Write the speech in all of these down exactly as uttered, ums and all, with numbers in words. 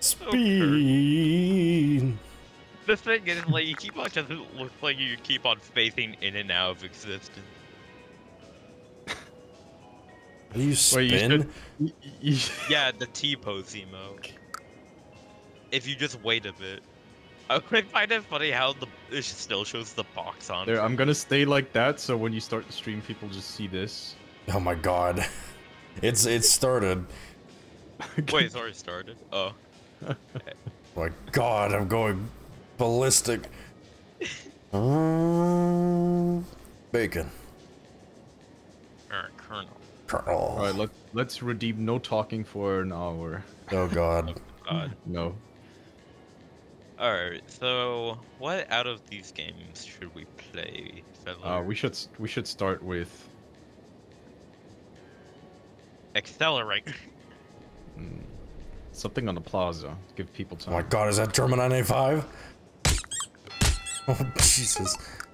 Speed. The thing is, like, you keep on just look like you keep on phasing in and out of existence. Do you spin? Wait, you should, Yeah, the T-pose emo. If you just wait a bit. I find it funny how the it still shows the box on. there, I'm gonna stay like that, so when you start the stream, people just see this. Oh my god. It's it started. Wait, it's already started. Oh. My god, I'm going ballistic. Um, bacon. Alright, Colonel. Colonel. Alright, let, let's redeem no talking for an hour. Oh god. God. No. Alright, so what out of these games should we play, fellow? Uh, we should we should start with Accelerate. mm, something on the plaza. Give people Oh time. my god, is that German nine eighty-five? Oh Jesus.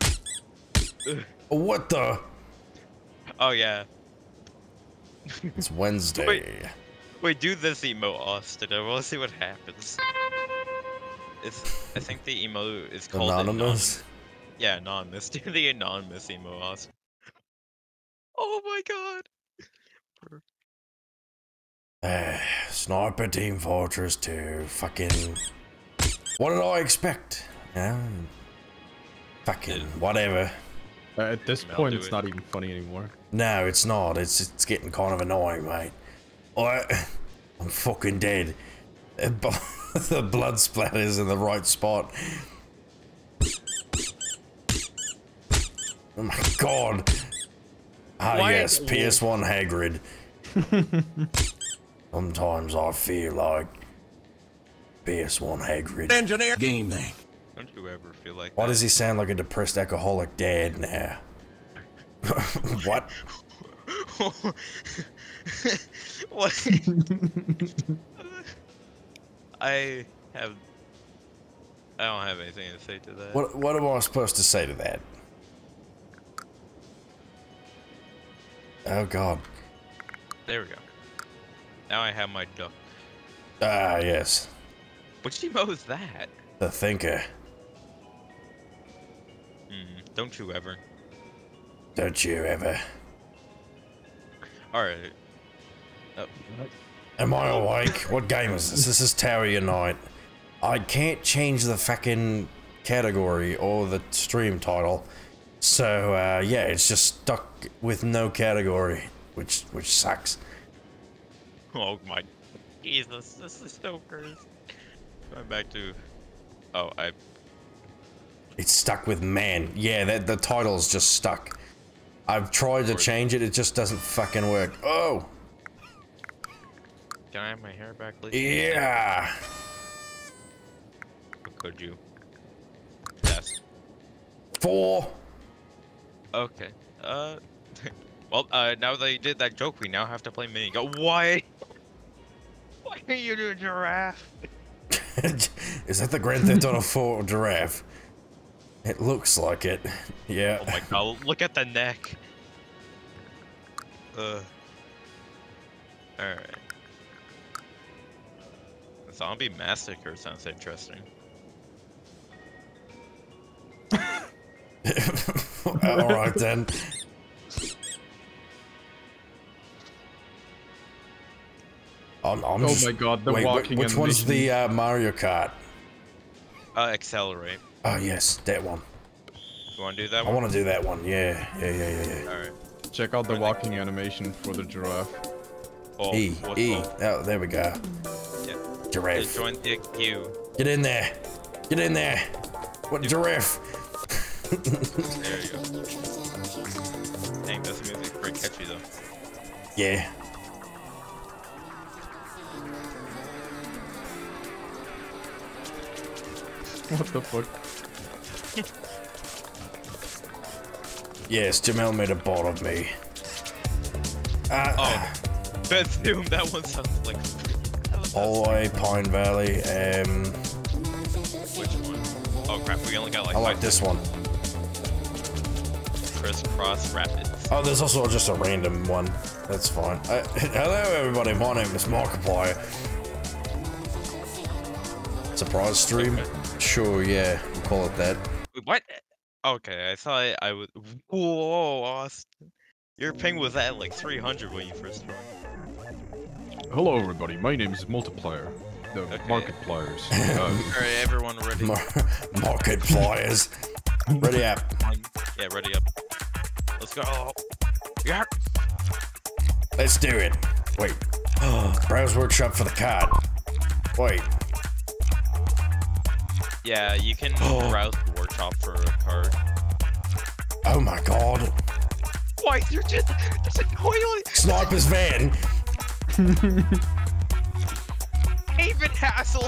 What the? Oh yeah. It's Wednesday. Wait. Wait, do this emo, Austin. I want to see what happens. It's, I think the emo is called Anonymous? Anon yeah, anonymous. Do the anonymous emo, Austin. Oh my god. Uh, Sniper Team Fortress two. Fucking. What did I expect? Yeah. Fucking whatever. Uh, at this I'll point, do it's it. not even funny anymore. No, it's not. It's it's getting kind of annoying, mate. I, I'm fucking dead. The blood splatters in the right spot. Oh my god. Ah Why yes, is- P S one Hagrid. Sometimes I feel like P S one Hagrid. Engineer game thing. Don't you ever feel like Why that? does he sound like a depressed alcoholic dad now? What? What? I have. I don't have anything to say to that. What what am I supposed to say to that? Oh god. There we go. Now I have my duck. Ah yes. Which emo is that? The Thinker. Hmm. Don't you ever? Don't you ever. Alright. Oh. Am I awake? What game is this? This is Tower Unite. I can't change the fucking category or the stream title. So, uh, yeah, it's just stuck with no category, which which sucks. Oh my Jesus, this is so cursed. Going back to oh I It's stuck with man. Yeah, that the title's just stuck. I've tried to change it, it just doesn't fucking work. Oh! can I have my hair back, please? Yeah! Or could you? Yes. Four! Okay. Uh well uh now that you did that joke, we now have to play mini go. Why Why are you doing giraffe? Is that the Grand Theft Auto four giraffe? It looks like it. Yeah. Oh my god, look at the neck. Uh Alright. Zombie Massacre sounds interesting. Alright then. I'm, I'm Oh just, my god, the wait, walking which one's animation. the uh, Mario Kart? Uh accelerate. Oh yes, that one. You wanna do that I one? want to do that one. Yeah, yeah, yeah, yeah, yeah. Alright. Check out the walking animation for the giraffe. Oh, E, what's E. up? Oh, there we go. Yeah. Giraffe. Join the queue. Get in there. Get in there. What giraffe? There you go. Dang, this music's pretty catchy though. Yeah. What the fuck? Yes, Jamel made a bot of me. Uh, Oh, Ben Zoom, that one sounds like. Holloway, Pine Valley. Um, Which one? Oh crap, we only got like. I like five this one. Crisscross Rapids. Oh, there's also just a random one. That's fine. Uh, hello, everybody. My name is Markiplier. Surprise stream? Sure, yeah, we'll call it that. Wait, what? Okay, I thought I was. Whoa, Austin. Your ping was at like three hundred when you first joined. Hello, everybody. My name is Multiplier, the Okay. Markipliers. Uh, Alright, everyone ready? Mar market flyers. Ready up. Yeah, ready up. Let's go. Yeah. Let's do it. Wait. Browse workshop for the card. Wait. Yeah, you can browse the workshop for a card. Oh my god. Why? You're just. There's a toilet! Sniper's van. Even hassle!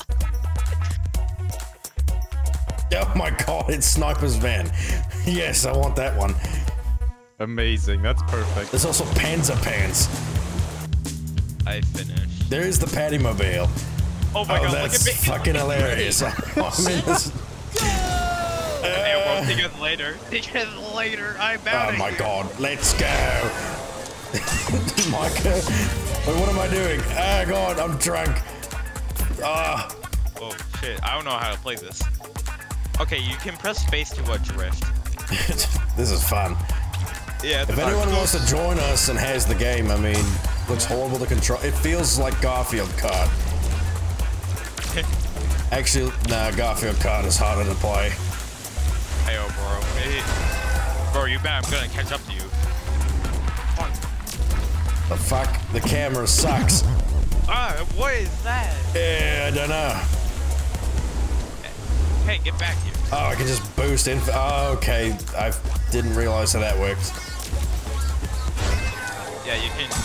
Oh my god, it's Sniper's van. Yes, I want that one. amazing. That's perfect. There's also Panzer Pants. I finished. There is the Patty Mobile. Oh my Oh, god, that's look at me! fucking hilarious. I mean, this, Okay, well, see you guys later. See you guys later. I'm out oh of my here. god, let's go. Micah, wait, what am I doing? Oh god, I'm drunk. Ah. Oh shit, I don't know how to play this. Okay, you can press space to uh, drift. This is fun. Yeah, If anyone wants to join us and has the game, I mean, looks horrible to control. It feels like Garfield Kart. Actually, nah, Garfield Kart is harder to play. Hey, oh, bro. Hey. Bro, you bet I'm gonna catch up to you. Come on. The fuck? The camera sucks. Ah, what is that? Yeah, I don't know. Hey, get back here. Oh, I can just boost in. Oh, okay. I didn't realize how that works. Yeah, you can.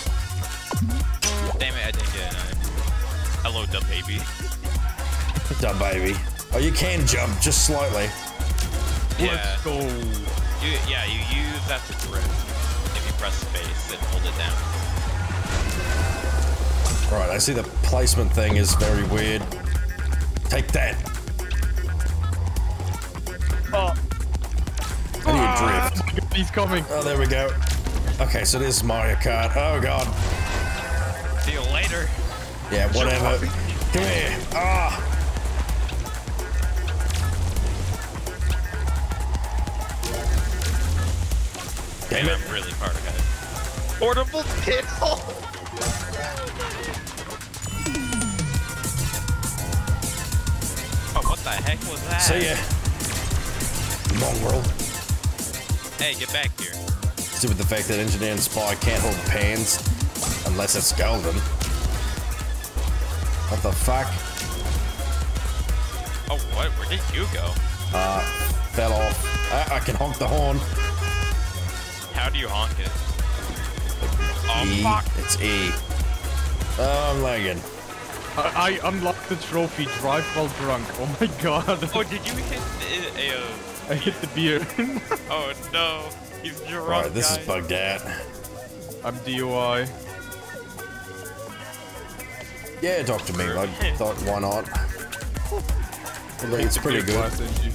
Damn it, I didn't get an eye. Hello, dub baby. Done, baby. Oh, you can jump just slightly. Yeah. Let's go. You, yeah, you use that to drift. If you press space and hold it down. Right, I see the placement thing is very weird. Take that. Oh. How do you drift? He's coming. Oh, there we go. Okay, so this is Mario Kart. Oh, God. See you later. Yeah, whatever. Come here. Ah. Damn it. I'm really far ahead. Portable pistol! Oh, what the heck was that? See ya. Mongrel. Hey, get back here. Stupid the fact that Engineer and Spy can't hold pans unless it's golden. What the fuck? Oh, what? Where did you go? Uh, fell off. I, I can honk the horn. How do you honk it? Oh, E. fuck! It's E. Oh, I'm lagging. I, I unlocked the trophy. Drive while drunk. Oh my god. Oh, did you hit the, uh, I hit the beer. oh no, he's drunk, Alright, this guys. is bugged out. I'm D O I. Yeah, Doctor Me. I thought, why not? I think it's pretty good.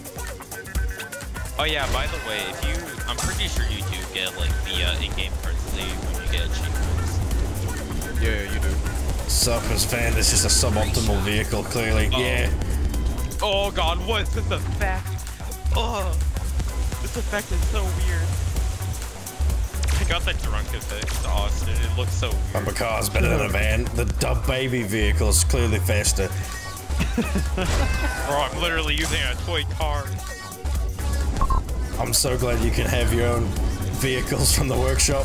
Oh yeah, by the way, if you, I'm pretty sure you do get like the uh, in-game cards saved when you get achievements. Yeah, you do. Suffers fan, this is a suboptimal vehicle, clearly. Oh. Yeah. Oh god, what is this effect? Oh, this effect is so weird. I got that drunk effect, Austin. It looks so weird. My car's better than a van. The Dub Baby vehicle is clearly faster. Bro, I'm literally using a toy car. I'm so glad you can have your own vehicles from the workshop.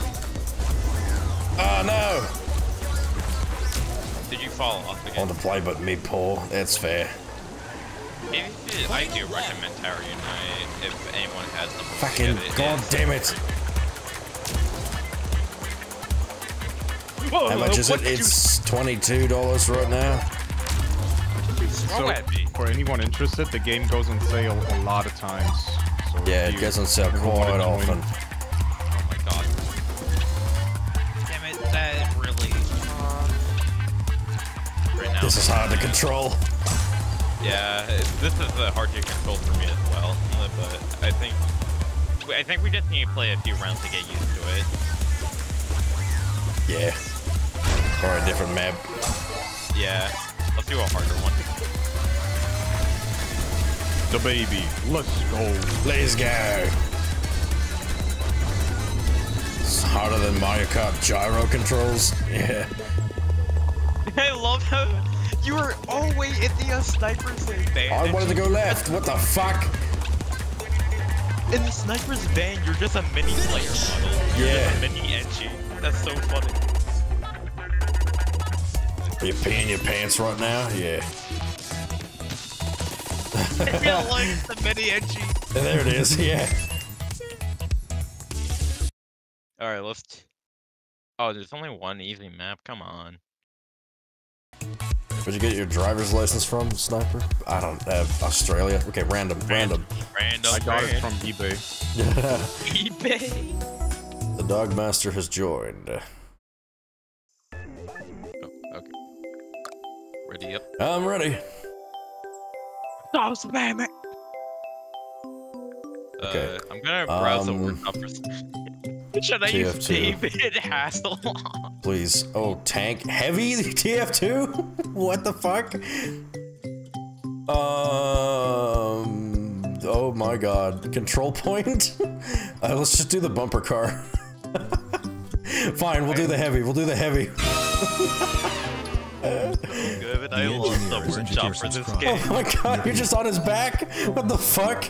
Oh no! Did you fall off On again? the play but me poor. That's fair. Maybe it- I do recommend Tower Unite if anyone has them. Fucking god damn it. Whoa, How much is what it? did you It's twenty-two dollars right now. throw So, at me? for anyone interested, the game goes on sale a lot of times. So Yeah, if it you goes on sale ever wanna quite join- often. Oh my god. Damn it, that really. Uh, right now. This is hard to control. Yeah, it- this is uh, hard to control for me as well. uh, But I think. I think we just need to play a few rounds to get used to it. Yeah. Or a different map. Yeah. Let's do a harder one. The baby. Let's go. Let's go. It's harder than Mario Kart gyro controls. Yeah. I love how you were all the way in the uh, sniper's van. I wanted to go left. What the fuck? In the sniper's van, you're just a mini player model. You're Yeah. just a mini Enchi. That's so funny. Are you peeing your pants right now? Yeah. I feel like the mini Enchi. There it is. Yeah. All right, let's. Oh, there's only one easy map. Come on. Where'd you get your driver's license from, Sniper? I don't have Australia. Okay, random, random. Random. I got it random. from eBay. eBay. The Dog Master has joined. Oh, okay. Ready up. I'm ready. Oh, spam it. Okay. Uh, I'm gonna browse Um, over stuff for. Should I T F use two. David Hasselhoff? Please. Oh, tank. Heavy T F two? What the fuck? Um. Oh my god. Control point? uh, let's just do the bumper car. Fine, we'll do the heavy. We'll do the heavy. Good, I love the workshop for this game. Oh my god, you're just on his back? What the fuck?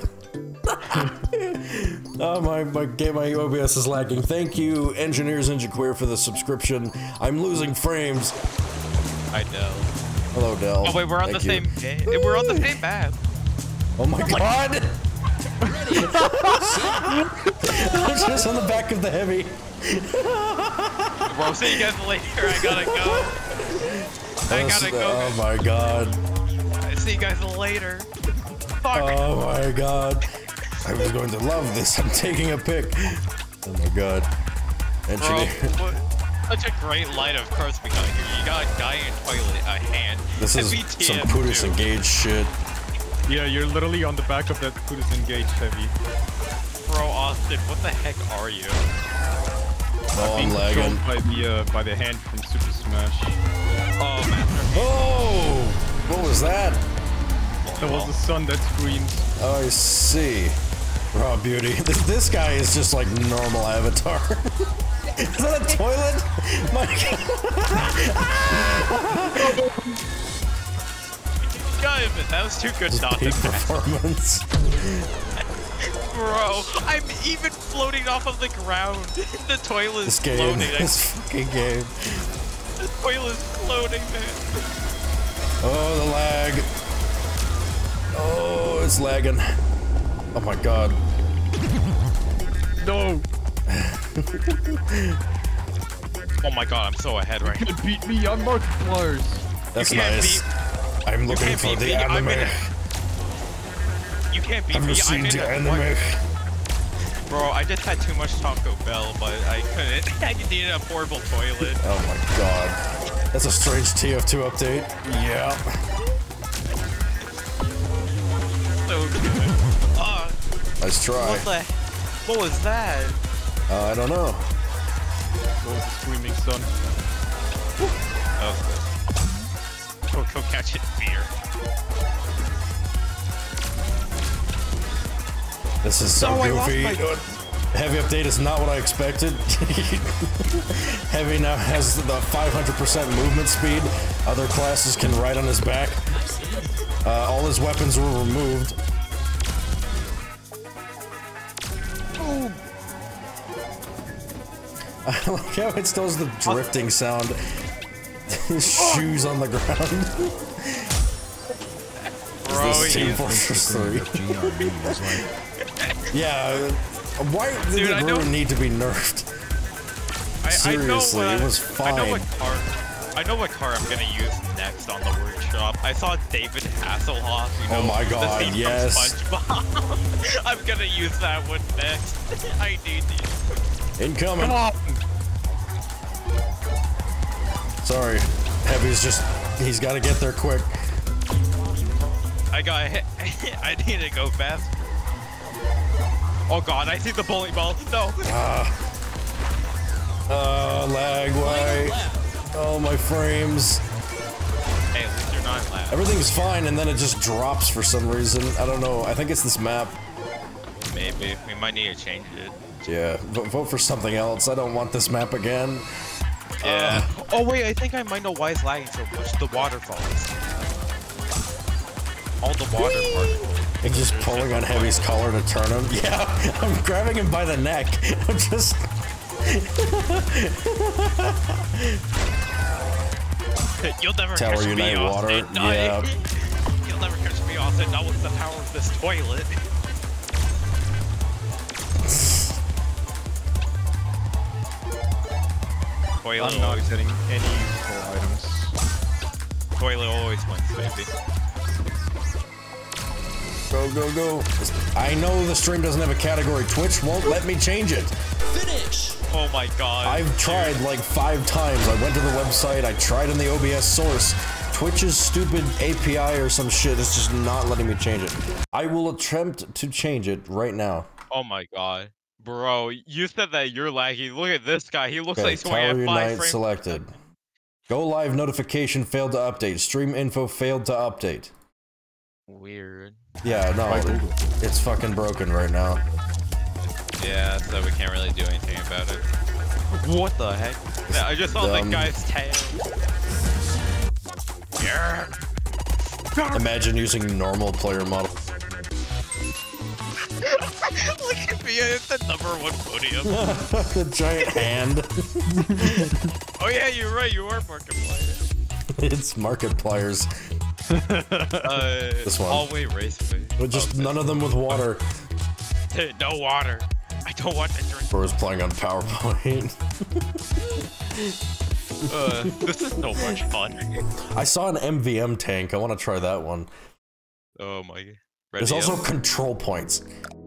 Oh, my, my game, my O B S is lagging. Thank you, Engineers Ninja Queer, for the subscription. I'm losing frames. I know. Hello, Dell. Oh wait, we're on Thank the you. same game. We're on the same map. Oh my god! I'm just on the back of the heavy. Bro, see you guys later. I gotta go. I gotta go. Oh my god. I see you guys later. Fuck. Oh my god. I was going to love this. I'm taking a pic. Oh my god. Bro, Engineer. what, such a great line of course we got here. You got a guy in toilet, a hand. This is F B T some F Pudis two. Engage shit. Yeah, you're literally on the back of that Pudis Engage heavy. Bro, Austin, what the heck are you? Oh, I'm Being lagging. controlled by the uh, by the hand from Super Smash. Oh, Master. Oh! What was that? There was a sun that screams. Oh, I see. Raw beauty. This, this guy is just like normal Avatar. Is that a toilet? My God, but that was too good god. not to Peak pass. performance. Bro, I'm even floating off of the ground. The toilet is This game. floating. I- This fucking game. The toilet is floating, man. Oh, the lag. Oh, it's lagging. Oh my god. No! Oh my god, I'm so ahead right You now. can't beat me on multipliers! That's You can't nice. I'm looking can't for beat the me, I'm anime. in You can't beat Have me. you seen I'm in the a- anime? Bro, I just had too much Taco Bell, but I couldn't. I needed a portable toilet. Oh my god. That's a strange T F two update. Yeah. So good. Uh, Nice try. what the? What was that? Uh, I don't know. What was the screaming sun? That was good. Go, go catch it, beer. This is so Oh, I lost goofy. my- Uh, Heavy update is not what I expected. Heavy now has the five hundred percent movement speed. Other classes can ride on his back. Uh, all his weapons were removed. I like how it still has the drifting sound. His shoes on the ground. Bro, Is this Team he's- Fortress three? Yeah, uh, why did Dude, the I know- Ruin need to be nerfed? I, Seriously, I know what, it was I know what fine. car. I know what car I'm gonna use next on the workshop. I saw David Hasselhoff. You know, Oh my the god, scene from yes. SpongeBob. I'm gonna use that one next. I need these. Incoming. Come on! Sorry, Heavy's just, he's gotta get there quick. I got hit. I need to go fast. Oh god, I see the bowling ball. No. Ah. Uh, lag, why? Oh, my frames. Hey, at least you're not Everything's fine, and then it just drops for some reason. I don't know. I think it's this map. Maybe. We might need to change it. Yeah, vote, vote for something else. I don't want this map again. Yeah. Uh, oh wait, I think I might know why it's lagging so much. The waterfalls. All the water particles. And just pulling on Heavy's collar to turn him. Yeah, I'm grabbing him by the neck. I'm just... You'll never Tower catch Unite me, water. Austin. No, Yeah. You'll never catch me, Austin. Not with the power of this toilet. Toilet I'm not always, getting any useful items. toilet always wins, baby. Go, go, go. I know the stream doesn't have a category. Twitch won't let me change it. Finish! Oh my god. I've tried like five times. I went to the website. I tried in the O B S source. Twitch's stupid A P I or some shit is just not letting me change it. I will attempt to change it right now. Oh my god. Bro, you said that you're laggy. Look at this guy. He looks Okay, like he's only Tower at five Unite frames. selected. Go live notification failed to update. Stream info failed to update. Weird. Yeah, no, it's fucking broken right now. Yeah, so we can't really do anything about it. What the heck? Yeah, I just saw dumb. that guy's tail. Yeah. Imagine using normal player model. Look at me at the number one podium. The giant hand. Oh yeah, you're right. You are Markiplier. It's Markiplier's. Uh, This one. Hallway Raceway. But just Oh, none of them with water. no water. I don't want to drink. Bro's playing on PowerPoint. Uh, this is so much fun. I saw an M V M tank. I want to try that one. Oh my. Ready There's also up? control points.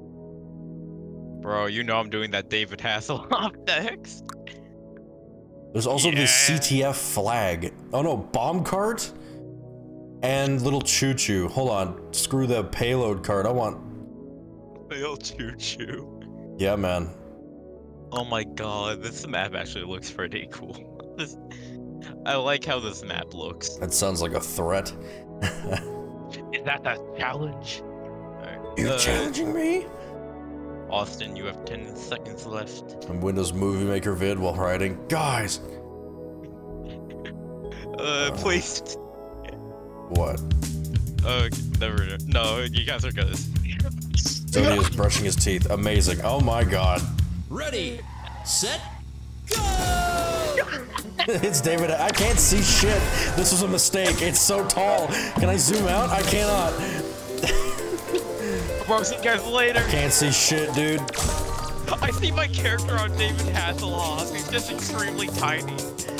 Bro, you know I'm doing that David Hasselhoff next. There's also Yeah. this C T F flag. Oh no, bomb cart and little choo choo. Hold on, screw the payload card. I want. Little choo choo. Yeah, man. Oh my god, this map actually looks pretty cool. This, I like how this map looks. That sounds like a threat. Is that the challenge? Alright, You uh, challenging me? Austin, you have ten seconds left. And Windows Movie Maker vid while writing. Guys. Uh, please. What? Uh, never. No, you guys are good. Zodi is brushing his teeth. Amazing. Oh my god. Ready, set, go! It's David. I can't see shit. This was a mistake. It's so tall. Can I zoom out? I cannot. Bro, see you guys later. Can't see shit, dude. I see my character on David Hasselhoff. He's just extremely tiny.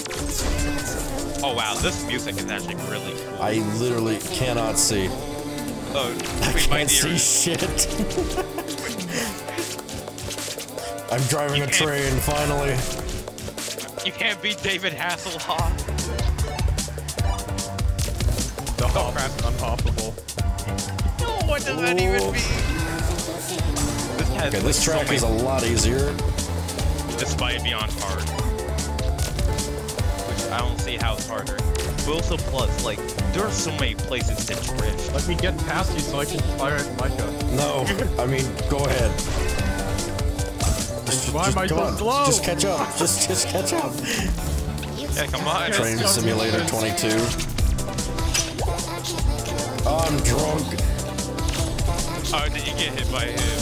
Oh wow, this music is actually really cool. I literally cannot see. Oh, I we might can't need see shit. I'm driving a train, finally. You can't beat David Hasselhoff. The hop is unhoppable. No, what does that even Ooh. mean? This has Okay, this so track is a many- lot easier. This might be on hard. Which I don't see how it's harder. But also plus, like, there are so many places to drift. Let me get past you so I can fire at Micah. No, I mean, go ahead. Just, Why just, am I come so on. slow? Just catch up. Just, just catch up. Yeah, come on. Train Yes. Simulator twenty-two. Oh, I'm drunk. How did you get hit by him?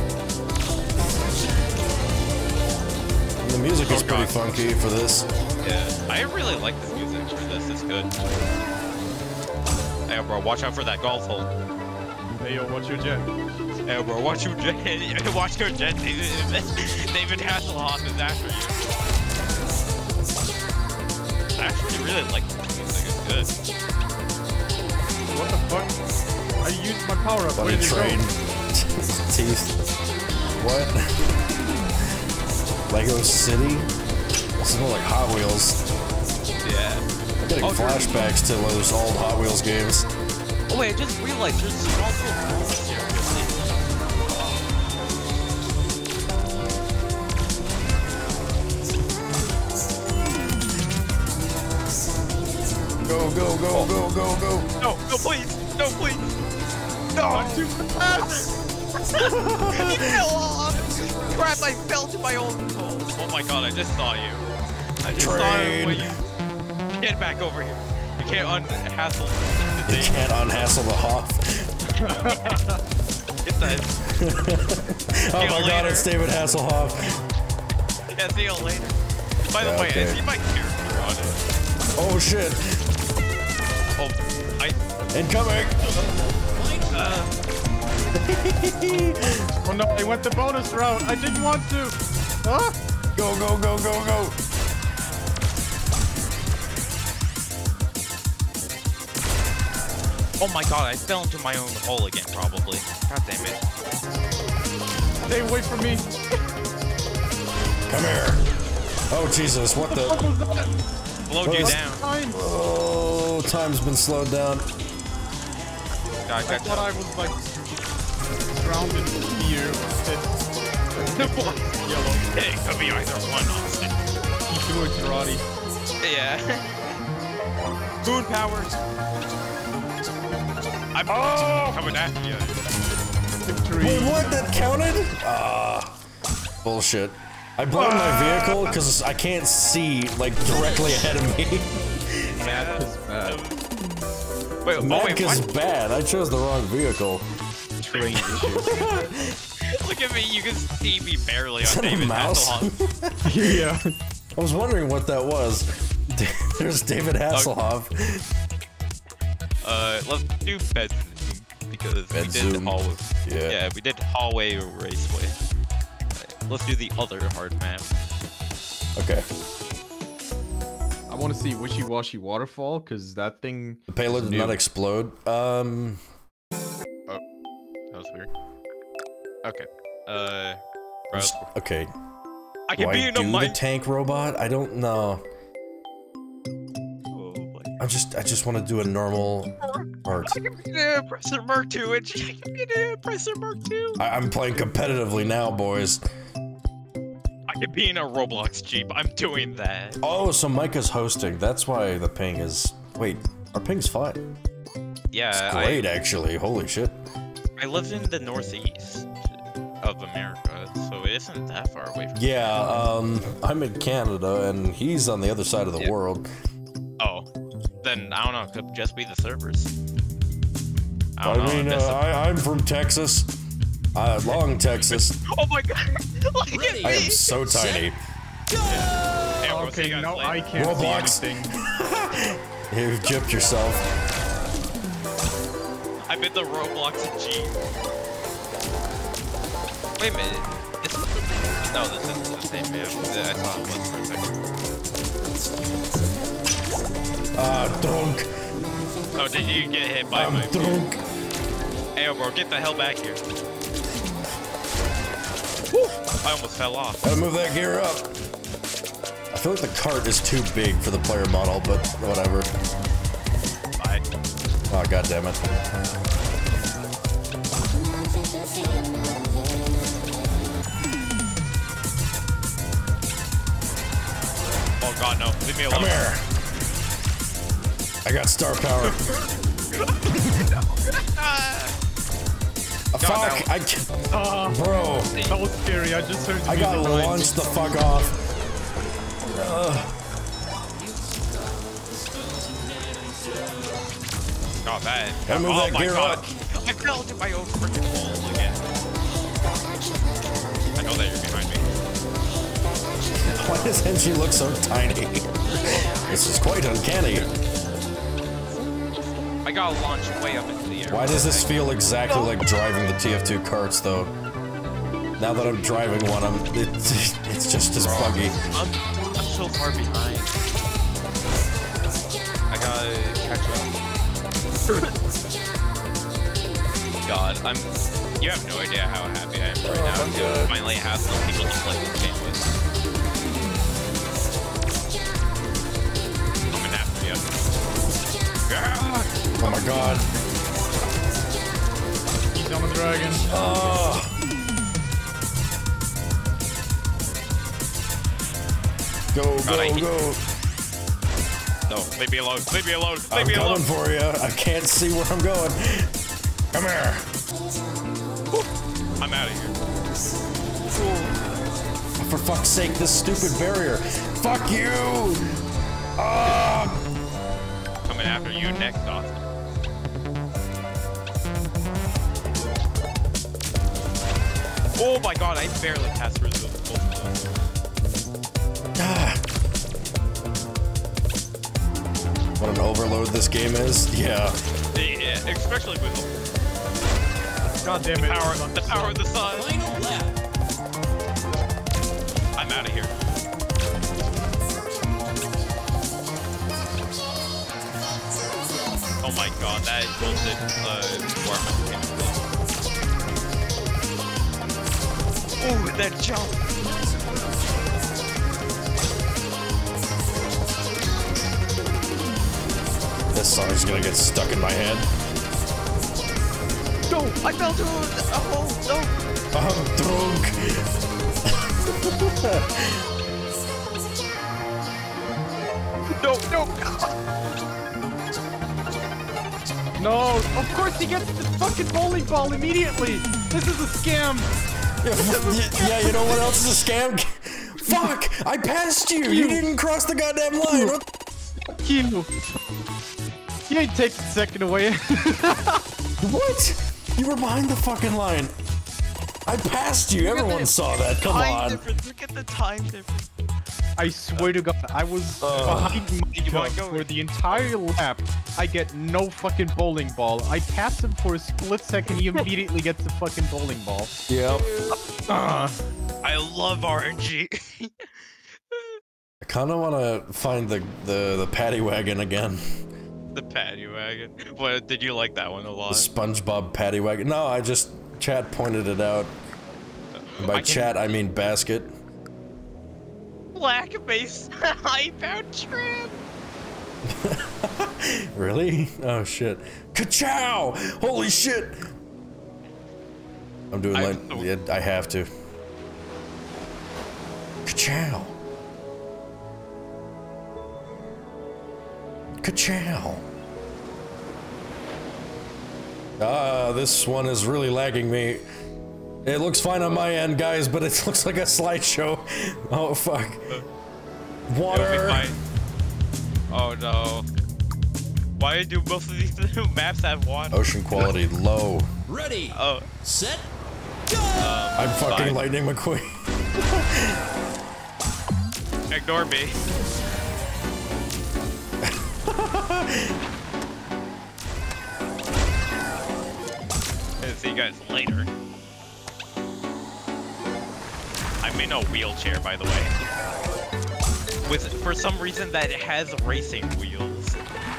The music is Oh, pretty God. funky for this. Yeah, I really like this music for this. It's good. Hey, bro, watch out for that golf hole. Hey yo, what's your jet? Hey, bro, watch your jet. Watch your jet. David Hasselhoff is after you. I actually really like this music. It's good. What the fuck? I used my power up. Where Funny did it go? train. Teeth. What? Lego City? This is more like Hot Wheels. Yeah. I'm getting Oh, flashbacks to those old Hot Wheels games. Oh wait, I just realized there's also rules here. Go, go, go, go, go, go. No, no, please. No, please. No. I'm too fast. He fell off. Crap, I fell to my own hole. Oh my god, I just saw you. I just saw Train. you when you... Get back over here. You can't unhassle the You thing. can't unhassle the Hoff. Get that. Oh See you my god, later. it's David Hasselhoff. Yeah, see you later. By the Yeah, way, okay. I see my character on it. Oh shit. Oh, I... Incoming. Uh, Oh no, I went the bonus route. I didn't want to. Huh? Go, go, go, go, go. oh my god, I fell into my own hole again, probably. God damn it. Stay away from me. Come here. Oh Jesus, what the? What was that? Slowed you What? down. Time. Oh, time's been slowed down. God, I I got thought I was like drowned in fear instead. Yellow. Hey, it could be either one, Austin. You do it, Karate. Yeah. Moon powers. I'm Oh! coming after you. Victory. Wait, what? That counted? Ah, bullshit. I blame my vehicle because I can't see like directly ahead of me. Map is bad. Wait, oh, Mac wait, is what? bad. I chose the wrong vehicle. Train issue. Look at me, you can see me barely Is on that a David mouse? Hasselhoff. Yeah. I was wondering what that was. There's David Hasselhoff. Uh, let's do bed zoom because Bed we did zoom. hallway. Yeah. Yeah, we did hallway raceway. Alright, let's do the other hard map. Okay. I want to see Wishy Washy Waterfall because that thing. The payload is did not new. explode. Um, That was weird. Okay. Uh, bro, just- okay. I Do can be I in do a the mine. tank robot? I don't know. Oh boy. I just, I just want to do a normal part. I can be in a Presser Mark two, and I can be in a Presser Mark two. I, I'm playing competitively now, boys. I can be in a Roblox Jeep. I'm doing that. Oh, so Micah's hosting. That's why the ping is. Wait, our ping's fine. Yeah, It's great, I, actually. Holy shit. I live in the northeast of America, so it isn't that far away from. Yeah, um, I'm in Canada, and he's on the other side of the Yeah. world. Oh, then I don't know. It could just be the servers. I I, don't know. mean, uh, that's a- I, I'm from Texas. Uh, Long, Texas. Oh my god! Look at Ready. me! I am so tiny. Hey, we'll see Okay, you guys no, later. I can't Roblox. see anything. You've gypped yourself. I'm in the Roblox Jeep. Wait a minute. This is the... No, this isn't the same map. I thought it was for a second. Ah, drunk. Oh, did you get hit by I'm my... drunk. Hey, bro, get the hell back here. Woo! I almost fell off. Gotta move that gear up. I feel like the cart is too big for the player model, but whatever. Bye. Oh, god damn it. Oh god, no. Leave me alone. Come here. I got star power. Ah! Uh, fuck, I ca- Ah, Bro, that was scary. I just heard the I got music behind me. launched the fuck off. Ugh. Not bad. Gotta move oh that my gear god. up. I fell into my own freaking hole again. I know that you're behind me. Why does Henshi look so tiny? This is quite uncanny. I got launched way up into the air. Why does this feel exactly like driving the T F two carts, though? Now that I'm driving one, I'm it's, it's just as buggy. I'm, I'm so far behind. I gotta catch up. God, I'm. You have no idea how happy I am right now my to God. finally have some people to play this game with. Coming after you. Ah! Oh my god. He's on a dragon. Oh. Go, God, I go, hate- go. No, leave me alone. Leave me alone. Leave I'm me coming alone. for you. I can't see where I'm going. Come here. I'm out of here. For fuck's sake, this stupid barrier. Fuck you. Ah. Coming after you next, Austin. Oh my god, I barely passed through the both of them. Ah. What an overload this game is. Yeah. Yeah, especially with God damn the it. power, the power of the sun. Final lap. I'm out of here. Oh my god, that bullshit uh, requirement. Ooh, that jump! This song's gonna get stuck in my head. No! I fell to a hole! No! I'm drunk. No, no! No, of course he gets the fucking bowling ball immediately. This is a scam. Yeah, you know what else is a scam? Fuck! I passed you! You didn't cross the goddamn line! What the- Fuck you. You ain't taking second away. What? You were behind the fucking line. I passed you. Everyone saw that. Come Time on. difference. Look at the time difference. I swear to God, I was Uh, behind you wanna Micah go? for the entire lap. I get no fucking bowling ball. I pass him for a split second. He immediately gets the fucking bowling ball. Yep. Uh, I love R N G. I kind of want to find the, the the paddy wagon again. The paddy wagon. What, did you like that one a The lot? SpongeBob paddy wagon. No, I just chat pointed it out. And by I can- chat, I mean basket. Black base high-pound trim. Really? Oh shit. Ka-chow! Holy shit! I'm doing I- like yeah, I have to. Ka-chow! Ka-chow! Ah, this one is really lagging me. It looks fine on my end, guys, but it looks like a slideshow. Oh fuck. It'll Water! be fine. Oh no. Why do most of these maps have water? Ocean quality low. Ready. Oh. Set. Go. I'm fucking fine. Lightning McQueen. Ignore me. And see you guys later. I'm in a wheelchair, by the way. With, for some reason, that it has racing wheels.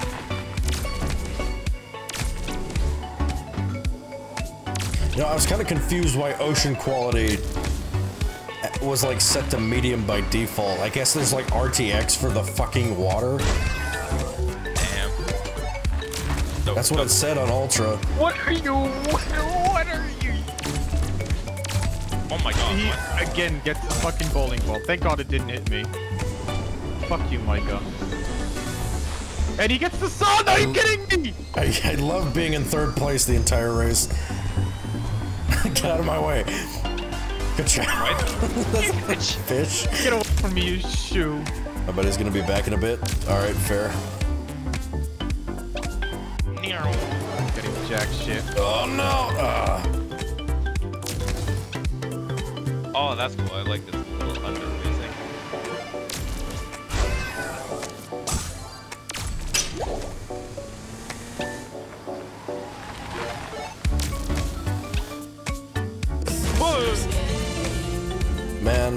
You know, I was kind of confused why ocean quality was like set to medium by default. I guess there's like R T X for the fucking water. Damn. No, That's what no. it said on Ultra. what are you? What, what are you? Oh my god. He What? again gets the fucking bowling ball. Thank God it didn't hit me. Fuck you, Micah. And he gets the sun. Are you kidding me? I, I love being in third place the entire race. Get out of my way. Good job. Right? Fish. Get away from me, you shoe. I bet he's gonna be back in a bit. Alright, fair. Getting jack shit. Oh no! Uh, Oh, that's cool. I like this little under racing. man.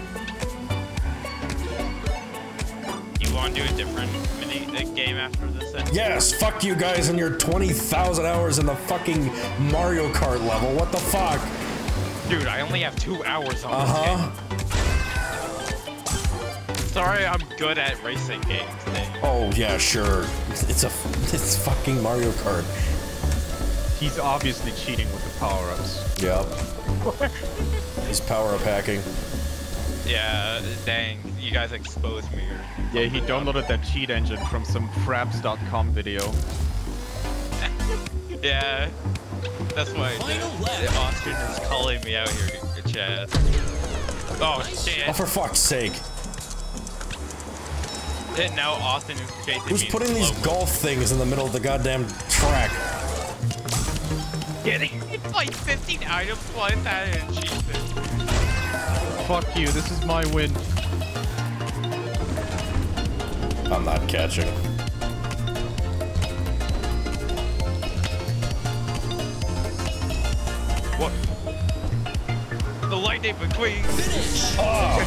You want to do a different mini uh, game after this? Then? Yes, fuck you guys and your twenty thousand hours in the fucking Mario Kart level. What the fuck? Dude, I only have two hours on Uh-huh. this game. Sorry, I'm good at racing games today. Oh, yeah, sure. It's a, it's fucking Mario Kart. He's obviously cheating with the power-ups. Yep. He's power-up hacking. Yeah, dang. you guys exposed me. Or Yeah, he downloaded that cheat engine from some fraps dot com video. Yeah, that's why Final the, lap. the Austin is calling me out here, Chad. Oh shit! Oh, for fuck's sake. And now Austin is chasing Who's me. putting these golf things in the middle of the goddamn track? Getting like fifteen items plus that an achievement. Fuck you, this is my win. I'm not catching. What? The lightning between. Finish. Oh,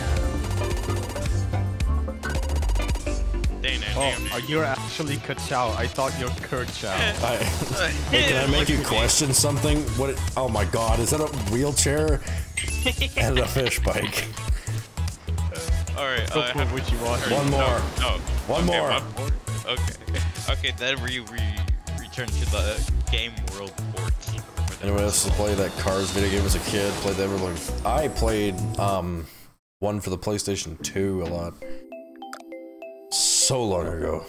Damn, damn, Oh, damn. are you actually Ka-Chow? I thought you're Kurt-Chow. I, hey, can I make you question something? What? It, oh my god, is that a wheelchair and a fish bike? Alright, So uh, cool, which you want. One more. Oh, One okay, more. One more. Okay. Okay, then we re return to the Game World port. Anyone else to play that Cars video game as a kid? Played that? Like, I played um one for the PlayStation two a lot. So long ago.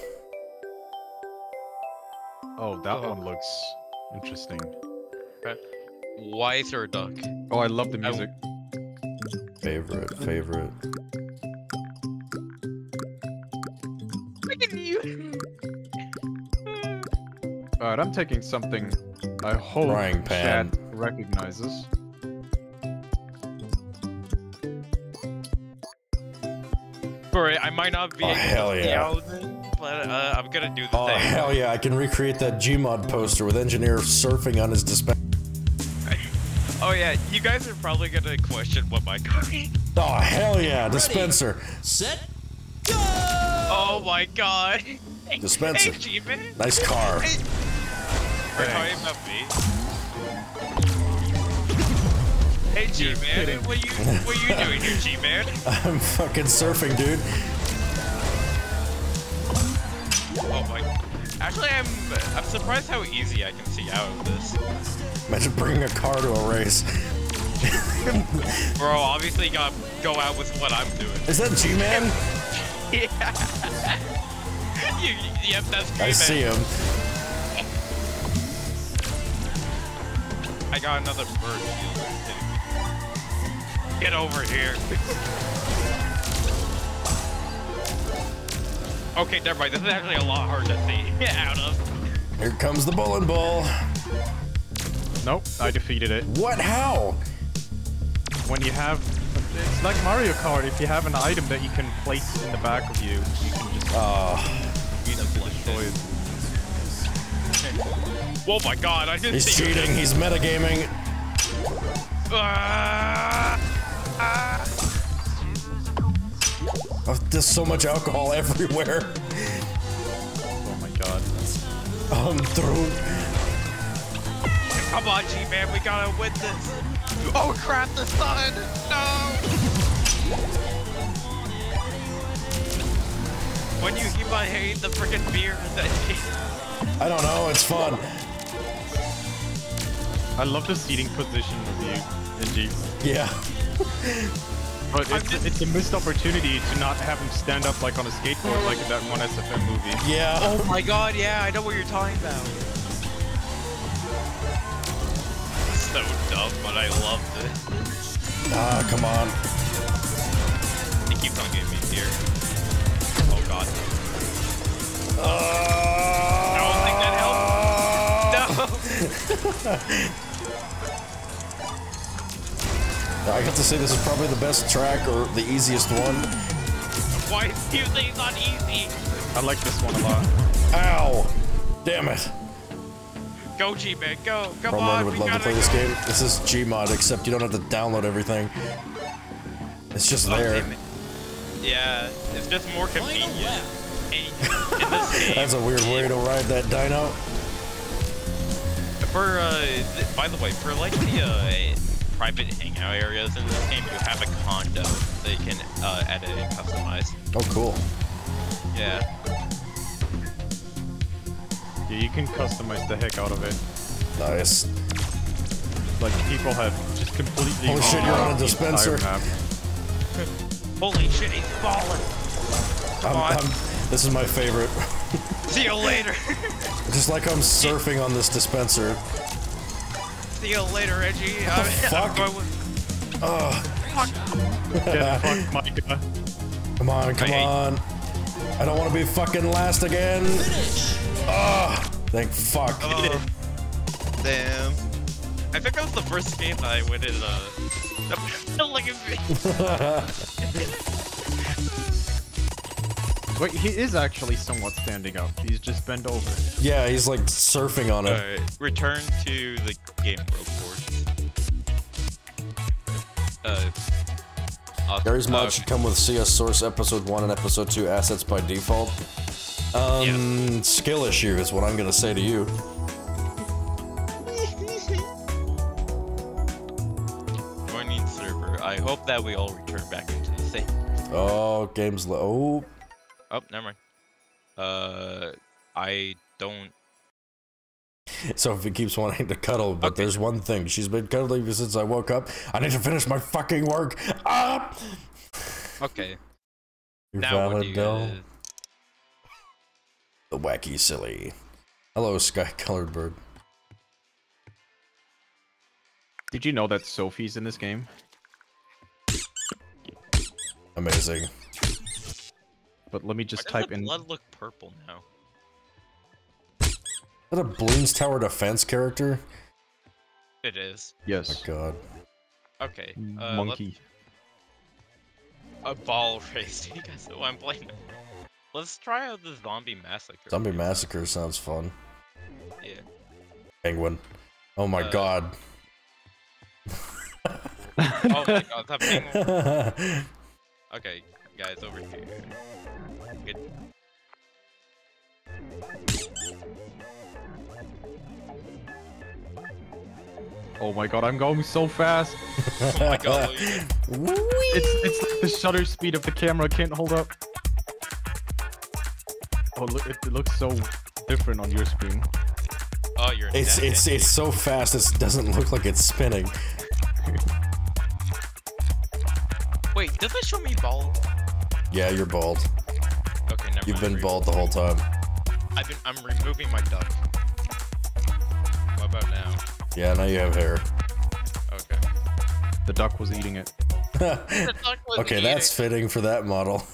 Oh, that one looks interesting. Wiser Duck. Oh, I love the music. Favorite, favorite. Look at you. Alright, I'm taking something I hope Frying pan. chat recognizes. Sorry, I might not be Oh, able hell to see yeah. Alvin, but uh, I'm gonna do the Oh thing. hell yeah! I can recreate that Gmod poster with engineer surfing on his dispenser. Oh yeah, you guys are probably gonna question what my car is. Oh hell yeah! Dispenser. Set. Go. Oh my god. Dispenser. Hey, G-Man. Nice car. Hey. You're talking about me? Hey G-Man, what are you what are you doing here, G-Man? I'm fucking surfing, dude. Oh my. Actually, I'm I'm surprised how easy I can see out of this. Imagine bringing a car to a race. Bro, obviously you gotta go out with what I'm doing. Is that G-Man? Yeah. you, yep, that's G-Man. I see him. I got another bird. Get over here. Okay, never mind. This is actually a lot harder to see out of. Here comes the bowling ball. Nope, I defeated it. What? How? When you have... It's like Mario Kart, if you have an item that you can place in the back of you, you can just Oh, destroy it. Oh my god, I didn't he's see you. cheating. He's metagaming. Ah, ah. Oh, there's so much alcohol everywhere. Oh my god. I'm through. Come on, G-Man, we gotta win this. Oh crap, the sun! No! When you keep on hitting the freaking beer, that I don't know. It's fun. I love the seating position of you in Jeep. Yeah. But I'm it's, just- it's a missed opportunity to not have him stand up like on a skateboard like in that one S F M movie. Yeah. Oh my god, yeah, I know what you're talking about. So dumb, but I loved it. Ah, come on. He keeps on getting me here. Oh god. Uh, I don't think that helped. No! I have to say this is probably the best track or the easiest one. Why do you think it's not easy? I like this one a lot. Ow! Damn it. Go G-Man, go! Come Roman on, would we love to gotta play this go. game. This is Gmod, except you don't have to download everything. It's just Oh, there. damn it. Yeah, it's just more Final convenient. lap. In this game, That's a weird way to ride that dino. for uh, th by the way, for like the uh, private hangout areas in this game, you have a condo that you can uh, edit and customize. Oh, cool. Yeah. Yeah, you can customize the heck out of it. Nice. Like people have just completely. Holy shit, you're on a revamped the entire dispenser. map. Holy shit, he's falling. Come I'm, on. I'm, this is my favorite. See you later. Just like I'm surfing on this dispenser. See you later, Reggie. What the fuck? I'm going with... Ugh. Fuck. Get fucked, Micah. Come on, come Hey. on. I don't want to be fucking last again. Finish. Ugh. Thank fuck. Oh, damn. I think that was the first game that I went in, uh... Look at me. Wait, he is actually somewhat standing up. He's just bent over. Yeah, he's like surfing on it. Alright, return to the game world board. Uh... I'll- Gary's mod uh, should come with C S Source Episode one and Episode two assets by default. Um, skill issue is what I'm gonna say to you. Joining server. I hope that we all return back into the same. Oh, game's low. Oh, never mind. Uh, I don't. So if he keeps wanting to cuddle, but Okay. there's one thing. She's been cuddling me since I woke up. I need to finish my fucking work. Ah! Okay. You're Now what do valid, you though. guys? The wacky silly. Hello, sky-colored bird. Did you know that Sophie's in this game? Amazing. But let me Why just does type the in. blood look purple now? Is that a Bloons Tower Defense character? It is. Yes. Oh god. Okay. Uh, Monkey. A ball race. You guys know what I'm playing. Let's try out the zombie massacre. Zombie Massacre sounds fun. Yeah. Penguin. Oh my Uh, god. Oh my god, that penguin. Okay, guys, over here. Good. Oh my god, I'm going so fast. Oh my god. look at it. It's it's like the shutter speed of the camera can't hold up. Oh look, it, it looks so different on your screen. Oh, you're. It's dead. it's it's so fast it doesn't look like it's spinning. Wait, does it show me bald? Yeah, you're bald. Okay, never You've mind. been bald the whole time. I've been. I'm removing my duck. What about now? Yeah, now you have hair. Okay. The duck was eating it. The duck was Okay, eating. that's fitting for that model.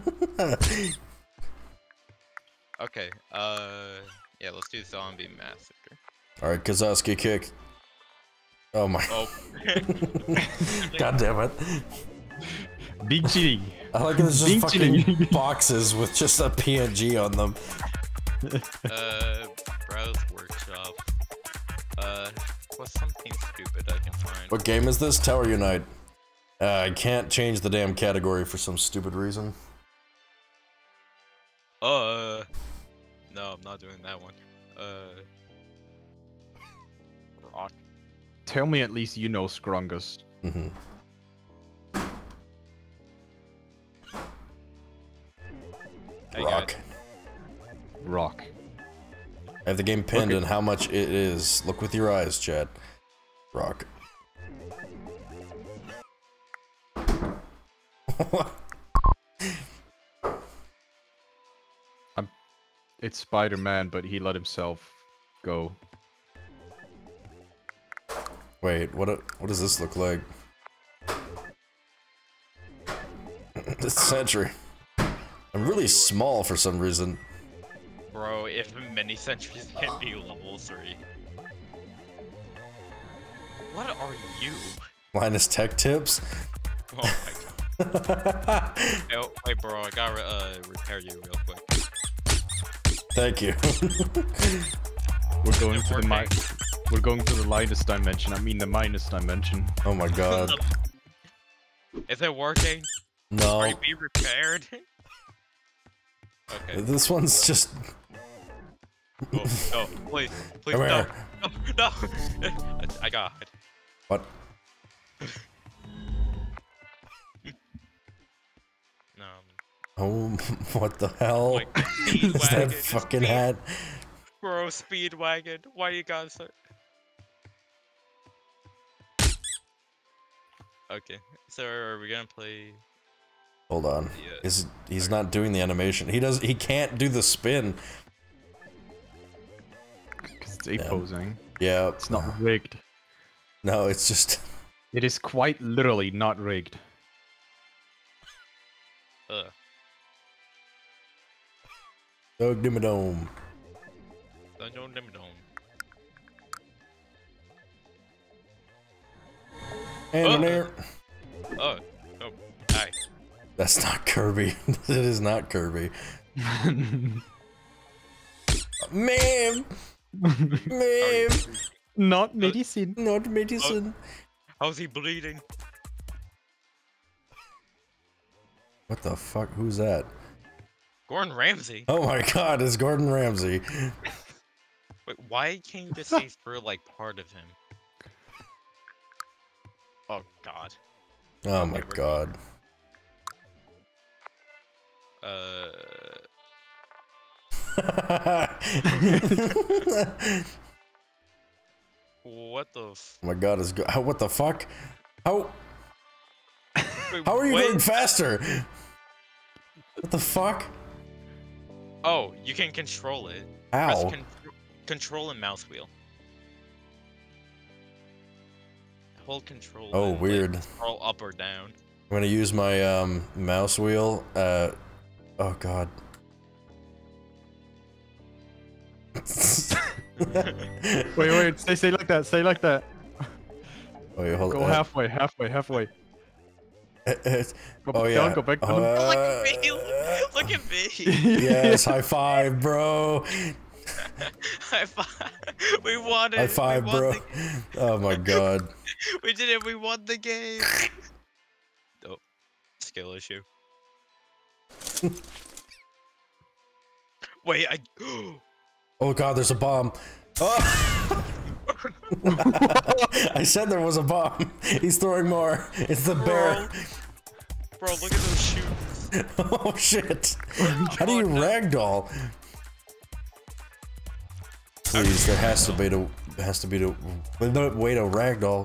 Okay. Uh. Yeah. Let's do zombie massacre. Alright, Kazuski kick. Oh my. Oh. God damn it. Big chili. I like there's just Big fucking chili. boxes with just a P N G on them. uh. Browse workshop. Uh. What's something stupid I can find? What game is this? Tower Unite. Uh, I can't change the damn category for some stupid reason. Uh. No, I'm not doing that one. Uh. Rock. Tell me at least you know Scrungus. Mm-hmm. Hey, Rock. guys. Rock. I have the game pinned Look at- and how much it is. Look with your eyes, Chad. Rock. It's Spider-Man, but he let himself go. Wait, what? What does this look like? This sentry. I'm really small for some reason. Bro, if many centuries can be level three. What are you? Linus Tech Tips. Oh my god. Oh, wait, bro, I gotta uh, repair you real quick. Thank you. We're going It to the mi working. We're going to the minus dimension. I mean the minus dimension. Oh my god. Is it working? No. Are you be repaired? Okay. This one's just. Oh, no, please, please, Come no. here. No, no. I got it. What? No. Oh, what the hell? Like, Is that Speedwagon, fucking Speed- hat? Bro, Speedwagon, why you got so... Okay, so are we gonna play... Hold on. Yeah. Is he's not doing the animation? He does. He can't do the spin. Because it's A-posing. Yeah. It's not rigged. No, it's just. It is quite literally not rigged. Ugh. Doug Dimmadome. Don't dim dome. And Oh. in there. Oh. Oh. Hi. That's not Kirby. It is not Kirby. Ma'am. Ma'am. Not medicine. Not medicine. How's he bleeding? What the fuck? Who's that? Gordon Ramsay. Oh my god, it's Gordon Ramsay. Wait, why can't you just say through like part of him? Oh god. Oh my Okay, we're- god. Uh. What the? F Oh my god, is go how, what the fuck? How Wait, how are you what? going faster? What the fuck? Oh, you can control it. How? Press con control and mouse wheel. Hold control. Oh, and, like, weird. Scroll up or down. I'm gonna use my um mouse wheel. Uh oh god. Wait, wait, stay, stay like that, stay like that. Wait, hold Go uh, halfway, halfway, halfway. it's- Go oh back yeah. down, go back down. Uh, Look at me! Look at me! yes, high five, bro. High five! We won it! High five, we won bro. the- Oh my god. We did it! We won the game! Oh, skill issue. Wait, I. Oh god, there's a bomb. Oh! I said there was a bomb. He's throwing more. It's the bear. Bro, look at those shoes. Oh shit. How do you ragdoll? Please, there has to be the has to be the way to ragdoll.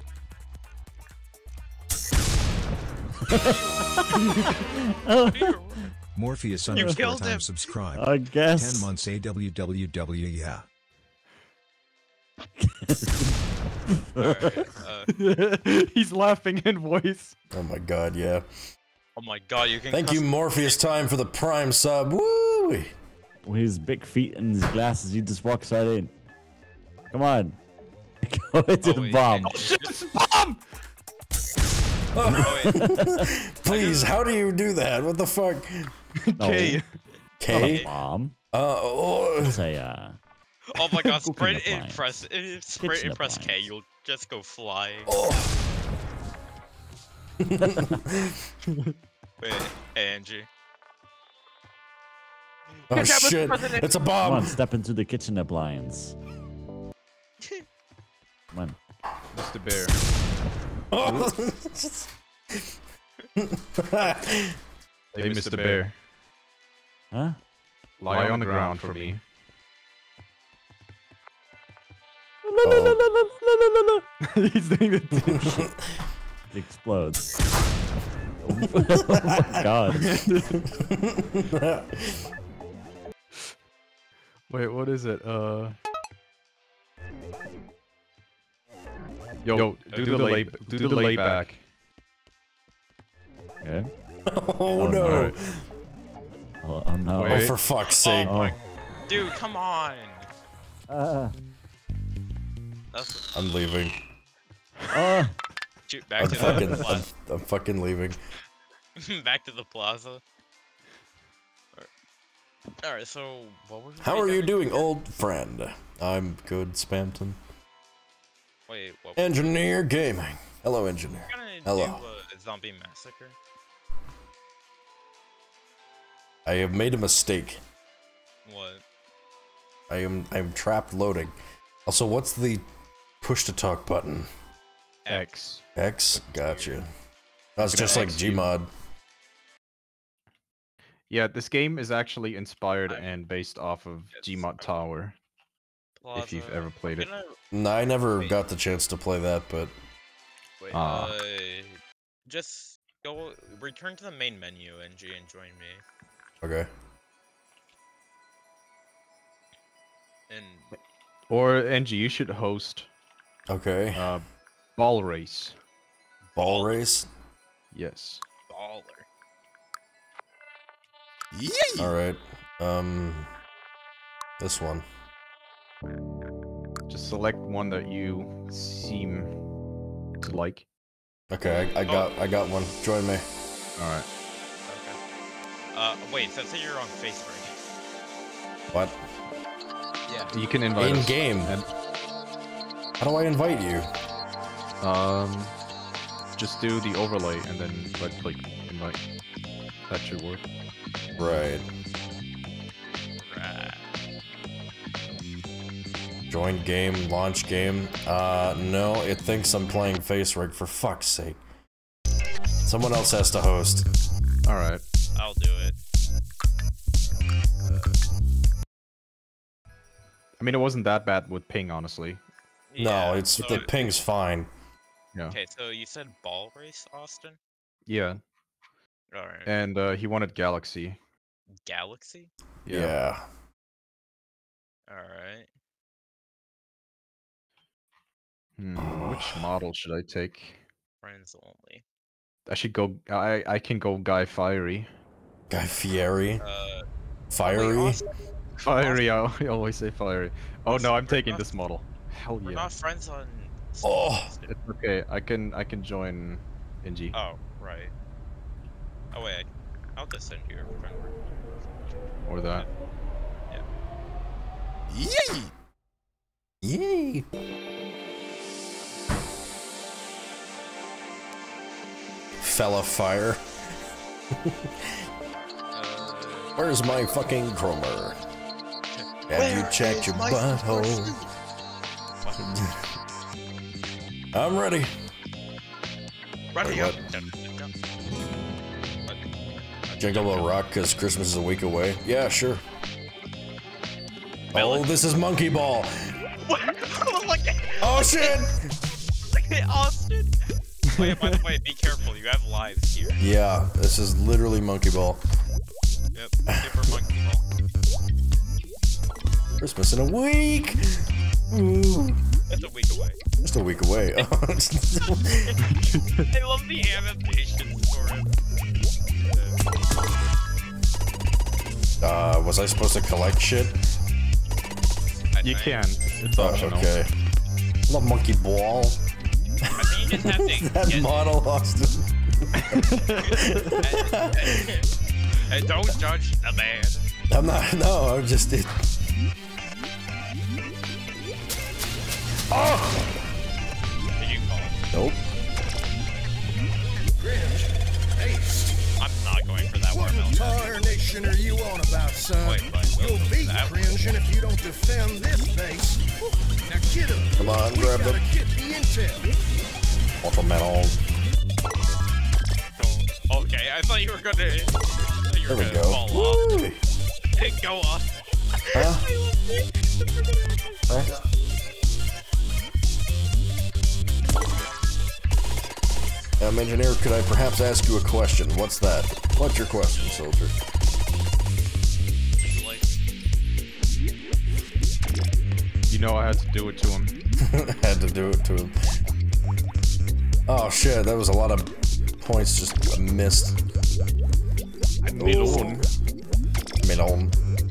Morpheus You underscore killed time him. subscribe. I guess. Ten months A W W W, yeah. Alright, uh, He's laughing in voice. Oh my god, yeah. oh my god, you can. Thank you, custom- Morpheus Time, for the prime sub. Woo! With his big feet and his glasses, he just walks right in. Come on. Go into Oh, the wait, bomb. you can just- Bomb! oh, wait. Please, how do you do that? What the fuck? No, K. not a K? bomb. Uh, oh. It's a, uh, Oh my god, Cooking sprint and appliance. press, uh, sprint Kitchen and press K, appliance. you'll just go flying. Oh. Wait, hey Angie. Oh shit, it's a come on, bomb! step into the kitchen appliance. Come on. Mister Bear. Oh. Hey, Mister Bear. Huh? Lie on the ground for me. Oh. He's doing the It explodes. Oh my god. Wait, what is it? Uh. Yo, Yo do, do the lay, do the lay back. Okay. Oh Oh, no! Alright. Oh, oh no. Oh, Wait. for fuck's sake! Oh my, Oh. dude, come on. Uh, That's I'm leaving. uh, shoot back I'm to fucking. the I'm, plaza. I'm fucking leaving. Back to the plaza. Alright, so what were we How are you doing? doing, old friend? I'm good, Spamton. Wait, what? Engineer Gaming. Hello, engineer. We're gonna Hello. do a zombie massacre. I have made a mistake. What? I am. I'm trapped loading. Also, what's the push to talk button? X. X. Gotcha. That's Gonna just like X you. Gmod. Yeah, this game is actually inspired and based off of Gmod Tower. If you've Plaza. ever played it. Gonna- No, I never Wait. got the chance to play that, but Wait, Ah. uh, just Go return to the main menu, N G, and join me. Okay. And Or N G, you should host Okay. uh, ball race. Ball race. Yes. baller. All right. Um, this one. Just select one that you seem to like. Okay, I, I got I got one. Join me. All right. Okay. Uh, wait. So say you're on Facebook. What? Yeah. You can invite In us. game. And, How do I invite you? um, just do the overlay and then like click invite. That should work. Right. Right. Join game, launch game. Uh, no, it thinks I'm playing Face Rig, for fuck's sake. Someone else has to host. All right. I'll do it. I mean, it wasn't that bad with ping, honestly. No, Yeah, it's so the it- ping's fine. Yeah. Okay, so you said ball race, Austin? Yeah. All right. And uh, he wanted Galaxy. Galaxy? Yeah. All right. Hmm, which model should I take? Friends only. I should go. I I can go Guy Fiery. Guy Fieri. Uh, Fiery. wait, Austin, Fiery. I al- I always say Fiery. Oh no, I'm We're taking not- this model. Hell we're yeah. not friends on. Oh. Austin. It's okay. I can I can join N G. Oh, right. Oh wait, I- I'll just send you your friend. Or that. Yay! Yay! Fella fire. Uh, Where's my fucking chromer? Have you checked your butthole? I'm ready. ready Wait, up. what? Dun, dun, dun. What? Jingle a rock because Christmas is a week away. Yeah, sure. Melon. Oh, this is Monkey Ball. What? Look at Oh shit! look at Austin. Wait, by the way, be careful. You have lives here. Yeah, this is literally Monkey Ball. Yep. Super monkey ball. Christmas in a week. Ooh. That's a week away. Just a week away. I love the animations for him. uh, was I supposed to collect shit? At You night. can. It's Oh, optional. okay. Love Monkey Ball. I think you just have to That get, model, Austin. and, and, and don't judge the man. I'm not. No, I'm just. It, Did you call? nope. I'm not going for that What watermelon. tarnation are you on about, son? Wait, wait, wait, You'll wait, be that- cringing if you don't defend this base. Now get up. Come on, We grab gotta the get the intel. watermelon. Don't- Okay, I thought you were gonna. I thought you were There we gonna go. fall off. Woo. Go off. Huh? Huh? Um, engineer, could I perhaps ask you a question? What's that? What's your question, soldier? You know I had to do it to him. Had to do it to him. Oh shit, that was a lot of points just missed. Melon. Melon.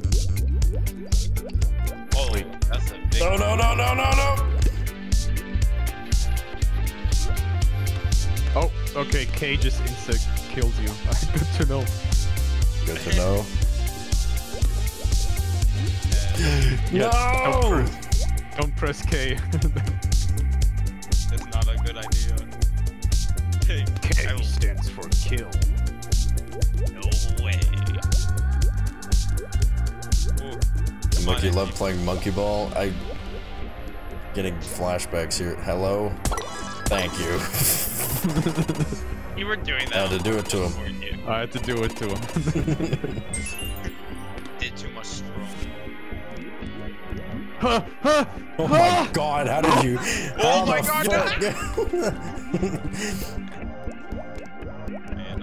Oh, that's a big. No, no, no, no, no, no! Oh, okay. K just insect kills you. Good to know. Good to know. Yeah, No! Don't press, don't press K. That's not a good idea. Hey, K I will- stands for kill. No way. Ooh, come Look, on, you Andy. love playing Monkey Ball. I getting flashbacks here. Hello. Thank you. You were doing I that. had to do it to him. before you I had to do it to him. Did too much scroll. Huh, huh, Oh my god, how did you? Oh how my the God, fuck- Man,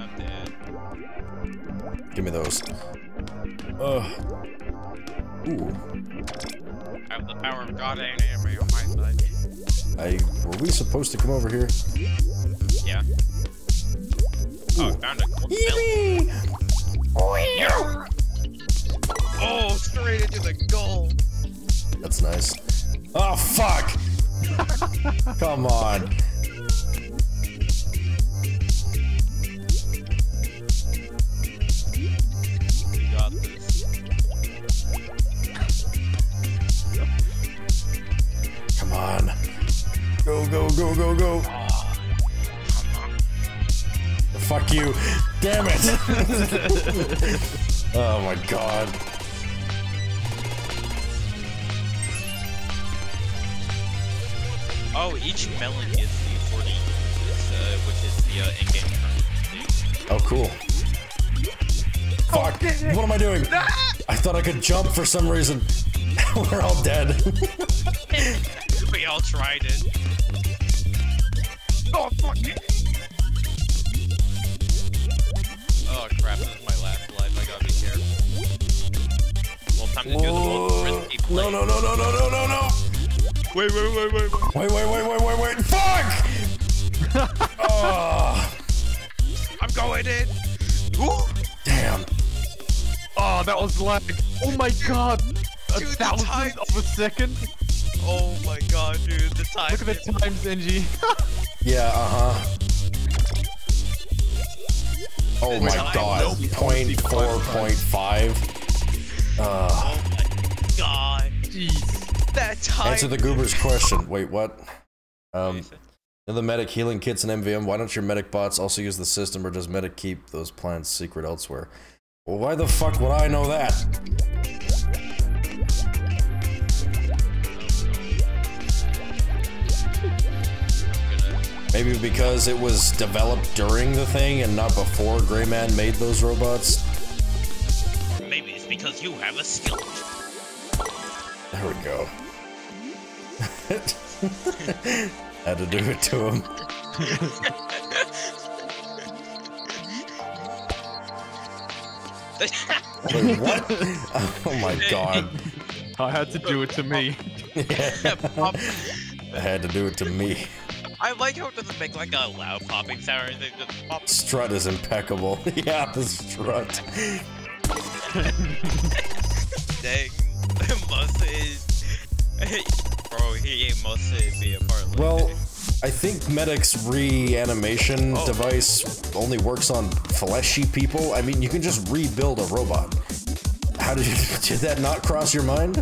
Give me those. Ugh. Ooh. I have the power of God and anime on my side. I, were we supposed to come over here? Yeah. Oh, I found a gold belt. Oh, straight into the goal. That's nice. Oh, fuck! Come on. We got this. Come on. Go, go, go, go, go. Fuck you. Damn it. Oh my god. Oh, each melon gives you forty, uh, which is the uh, in-game currency. Oh, cool. Fuck. What am I doing? I thought I could jump for some reason. We're all dead. We all tried it. Oh, fuck it. Oh, crap. This is my last life. I gotta be careful. Well, time to do the most risky play. No, no, no, no, no, no, no, no. Wait, wait, wait, wait, wait. Wait, wait, wait, wait, wait, wait. Fuck! Oh. I'm going in. Ooh. Damn. Oh, that was lag. Oh my god. A Dude, the thousandth time- of a second. Oh my god, dude. The time. Look at the times, N G. Yeah, uh-huh. Oh my Time. god. Nope. Point four, point five. Uh, Oh my god. Jeez. That time. answer the goober's question. Wait, what? Um, in the medic healing kits and M V M, why don't your medic bots also use the system, or does medic keep those plans secret elsewhere? Well, why the fuck would I know that? Maybe because it was developed during the thing and not before Greyman made those robots? Maybe it's because you have a skill. There we go. Had to do it to him. Wait, what? Oh my god. I had to do it to me. Pop. I had to do it to me. I like how it doesn't make like a loud popping sound or anything. Just pop. Strut is impeccable. Yeah, the strut. Dang. Must is. Bro, he must be a part of Well, I think Medic's reanimation Oh. device only works on fleshy people. I mean, you can just rebuild a robot. How did you, did that not cross your mind?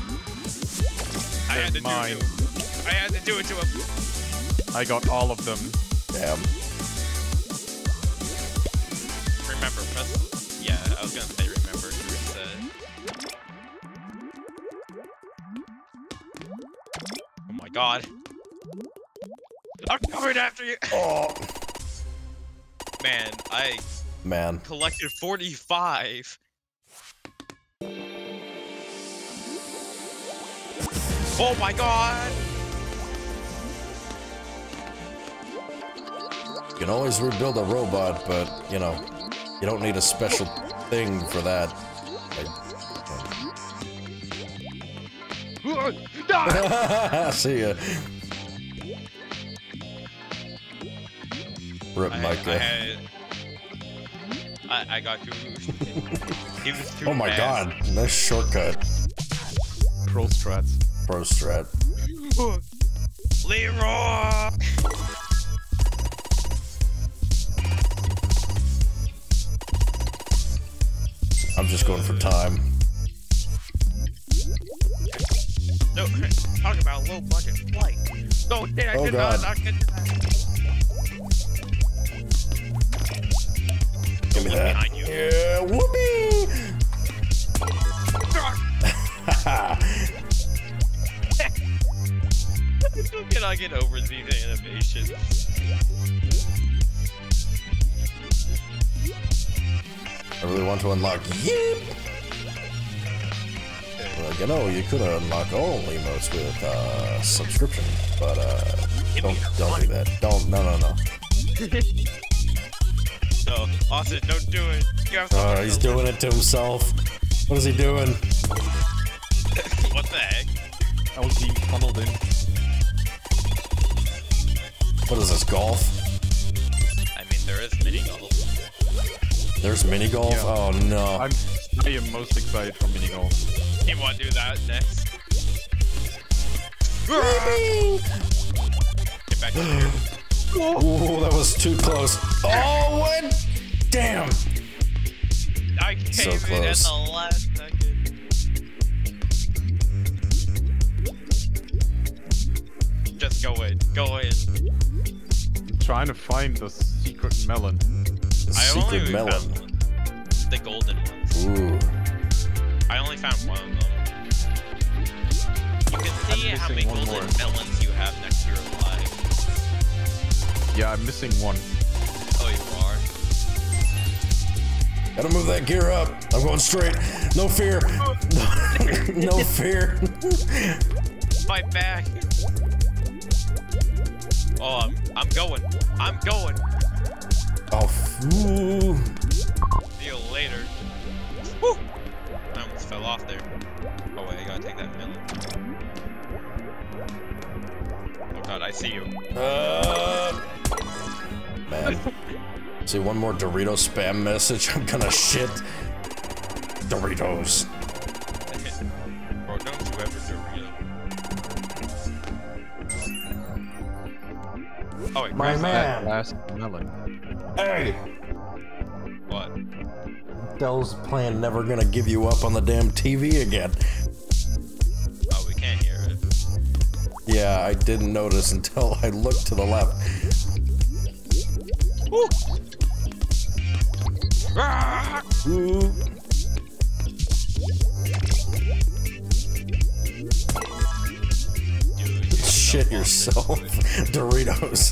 I had to Mine. do it. I had to do it to him. I got all of them. Damn. Remember, press. Yeah, I was gonna say remember to reset. Oh my god. I'm coming after you! Oh, Man, I man. collected forty-five. Oh my god! You can always rebuild a robot, but, you know, you don't need a special thing for that. Like, see ya. Rip I, I Micah. had... I, I got too... He was too Oh my fast. god, nice shortcut. Pro strats. Pro strat. Leroy! I'm just going for time. No, talk about low budget flight. No, shit, I Oh, did God. not, not get to that. Give me Look that. behind you. Yeah, whoopee! Still cannot get over these animations. I really want to unlock Yip! Like, you know, you could unlock all emotes with uh, subscription, but uh, Give don't me your don't money. do that. Don't no no no. No, No, Austin, don't do it. You have Oh, something he's to doing it to himself. What is he doing? live. What the heck? I was being funneled in. What is this, golf? I mean, there is mini golf. There's mini golf? Yeah. Oh no. I'm, I am most excited for mini golf. You want to do that next? Get back in here. Ooh, that was too close. Oh, what? Damn. I came So in at close. the last second. Just go in. Go in. I'm trying to find the secret melon. I only Secret melon. found the golden ones. Ooh. I only found one of them. You can see I'm how many missing one golden more. melons you have next to your life. Yeah, I'm missing one. Oh, you are? Gotta move that gear up. I'm going straight. No fear. No fear. Fight back. Oh, I'm, I'm going. I'm going. Oh, ooh. See you later. Woo! I almost fell off there. Oh wait, I gotta take that melon. Oh god, I see you. Uh, man. See one more Dorito spam message. I'm gonna shit. Doritos. Bro, don't you ever Dorito. Oh wait, My grab that. man. Last melon. Hey. What? Dell's plan never gonna give you up on the damn T V again. Oh, we can't hear it. Yeah, I didn't notice until I looked to the left. Woo! Ah! Ooh. Dude, you're Shit so yourself. Doritos.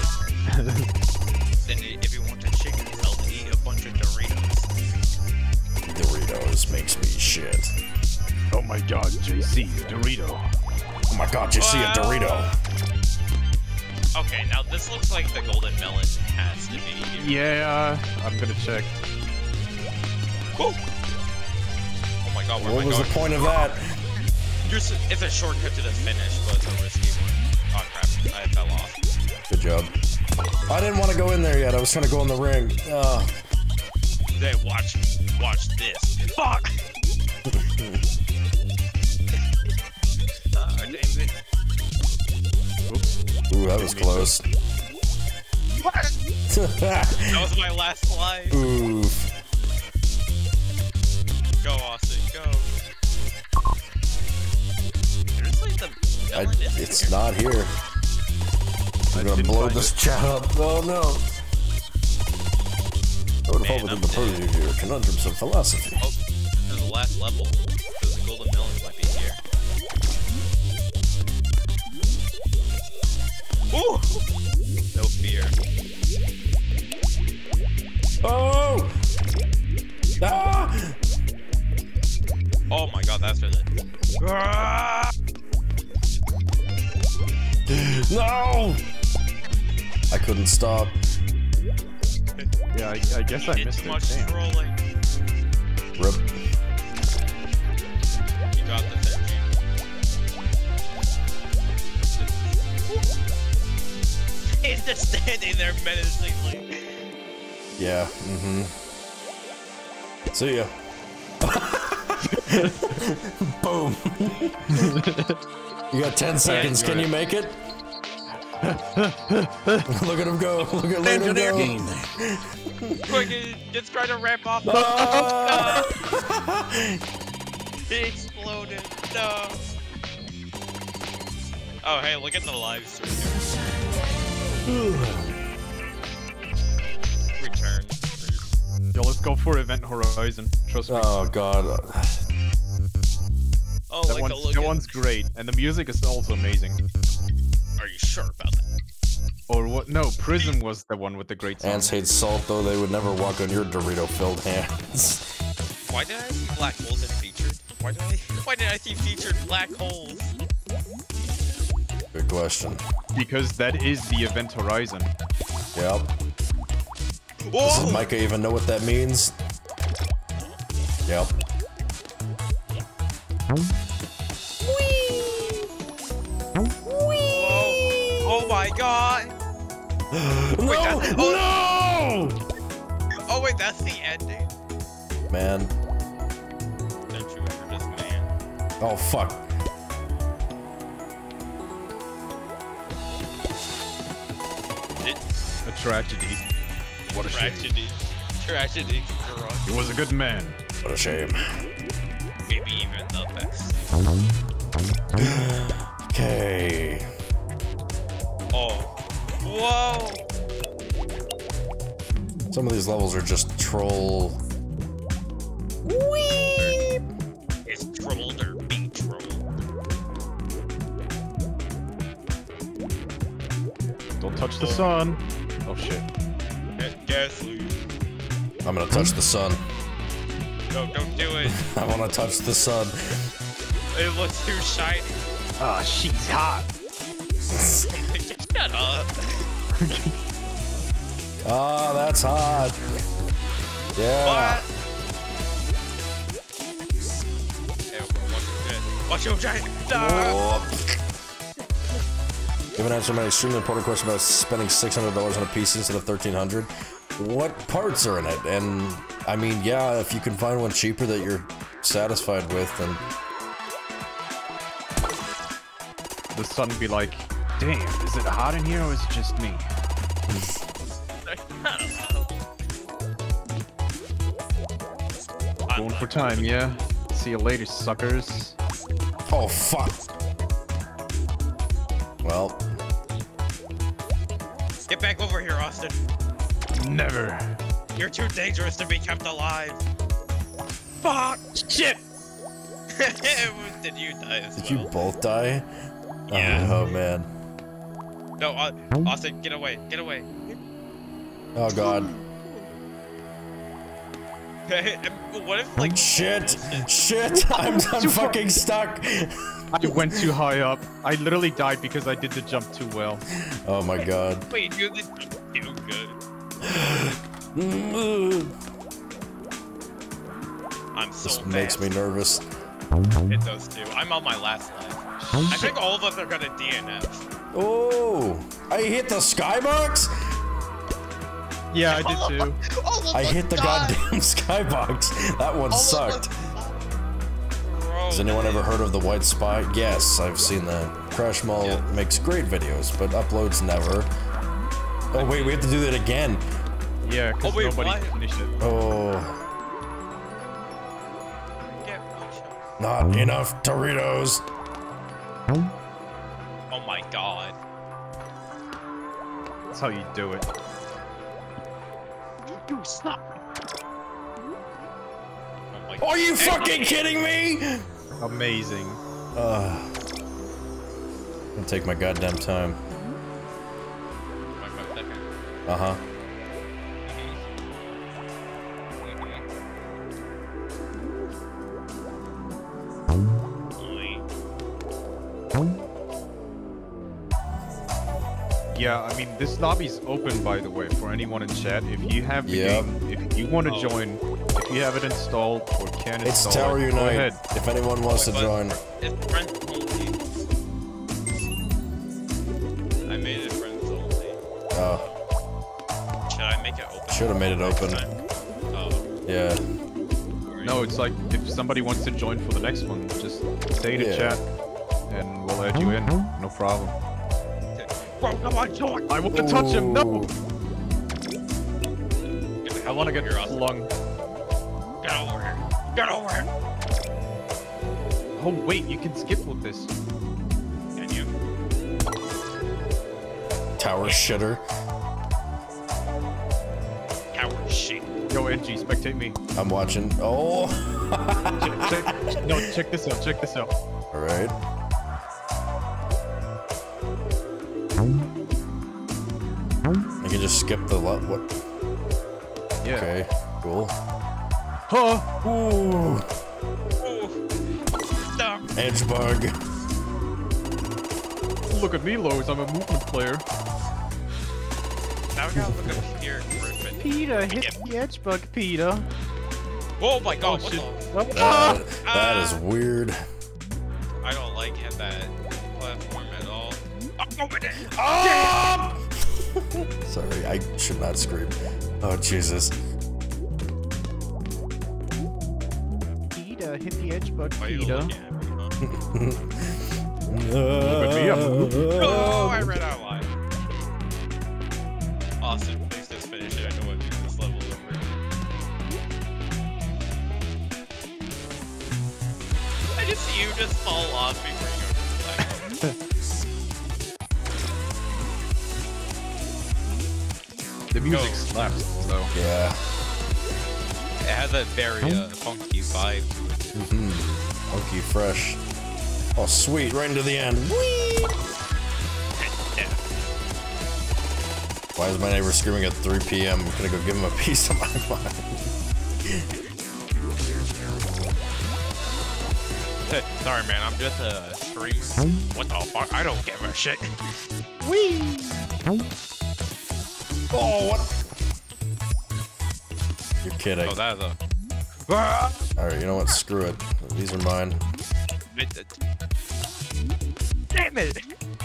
Then if you want to chicken yourself, eat a bunch of Doritos. Doritos makes me shit. Oh my god, J C, Dorito. Oh my god, you see a Dorito. Okay, now this looks like the golden melon has to be here. Yeah, I'm gonna check. Woo! Oh my god, where What am I was the going? point of that? Just, it's a shortcut to the finish, but it's a risky one. Oh crap, I fell off. Good job. I didn't want to go in there yet. I was trying to go in the ring. Uh, Hey, watch, watch this. Fuck! Ah, damn it. ooh, that was close. That was my last slide. Oof. Go, Austin, go. There's like the I, melon is it's here. not here. I'm gonna didn't blow find this it. chat up. Oh no. I would have Man, hoped I'm within the purview here. Conundrums of philosophy. Oh, there's the last level. Because the golden melons might be here. Ooh! No fear. Oh! Ah! Oh my god, that's really. Ah! No! I couldn't stop. Yeah, I, I guess I Did missed too it. much Damn. scrolling. Rip. You got this, energy. He's just standing there menacingly. Yeah. Mm-hmm. See ya. Boom. You got ten seconds. Can you make it? Look at him go. Look at, look at him go. Quick, just trying to ramp off. Ah! He exploded. No. Oh, hey, look at the live stream. Return. Yo, let's go for Event Horizon. Trust me. Oh god. Oh, that like one's, the look that at- one's great, and the music is also amazing. Are you sure about that? Or what? No, Prism was the one with the great song. Ants hate salt, though they would never walk on your Dorito-filled hands. Why did I see black holes in featured? Why did I? Why did I see featured black holes? Good question. Because that is the Event Horizon. Yep. Does Whoa! Micah even know what that means? Yep. Whoa! Oh my god! No! that's- No! Oh wait, that's the ending. Man. Don't you ever just man? Oh, fuck. It, A tragedy. What a shame. tragedy. Tragedy. Girl. He was a good man. What a shame. Maybe even the best. Okay. Oh. Whoa! Some of these levels are just troll. Whee! It's trolled or being trolled. Don't touch the sun. Oh shit. Get gas leave. I'm gonna touch the sun. No, don't do it. I wanna touch the sun. It looks too shiny. Ah, she's hot. Shut up. Ah, that's hot. Yeah. What? Hey, watch it. Watch your giant. Ah. You haven't answered my extremely important question about spending six hundred dollars on a P C instead of thirteen hundred. What parts are in it? And I mean, yeah, if you can find one cheaper that you're satisfied with, then The sun be like, damn, is it hot in here or is it just me? I don't know. I'm Going for time, yeah? See you later, suckers. oh fuck. Well, Get back over here, Austin. Never. You're too dangerous to be kept alive. Fuck! Shit! Did you die as did well? you both die? Yeah. Oh, oh man. No, uh, Austin, get away, get away. Oh god. What if, like... Shit! Shit! I'm, I'm fucking stuck! I went too high up. I literally died because I did the jump too well. Oh my god. Wait, you did too good. I'm so This fast. makes me nervous. It does too. I'm on my last life. I think all of us are gonna D N F. Oh! I hit the skybox? Yeah, I did too. All of I us hit the died. goddamn skybox. That one All of sucked. us- Bro, Has anyone ever heard of the White Spy? Yes, I've seen that. Crash Mall Yeah. makes makes great videos, but uploads never. Oh wait, we have to do that again. Yeah, because Oh, wait, nobody what? finished it. Oh, Get punched. not enough Doritos. Oh my god. That's how you do it. You stop. Oh my Are you fucking kidding me? Amazing. Uh, I'll take my goddamn time. Uh huh. Yeah, I mean, this lobby's open, by the way, for anyone in chat. If you have the Yep. game, if you want to join, if you have it installed or can It's install Tower it, go Unite. ahead. If anyone wants to But join. It's friends only. I made it friends only. Oh, Should I make it open? should have made it open. Oh. Yeah. No, it's like, if somebody wants to join for the next one, just say in the Yeah. chat, and we'll add you in. No problem. Bro, come on, join! I want to touch him, no! Ooh. I want to get You're awesome. flung. Get over here. Get over here. Oh, wait, you can skip with this. Can you? Tower shitter. Coward shit. Yo, N G, spectate me. I'm watching. Oh. Check, check, no, check this out, check this out. All right. I can just skip the lot. What? Yeah. Okay. Cool. Huh? Ooh. Ooh. Stop. Edge bug. Look at me, Lowe's, I'm a movement player. Now now we gotta look up here. Griffin. Peter, hit Again. the edge bug, Peter. Oh my god, what shit. the? That, that is Ah. weird. I don't like him that platform at all. Oh, over there. Oh! Sorry, I should not scream. Oh, Jesus. Peter, hit the edge bug, Why are you Peter. looking at me, huh? Look at me, I'm Oh, I ran out of line. Austin, please just finish it. I don't want to do this level over. I just see you just fall off before you go to the second. The music Go. slaps, so. Yeah. It has a very uh, funky vibe to it. Mm-hmm. Funky fresh. Oh, sweet. Right into the end. Whee! Yeah. Why is my neighbor screaming at three P M? I'm gonna go give him a piece of my mind. Sorry, man. I'm just a stream. What the fuck? I don't give a shit. Whee! Oh, what? You're kidding. Oh, that is a. Alright, you know what? Screw it. These are mine. Damn it!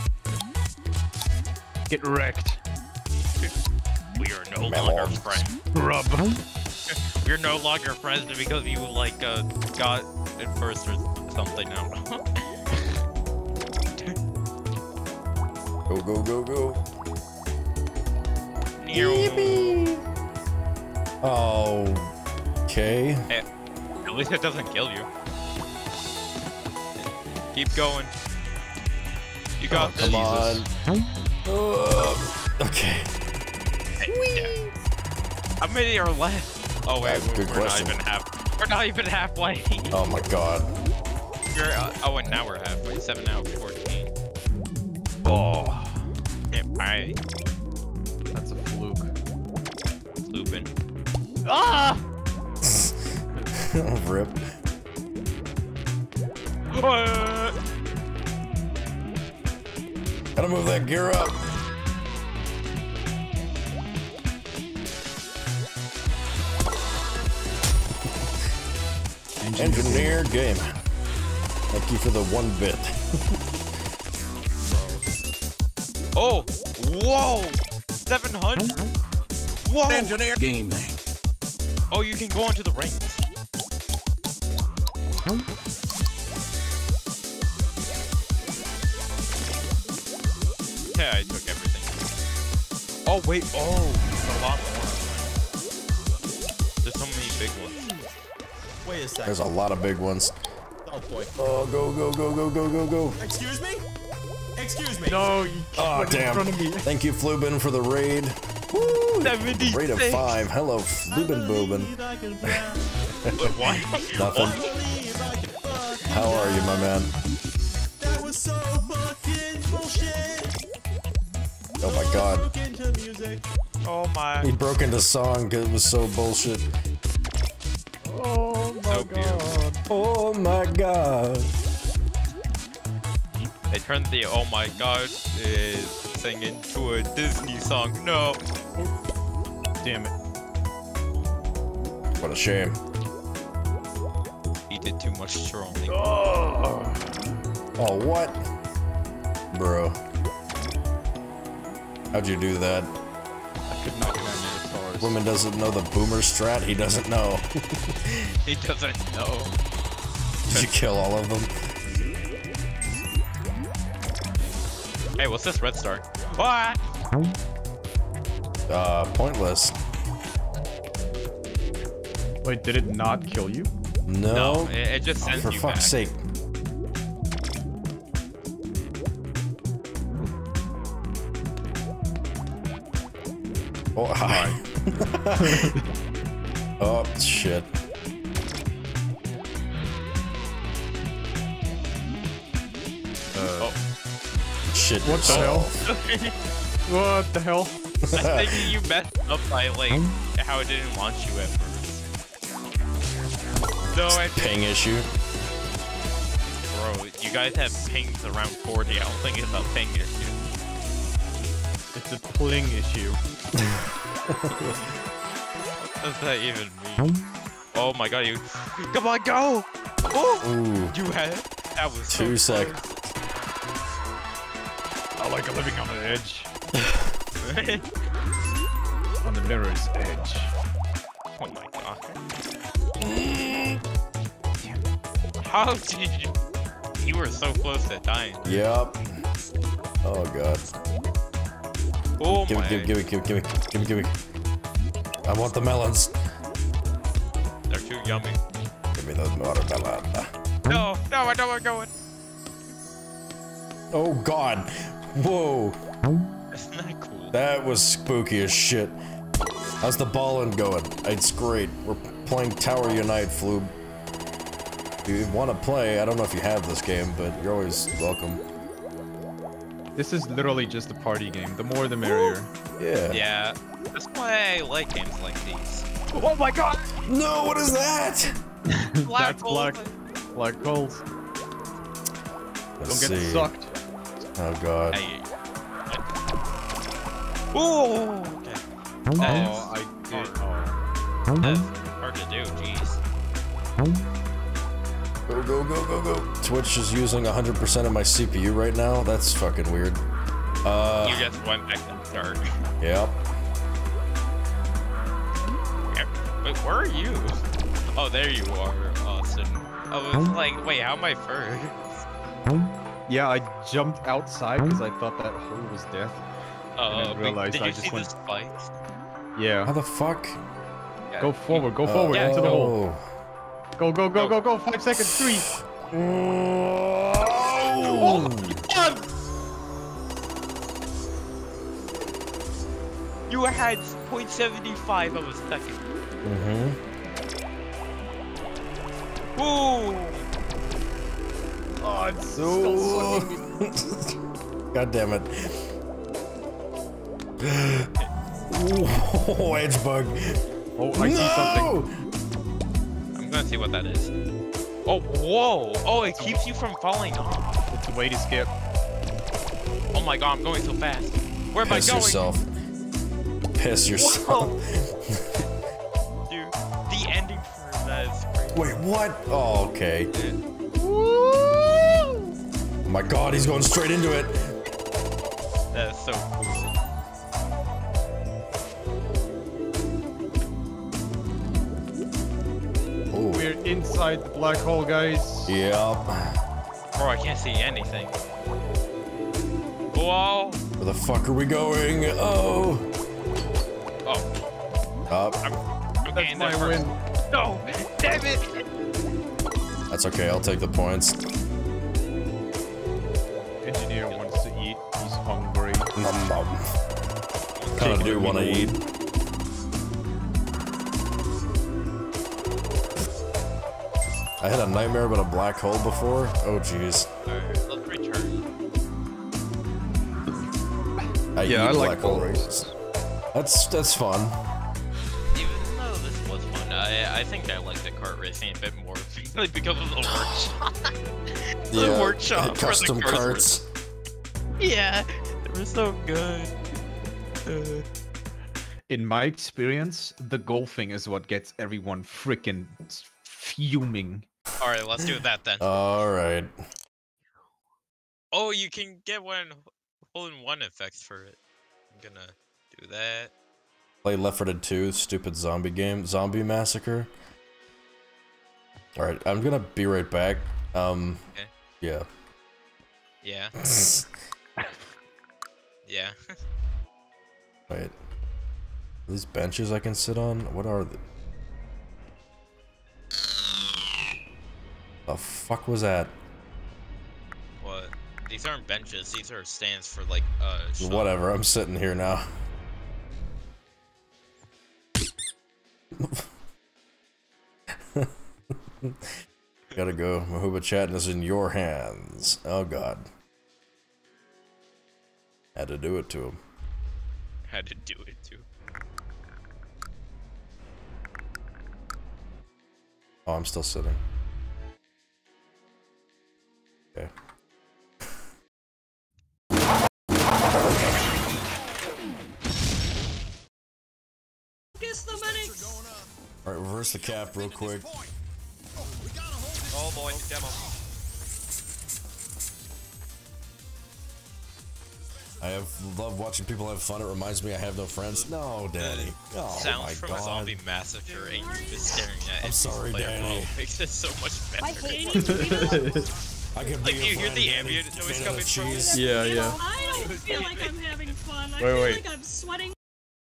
Get wrecked. We are no Melon. longer friends. Rub. We're no longer friends because you like uh got it first or something now. Go, go, go, go. Oh. Okay. Hey, at least it doesn't kill you. Keep going. You got Oh, this. come on. Oh, okay. Yeah. How many are left? Oh wait, That's a we're, good we're not question. even half. We're not even halfway. Oh my god. We're, uh, oh, and now we're halfway. Seven out of fourteen. Oh. Yeah, I That's a fluke. looping. Ah! Rip. Uh, Gotta move that gear up. Engineer game. Thank you for the one bit. Oh! Whoa! seven hundred? Whoa! Engineer gaming. Oh, you can go into the rings. Yeah, I took everything. Oh, wait. Oh, there's a lot more. There's so many big ones. Wait a second. There's a lot of big ones. Oh boy. Oh, go, go, go, go, go, go, go. Excuse me? Excuse me. No, you Oh, went in damn. front of me. Thank you, Flubin, for the raid. Woo! seventy-six. Rate of five. Hello, Flubin Boobin. Wait, what? Nothing. How are you, my man? That was so fucking bullshit. Oh my god. Broke into music. Oh my. He broke into song because it was so bullshit. Oh my So beautiful. Oh my god. They turned the oh my god is singing to a Disney song. No. Damn it. What a shame. He did too much strolling. Oh. Oh, what? Bro. How'd you do that? I could not get any of the stars. Woman doesn't know the boomer strat? He doesn't know. He doesn't know. Did you kill all of them? Hey, what's this red star? What? Uh, pointless. Wait, did it not kill you? No. No, it, it just Oh, sends for you fuck's back. sake. Oh, hi. Oh, shit. Oh, Shit. What the hell? What the hell? I think you messed up by like how it didn't launch you at first. No, I didn't. Ping issue. Bro, you guys have pings around forty. I don't think it's a ping issue. It's a pling issue. What does that even mean? Oh my god, you. Come on, go! Oh! Ooh. You had. That was Two so seconds. I like living on the edge. On the mirror's edge. Oh my god. How did you? You were so close to dying. Yep. Oh god. Oh Give my. me, give, give me, give me, give me, give me, give me. I want the melons. They're too yummy. Give me the watermelon. No, no, I know where I'm going. Oh god. Whoa. Isn't that cool? That was spooky as shit. How's the ballin' going? It's great. We're playing Tower Unite, Floob. If you want to play, I don't know if you have this game, but you're always welcome. This is literally just a party game. The more the merrier. Yeah. Yeah, that's why I like games like these. Oh my god! No, what is that? Black That's hole. black. Black holes. Let's Don't get see. sucked. Oh god. I, oh, okay. Oh, That's I did. hard. Oh. That's hard to do, jeez. Go, go, go, go, go. Twitch is using one hundred percent of my C P U right now. That's fucking weird. Uh, You just went back to the start. Yep. Wait, where are you? Oh, there you are, Austin. I was like, wait, how am I first? Yeah, I jumped outside because I thought that hole was death. Uh, didn't realize did I you just see the went- spikes? How Yeah. the fuck? Yeah. Go forward, go Uh, forward, yeah, into the hole. oh. Go, go, go, go, go. Five seconds. Three. Oh. You had point seven five of a second. Mm-hmm. Ooh! Oh, it's Oh. God damn it. Oh, edge bug. Oh, I see something. No! I'm gonna see what that is. Oh, whoa! Oh, it keeps you from falling off. It's a way to skip. Oh my god, I'm going so fast. Where am Piss I going? yourself. Piss yourself. Whoa. Dude, the ending for that is crazy. Wait, what? Oh, okay. Oh my god, he's going straight into it. That is so cool. Oh, We're inside the black hole, guys. yep. Bro, I can't see anything. Whoa! Where the fuck are we going? Oh. Oh, Up. I'm, I'm That's getting my there first. win. No! Damn it! That's okay, I'll take the points. Engineer wants to eat. He's hungry. Nom nom. Kinda do wanna eat. I had a nightmare about a black hole before. Oh jeez. Alright, let's return. I Yeah, eat I like black hole hole races. That's that's fun. Even though this was fun, I, I think I like the kart racing a bit more because of the workshop. the Yeah, workshop for custom the carts. Yeah, they were so good. Uh, In my experience, the golfing is what gets everyone freaking fuming. Alright, let's do that then. All right. Oh, you can get one hole-in-one effects for it. I'm gonna do that. Play Left four Dead two, stupid zombie game, Zombie Massacre. All right, I'm gonna be right back. Um, Okay. yeah. Yeah. Yeah. Wait. Are these benches I can sit on? What are they? The fuck was that? What? These aren't benches. These are stands for like uh. shop. Whatever, I'm sitting here now. Gotta go. Mahuba chatting is in your hands. Oh god. Had to do it to him. Had to do it too. Oh, I'm still sitting. Okay. Where's the medics? Alright, reverse the cap real quick. Oh boy, demo. I have love watching people have fun. It reminds me I have no friends. No, Danny. Oh Sounds my from god. a zombie massacre and you've been staring at I'm sorry, Danny. Makes it so much better. I hate it. I could Like, be do you a hear friend, the Danny. ambient noise Vanilla coming from cheese. it? Yeah, yeah. I don't feel like I'm having fun. I Wait, feel wait. like I'm sweating.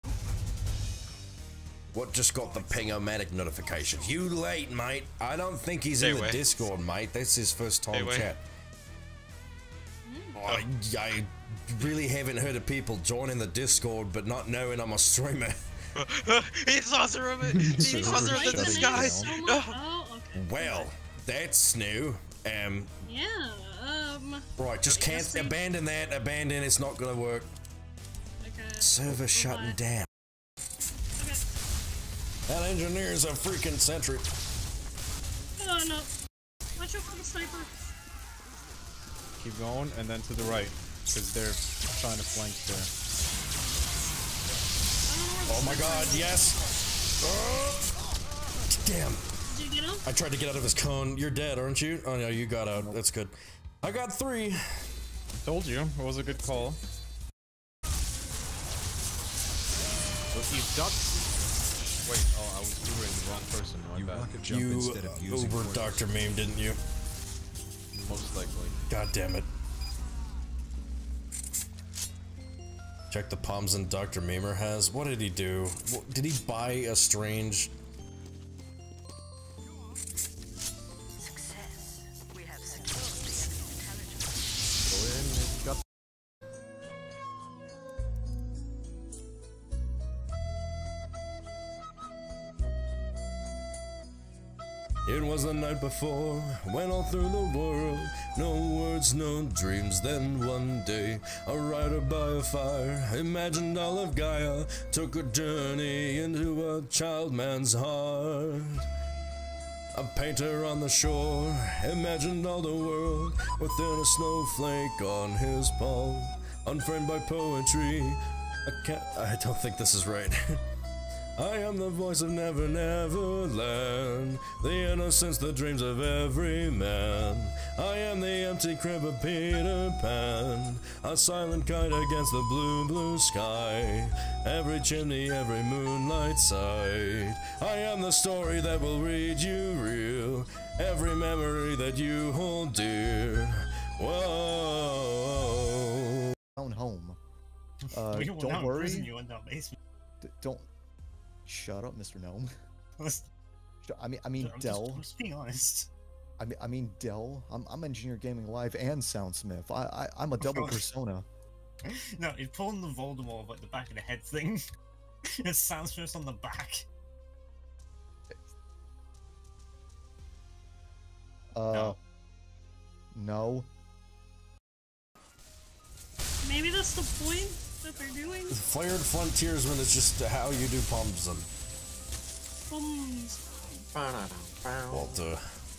What just got the ping-o-matic notification? You late, mate. I don't think he's Stay in the away. Discord, mate. That's his first Stay time away. chat. I, I really haven't heard of people joining the Discord but not knowing I'm a streamer. He's awesome it. He's awesome Like in the disguise. name so much- Oh, okay. Well, that's new. Um, Yeah, um... right, just can't Interesting. abandon that. Abandon. It's not gonna work. Okay. Server shutting down. Okay. That engineer's a freaking sentry. Oh, no. Watch out for the sniper. Keep going, and then to the right, because they're trying to flank there. Oh my god, yes! Oh, damn. Did you get him? I tried to get out of his cone. You're dead, aren't you? Oh no, you got out. That's good. I got three. Told you, it was a good call. But you ducked. Wait, oh, I was doing the wrong person. My You bad. rocket jump You instead of using Uber force. Doctor Meme, didn't you? Most likely. God damn it. Check the palms and Doctor Memer has. What did he do? What, did he buy a strange... Success. We have secured the enemy intelligence. Go in, and got. It was the night before, went all through the world. No words, no dreams. Then one day, a rider by a fire imagined all of Gaia. Took a journey into a child man's heart. A painter on the shore imagined all the world within a snowflake on his palm. Unframed by poetry, a cat. I don't think this is right. I am the voice of Never Never Land, the innocence, the dreams of every man. I am the empty crib of Peter Pan, a silent kite against the blue, blue sky. Every chimney, every moonlight sight. I am the story that will read you real, every memory that you hold dear. Whoa. Own home. Uh, We will don't not worry. imprison you in the basement. D- don't. Shut up, Mister Gnome. Listen, Sh- I mean, I mean, I'm just, Dell. I'm just being honest. I mean, I mean, Dell. I'm, I'm Engineer Gaming Live and Soundsmith. I, I, I'm a double persona. No, he's pulling the Voldemort like the back of the head thing. It sounds first on the back. Uh, no. Maybe that's the point that they're doing. Flared Frontiersman is just how you do pumps and Bums. Walter.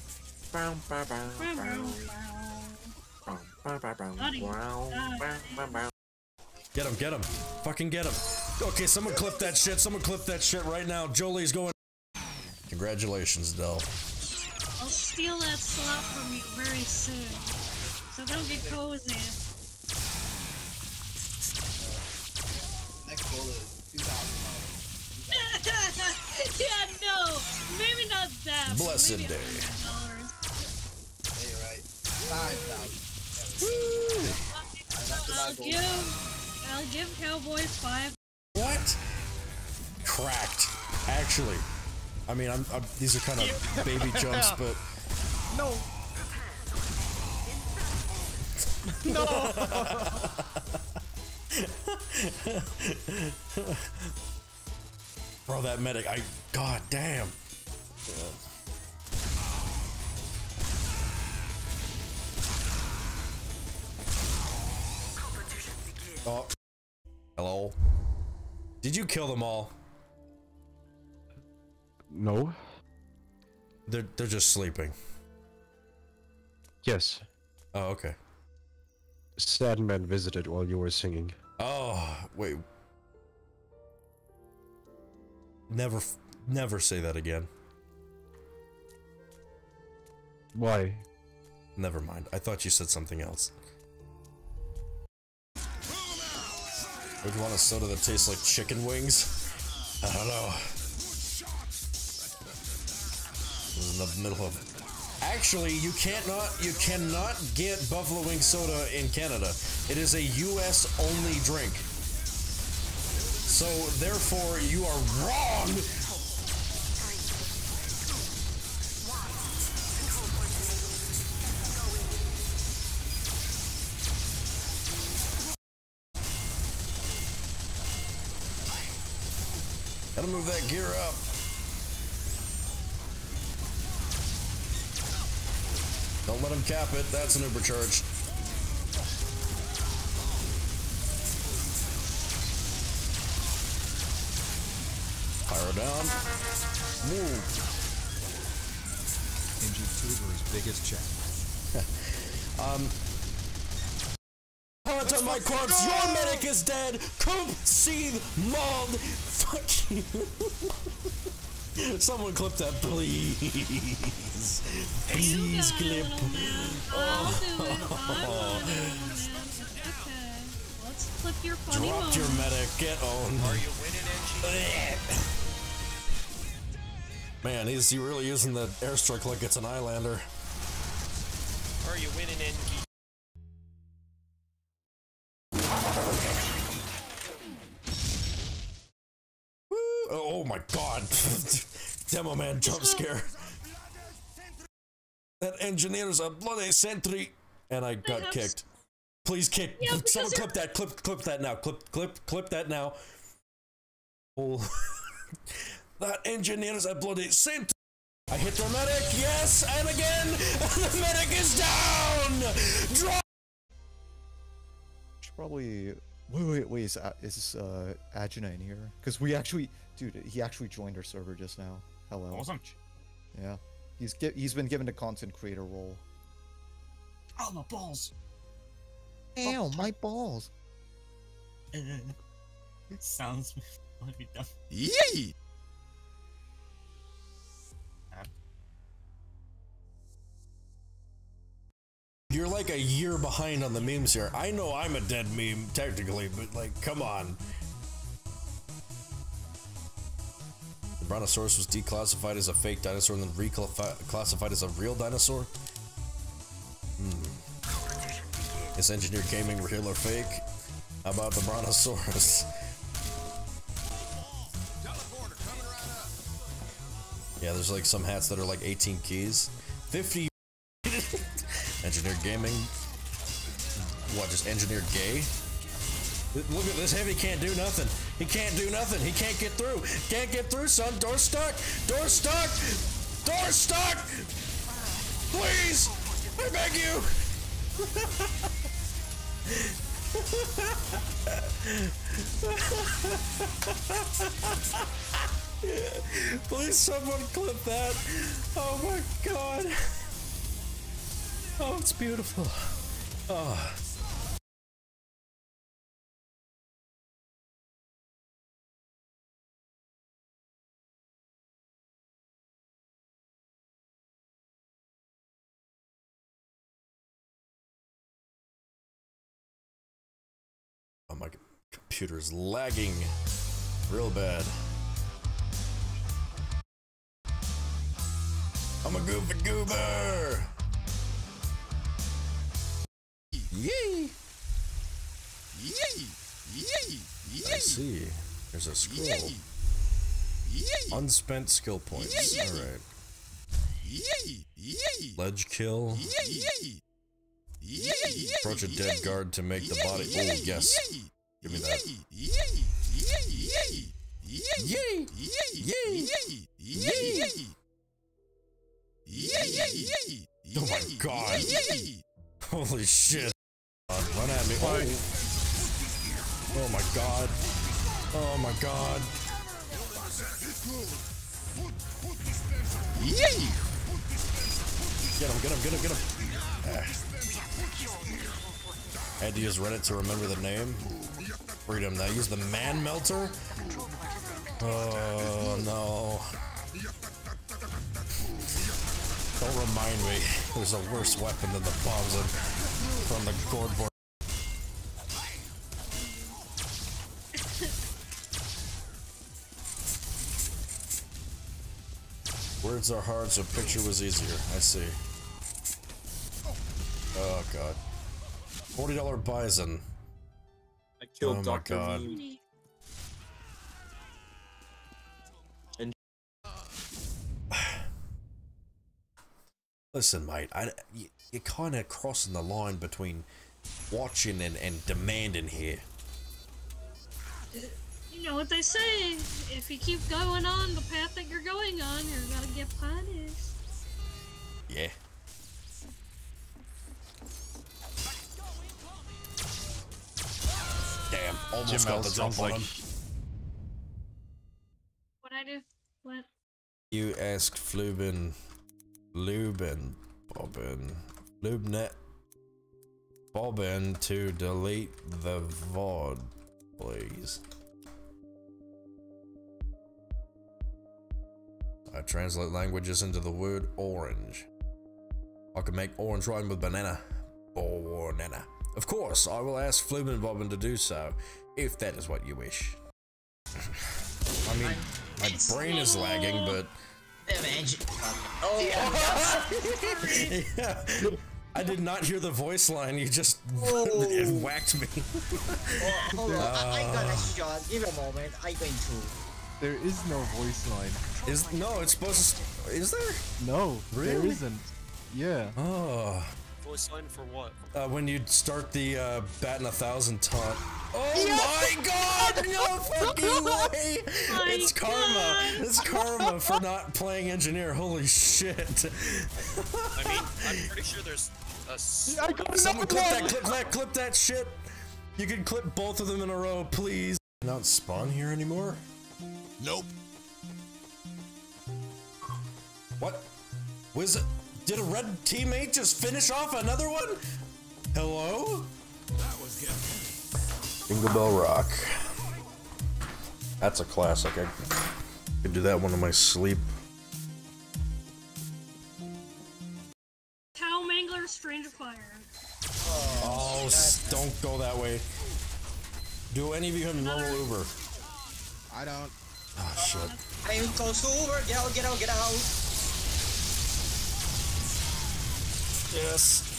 Get him, get him. Fucking get him. Okay, someone clip that shit. Someone clip that shit right now. Jolie's going. Congratulations, Dell. I'll steal that slot from you very soon. So don't get cozy. Next goal is two thousand dollars. Yeah, no. Maybe not that. but Blessed maybe day. one hundred dollars. Yeah, you're right. five thousand. I'll give, I'll give Cowboys five. What? Cracked. Actually. I mean, I'm, I'm, these are kind of baby jumps, but... No! Bro, that medic, I... God damn. Oh. Hello? Did you kill them all? No. They're, they're just sleeping. Yes. Oh, okay. Sadman visited while you were singing. Oh, wait. Never, f- never say that again. Why? Never mind. I thought you said something else. Would you want a soda that tastes like chicken wings? I don't know. This is in the middle of. Actually, you can't not. You cannot get Buffalo Wing soda in Canada. It is a U S only drink. So therefore, you are wrong. Gotta move that gear up. Don't let him cap it. That's an Uber charge. Pyro down. Move. N G Tuber's biggest check. um. Hunt on my corpse. Your medic is dead. Coop, seethe, mauled. Fuck you. Someone clip that, please. Please clip. I'll do it. I'll do it. Okay. Let's clip your funny Dropped moment. your medic. Get owned. Are you winning, N G? Man, is he really using the airstrike like it's an Islander? Are you winning, N G? Oh my god. Demo man jump scare. That engineer's a bloody sentry. And I got have kicked. Please kick. Yeah, because Someone they're- clip that. Clip clip that now. Clip clip clip that now. Oh. That engineer's a bloody sentry. I hit their medic. Yes, and again. And the medic is down. Drop. Should probably. Wait, wait, wait. Is uh, is uh, Agina in here? Because we actually, dude, he actually joined our server just now. Hello. Awesome. Yeah, he's gi- he's been given a content creator role. Oh, my balls. Ow, my balls. It sounds might be done. Yay! You're like a year behind on the memes here. I know I'm a dead meme, technically, but like, come on. The Brontosaurus was declassified as a fake dinosaur and then reclassified as a real dinosaur? Hmm. Is Engineer Gaming real or fake? How about the Brontosaurus? Yeah, there's like some hats that are like eighteen keys. fifty Engineer Gaming. What, just Engineer Gay? Look at this heavy, can't do nothing. He can't do nothing. He can't get through. Can't get through, son. Door stuck. Door stuck. Door stuck. Please. I beg you. Please someone clip that. Oh my god. Oh, it's beautiful. Oh. Oh, my computer's lagging real bad. I'm a goofy goober. Yay! Yay! Yay! Yay! I see. There's a scroll. Yay! Yay! Unspent skill points. Yay, yay. Alright. Yay! Yay! Ledge kill. Yay! Yay! Yay! Approach a dead guard to make the body. Oh, yes. Give me that. Yay! Yay! Yay! Yay! Yay! Yay! Yay! Yay! Yay! Oh my god. Yay! Holy shit. Run at me. Oh. Oh my god. Oh my god. Yay! Get him, get him, get him, get him. Ah. I had to use Reddit to remember the name. Freedom. Now use the man melter. Oh no. Don't remind me. There's a worse weapon than the bombs in, from the gourd board. Words are hard, so picture was easier. I see. Oh god. forty dollar bison. I killed oh Doctor my god. V. And Listen, mate, I, you, you're kind of crossing the line between watching and, and demanding here. You know what they say, if you keep going on the path that you're going on, you're gonna get punished. Yeah. Damn, almost got the jump on him. What'd I do? What? You asked Flubin, Lubin, Bobbin, Lubnet, Bobbin to delete the V O D, please. I translate languages into the word orange. I can make orange rhyme with banana. Banana. Of course, I will ask Flubin and Bobbin to do so, if that is what you wish. I mean, my brain is lagging, but... Oh, yeah. I did not hear the voice line, you just Oh. it whacked me. Oh, hold on, I, I got a shot. Give a moment. I'm going to. There is no voice line. Is no, it's supposed to. Is there? No, there Really? isn't. Yeah. Oh. Voice line for what? Uh, when you start the uh, batting a thousand taunt. Oh Yes! my god! No fucking way! My It's karma. God. It's karma for not playing engineer. Holy shit! I mean, I'm pretty sure there's a. Someone clip that, clip that, clip that shit. You can clip both of them in a row, please. Not spawn here anymore? Nope. What? Was it? Did a red teammate just finish off another one? Hello? That was good. Jingle Bell Rock. That's a classic. I could do that one in my sleep. Cow Mangler, Strange Fire. Oh, s don't go that way. Do any of you have normal Uber? I don't. Oh shit. I'm close to Uber. Get out, get out, get out. Yes.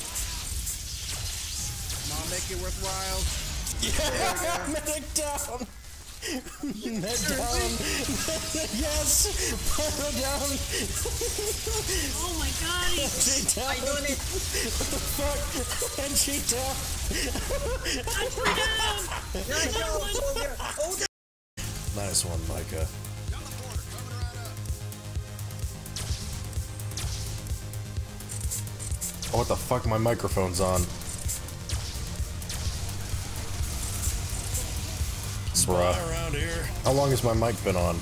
Come on, make it worthwhile. Yeah, medic down. Med down. Yes, put her down. Oh my god. She down. I'm doing it. What the fuck? And she down. I'm down. Nice job, soldier. Oh, no. Nice one, Micah. Oh, what the fuck? My microphone's on. Bruh. Around here. How long has my mic been on?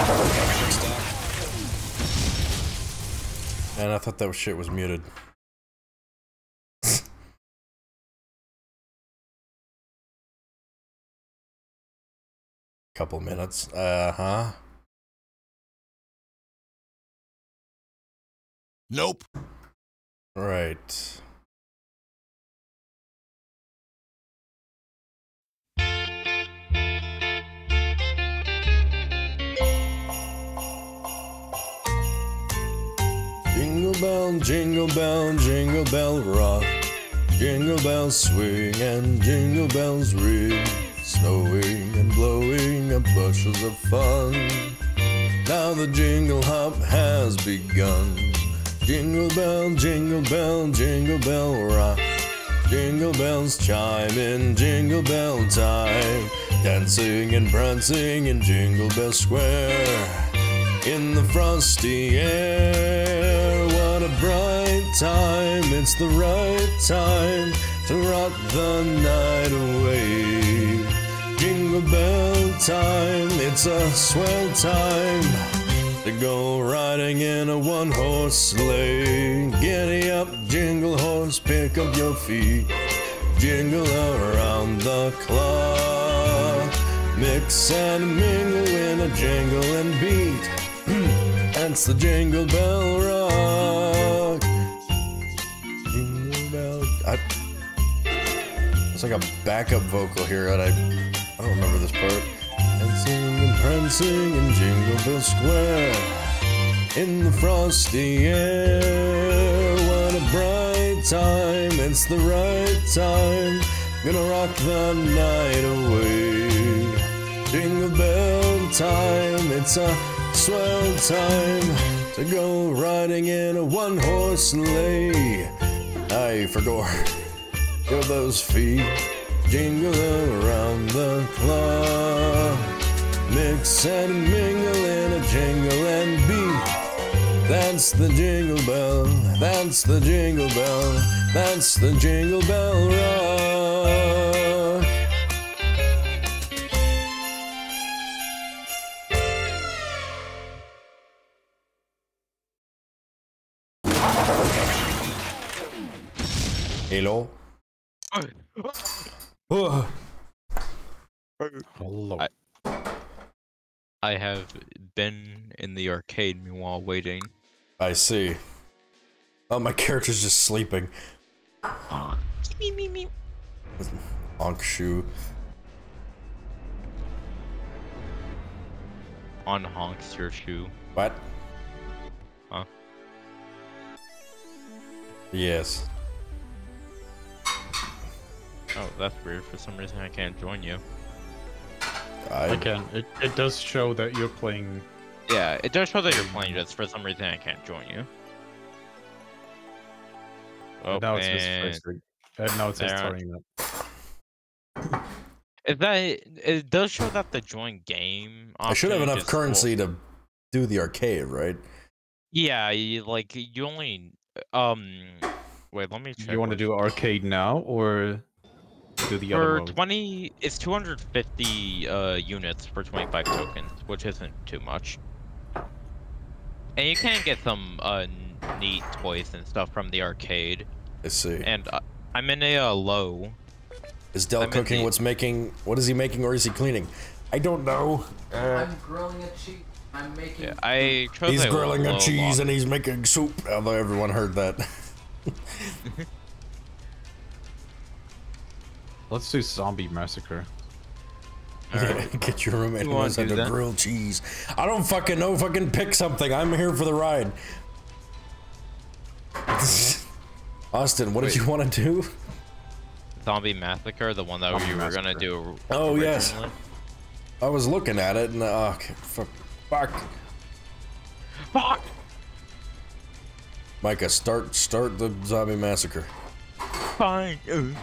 And I thought that shit was muted. Couple minutes. Uh huh. Nope. Right. Jingle bell, jingle bell, jingle bell rock. Jingle bells swing and jingle bells ring. Snowing and blowing up bushels of fun. Now the jingle hop has begun. Jingle bell, jingle bell, jingle bell rock. Jingle bells chime in jingle bell time. Dancing and prancing in Jingle Bell Square. In the frosty air, what a bright time. It's the right time to rock the night away. Jingle bell time, it's a swell time to go riding in a one-horse sleigh. Giddy up, jingle horse, pick up your feet. Jingle around the clock. Mix and mingle in a jingle and beat. That's the Jingle Bell Rock. Jingle Bell. I, it's like a backup vocal here, and I, I don't remember this part. Dancing and prancing in Jingle Bell Square. In the frosty air, what a bright time. It's the right time. Gonna rock the night away. Jingle bell time, it's a swell time to go riding in a one-horse sleigh. I forgot, feel those feet jingle around the clock. Mix and mingle in a jingle and beat. That's the Jingle Bell, that's the Jingle Bell, that's the Jingle Bell Rock. Hello. Oh. I, I have been in the arcade meanwhile waiting. I see. Oh, my character's just sleeping. Me, me, me. Honk shoe. On honks your shoe. What? Huh? Yes. Oh, that's weird. For some reason, I can't join you. I, I can. It, it does show that you're playing. Yeah, it does show that you're playing, just for some reason I can't join you. Oh, now it says and... first. And now it says There. starting up. Is that it does show that the join game I should have option enough just- currency to do the arcade, right? Yeah, you, like you only um wait, let me check. You want to what- do arcade now or do the for other mode? twenty it's two hundred fifty uh units for twenty-five tokens, which isn't too much. And you can get some uh neat toys and stuff from the arcade. I see. And uh, I'm in a uh, low. Is Del I'm in cooking? the- What's making? What is he making, or is he cleaning? I don't know. Uh, I'm grilling a cheese. I'm making. Yeah, I chose he's a grilling low a cheese lock. and he's making soup. Although everyone heard that. Let's do Zombie Massacre. Alright. Get your roommate You who wanna knows how do to that? grill cheese. I don't fucking know. Fucking pick something. I'm here for the ride. Austin, what Wait. did you want to do? Zombie Massacre, the one that Zombie you were Massacre. gonna do. Oh yes. originally? I was looking at it and uh, okay, fuck, fuck. Fuck. Micah, start start the Zombie Massacre. Fine.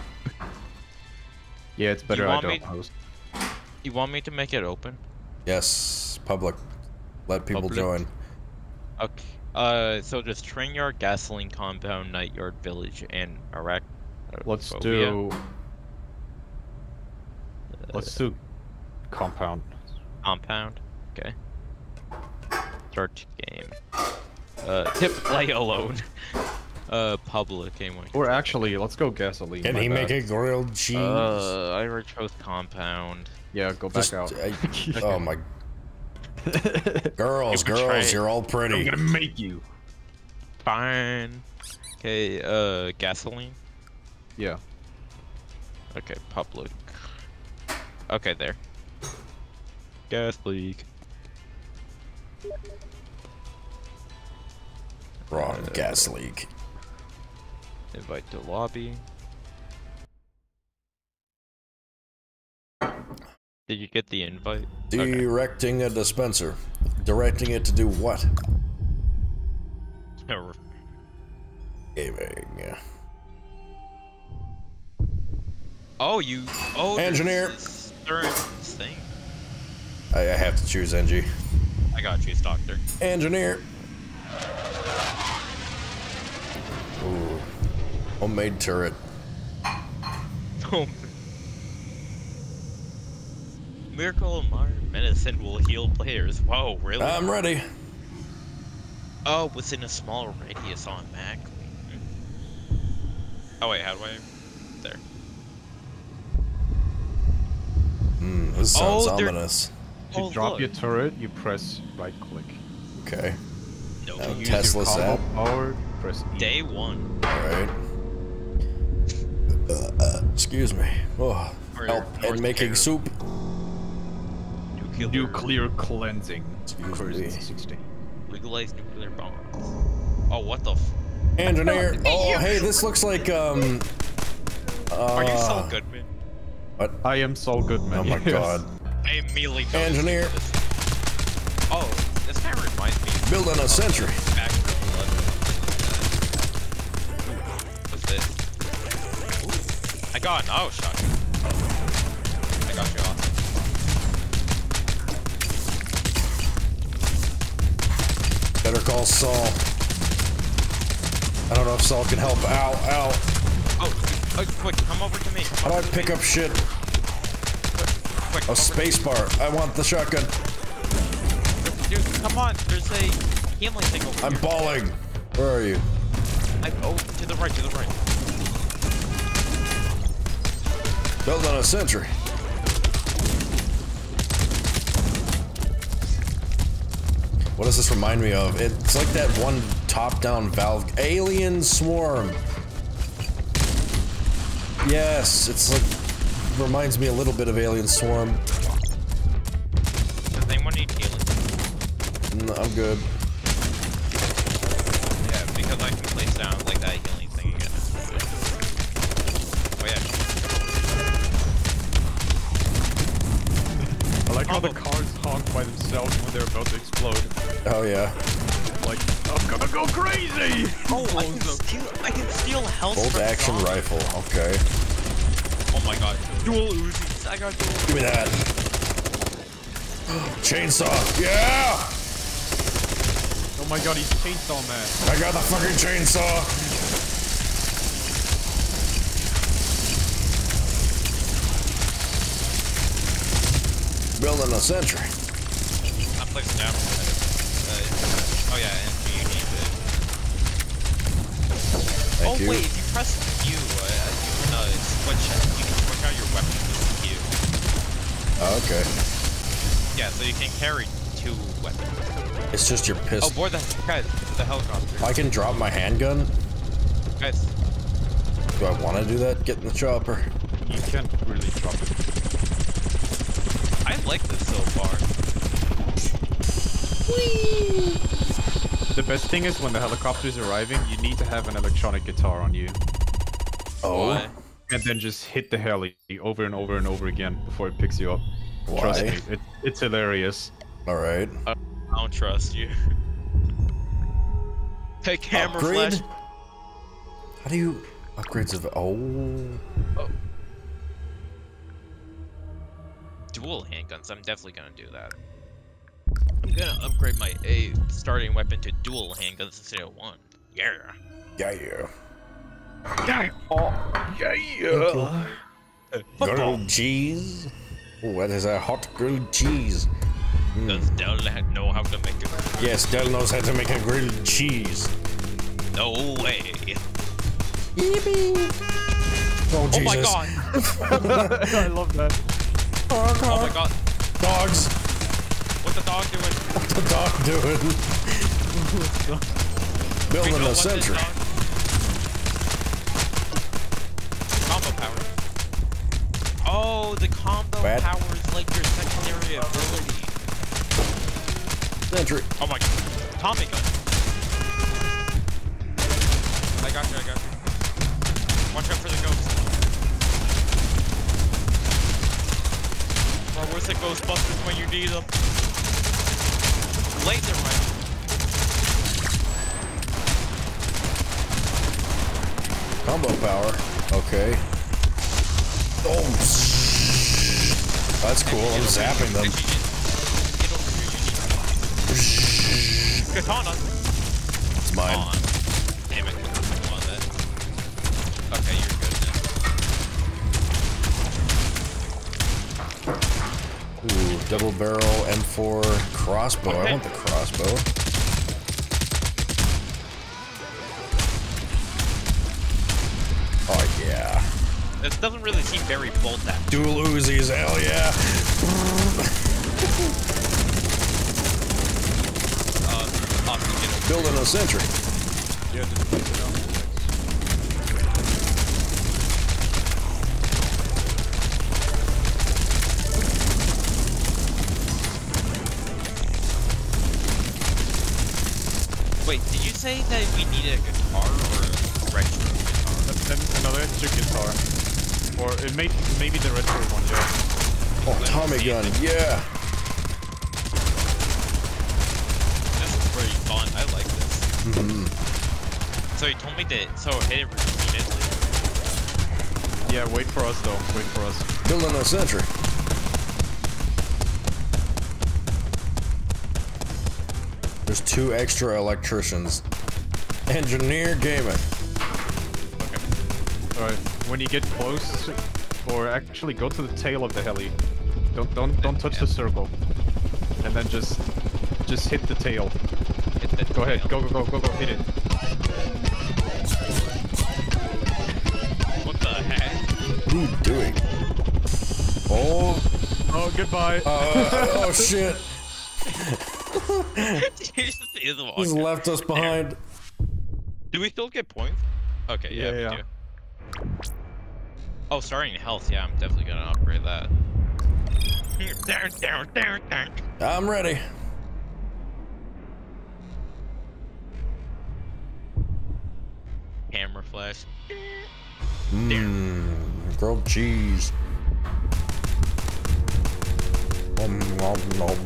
Yeah, it's better You I want don't me- host. You want me to make it open? Yes, public. Let people Public. join. Okay. Uh, so just train yard, gasoline compound, night yard, village, and Iraq. Let's Phobia. do. Let's do compound. Compound. Okay. Start game. Uh, tip play alone. Uh, public game. one. Or actually, let's go gasoline. Can my he bad. make a grilled cheese? Uh, I already chose compound. Yeah, go back Just, out. I- oh my. Girls, You can try girls, it. you're all pretty. I'm gonna make you. Fine. Okay. Uh, gasoline. Yeah. Okay, public. Okay, there. Gas leak. Wrong, Uh, gas leak. Invite to lobby. Did you get the invite? Okay. Directing a dispenser. Directing it to do what? Gaming. Oh, you. Oh, Engineer. This is third thing. I, I have to choose N G. I got you, doctor. Engineer. Ooh. Homemade turret. Oh. Miracle of Modern Medicine will heal players. Whoa, really? I'm ready. Oh, within a smaller radius automatically. Hmm. Oh wait, how do I? There. Hmm, This sounds Oh, they're- ominous. To Oh, drop look. your turret, you press right click. Okay. No, Uh, To use Tesla your combo sap. power, press E. Day one. Alright. Uh, uh, excuse me. Oh, Or help in North making Carolina. soup. Nuclear, Nuclear cleansing. Excuse Cruise me. sixty. legalized nuclear bombs. Oh, what the? F Engineer. Oh, hey, this looks like um. Uh, Are you Saul Goodman? What? I am Saul Goodman. Oh my yes. god. I immediately noticed Engineer. this. Oh, this kind of reminds me. Building a sentry. Back for Blood. What's this? Ooh. I got an auto shot. I got you off. Better call Saul. I don't know if Saul can help. Ow, ow. Oh, oh, quick, come over to me. How do I pick up shit? Quick, A space bar. I want the shotgun. Dude, come on. There's a healing thing over I'm here. balling. Where are you? I, oh, to the right, to the right. Building a sentry. What does this remind me of? It's like that one top-down Valve Alien Swarm. Yes, it's like reminds me a little bit of Alien Swarm. Does anyone need healing? No, I'm good. Yeah, because I can place down like that healing thing again. Oh yeah. I like how the cars honk by themselves when they're about to explode. Oh yeah. Like, I'm gonna go crazy! Oh, I can steal, I can steal health Bolt from action zombies. rifle. Okay. Oh my god. Dual Uzis. I got dual Uzis. Give me that. Chainsaw. Yeah! Oh my god, he's Chainsaw Man. I got the fucking chainsaw. Building a sentry. I'm placing down. Uh, oh yeah, and you need it. Thank oh you. wait, if you press Q, uh, you can uh, switch. You can switch out your weapons with Q. Oh, okay. Yeah, so you can carry two weapons. It's just your Oh, pistol. board the guys, the helicopter. I can drop my handgun. Guys, Do I want to do that? Get in the chopper. You can't really drop it. I like this so far. Whee! The best thing is when the helicopter is arriving, you need to have an electronic guitar on you. Oh. Why? And then just hit the heli over and over and over again before it picks you up. Why? Trust me, it, it's hilarious. All right. I don't trust you. Hey, camera Upgrade? flash. How do you upgrades of? Oh. Oh. Dual handguns. I'm definitely gonna do that. I'm gonna upgrade my A starting weapon to dual handguns instead of one. Yeah. Yeah, yeah. Yeah. Oh, yeah, yeah. Grilled cheese. Oh, that is a hot grilled cheese. Mm. Does Dell know how to make it? Yes, Dell knows how to make a grilled cheese. No way. Yippee! Oh, Oh my Jesus. god. I love that. Oh my god. Dogs. What's the dog doing? What's the dog doing? Building Rico, a what's this sentry. dog? Combo power. Oh, the combo Bad. power is like your secondary ability. Sentry. Oh my god. Tommy gun. I got you, I got you. Watch out for the ghost. Bro, where's the Ghostbusters when you need them? Laser rifle. Combo power. Okay. Oh. That's cool. I'm zapping them. Katana. It's mine. On. Damn it. Come on, that. Okay, you're good now. Ooh, double barrel M four crossbow. I want the crossbow. Oh yeah. This doesn't really seem very bolt that. Dual Uzis, hell yeah. Uh, Austin, get over. Building a sentry. Yeah, just place it out. Wait, did you say that we need a guitar or a retro guitar? That's an- another extra guitar. Or it may maybe the retro one, yeah. Oh, Tommy gun, yeah. This is pretty fun. I like this. Mm-hmm. So he told me that. So hit it repeatedly. Yeah, wait for us though. Wait for us. Building a sentry. There's two extra electricians. Engineer gaming. Okay. Alright. When you get close, or actually go to the tail of the heli. Don't don't don't touch the circle. And then just just hit the tail. Hit the go tail. ahead. Go go go go go. Hit it. What the heck? What are you doing? Oh. Oh, goodbye. Uh, oh shit. He's He's left us behind. Do we still get points? Okay, yeah, Yeah, we yeah. do. Oh, starting in health, yeah, I'm definitely gonna upgrade that. Down, down, down, down. I'm ready. Camera flash. Mmm, grilled cheese. Nom nom nom.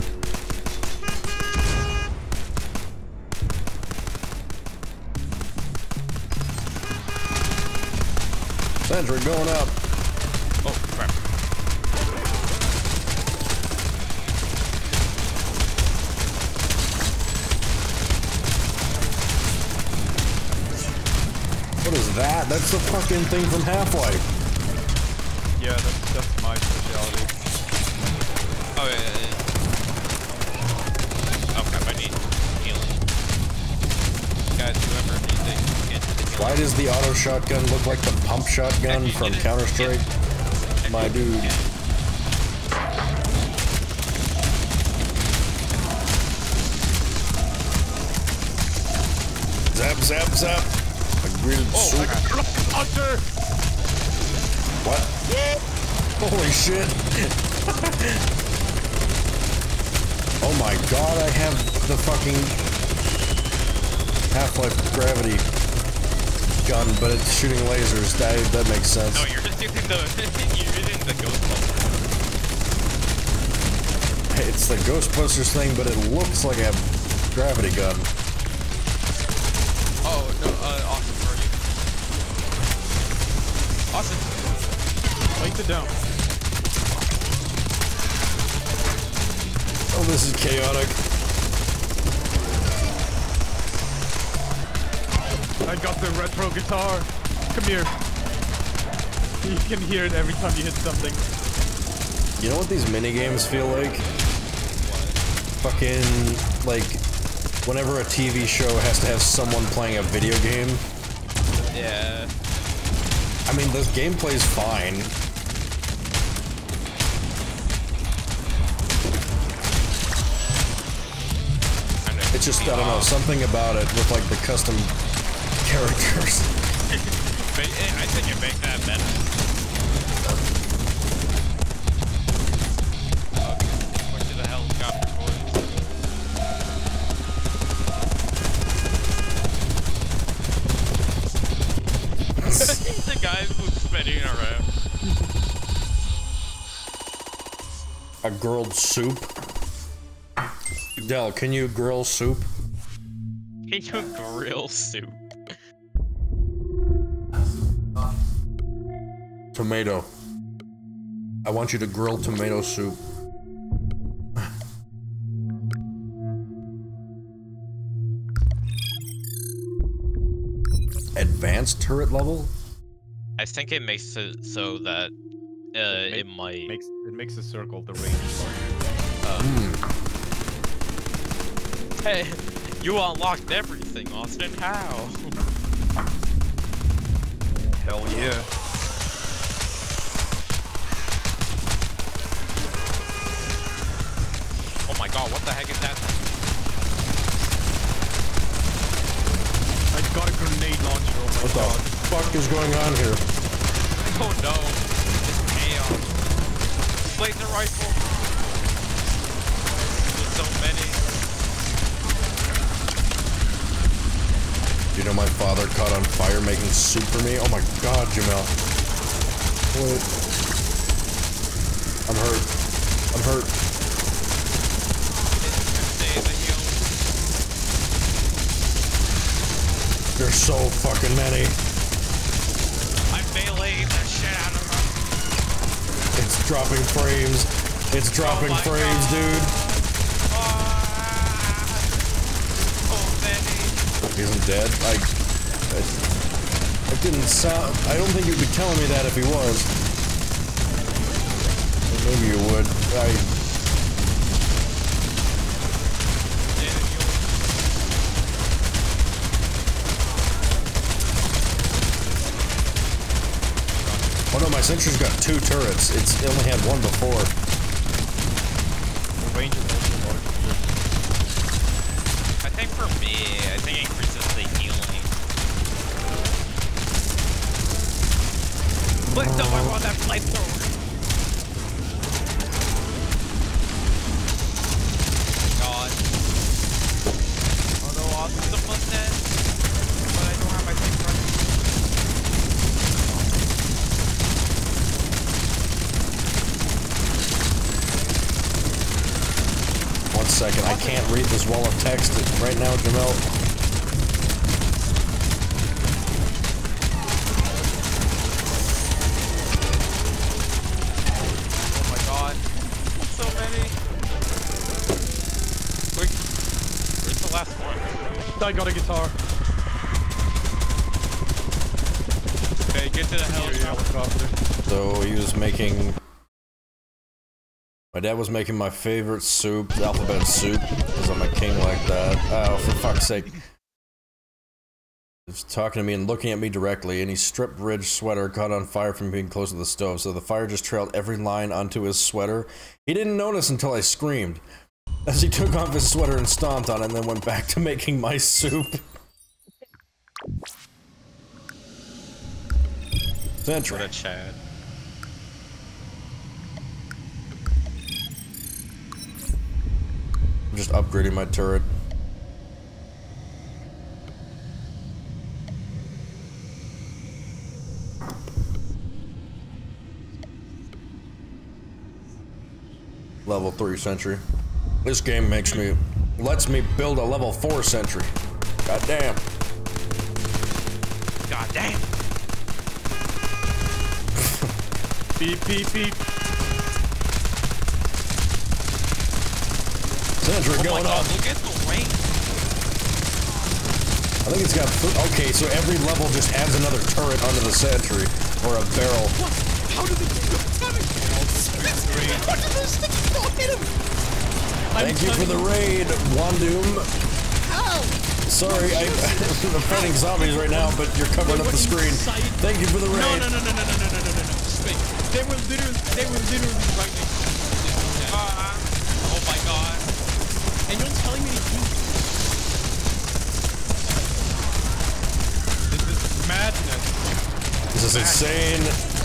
Sentry going up. Oh crap. What is that? That's the fucking thing from Half-Life. Yeah, that's that's my specialty. Oh yeah, yeah, yeah. Oh crap, I need healing. Guys, whoever needs it, get the healing. Why does the auto shotgun look like the pump shotgun Actually, from get it. Counter-Strike? Get My dude. Get it. Zap, zap, zap. A grilled Oh, soup. Hunter! What? Holy shit. Oh my god, I have the fucking Half-Life gravity gun, but it's shooting lasers. That, that makes sense. No, you're just using the you're using the Ghostbusters. It's the Ghostbusters thing, but it looks like a gravity gun. Oh no, uh, Austin, where are you? Austin, Place it down. Oh, this is chaotic. I got the retro guitar. Come here. You can hear it every time you hit something. You know what these minigames feel like? Fucking, like, whenever a T V show has to have someone playing a video game. yeah. I mean, this gameplay's fine. It's just, I don't know, something about it with, like, the custom characters. But, eh, I think you make that better. Okay, point to the helicopter, boys. The guy who's spinning around. A grilled soup. Del, can you grill soup? Can you grill soup? Tomato. I want you to grill tomato soup. Advanced turret level? I think it makes it so that uh, It it might. Makes it makes a circle the range. Uh, Hmm. Hey, you unlocked everything, Austin. How? Hell yeah. my god, what the heck is that? I got a grenade launcher. Oh my What god. the fuck is going on here? Oh no. It's chaos. Laser rifle. There's so many. You know my father caught on fire making soup for me? Oh my god, Jamel. Wait. I'm hurt. I'm hurt. There's so fucking many. I meleeed the shit out of them. It's dropping frames. It's dropping Oh my frames, God. dude. So many. Isn't dead? I, I. It didn't sound. I don't think you'd be telling me that if he was. Or maybe you would. I. Oh no, my sentry's got two turrets. It's it only had one before. The range is also large. I think for me, I think it increases the healing. Please don't I want that flamethrower. God. Oh no, awesome was dead. But I don't have my flamethrower. One second, I can't read this wall of text right now, Jamel. Oh my god. So many. Quick. Where's the last one? I got a guitar. Okay, get to the helicopter. So he was making. My dad was making my favorite soup, alphabet soup, because I'm a king like that. Oh, for fuck's sake. He's talking to me and looking at me directly, and his strip ridge sweater caught on fire from being close to the stove, so the fire just trailed every line onto his sweater. He didn't notice until I screamed, as he took off his sweater and stomped on it, and then went back to making my soup. Sentry. What a Chad. I'm just upgrading my turret. Level three sentry. This game makes me, lets me build a level four sentry. God damn. God damn. Beep, beep, beep. Sentry Oh going my God, up. look at the range. I think it's got, okay, so every level just adds another turret onto the sentry, or a barrel. What? How did they do that? How did those things not hit him? Thank you for the raid, Wandoom. Ow! Sorry, I, I'm fighting zombies right now, but you're covering up the screen. Thank you for the raid. No, no, no, no, no, no, no, no, no, no. Wait, they were literally, they were literally right next to me. Uh, oh my god. And you're telling me to do This is madness. This is insane.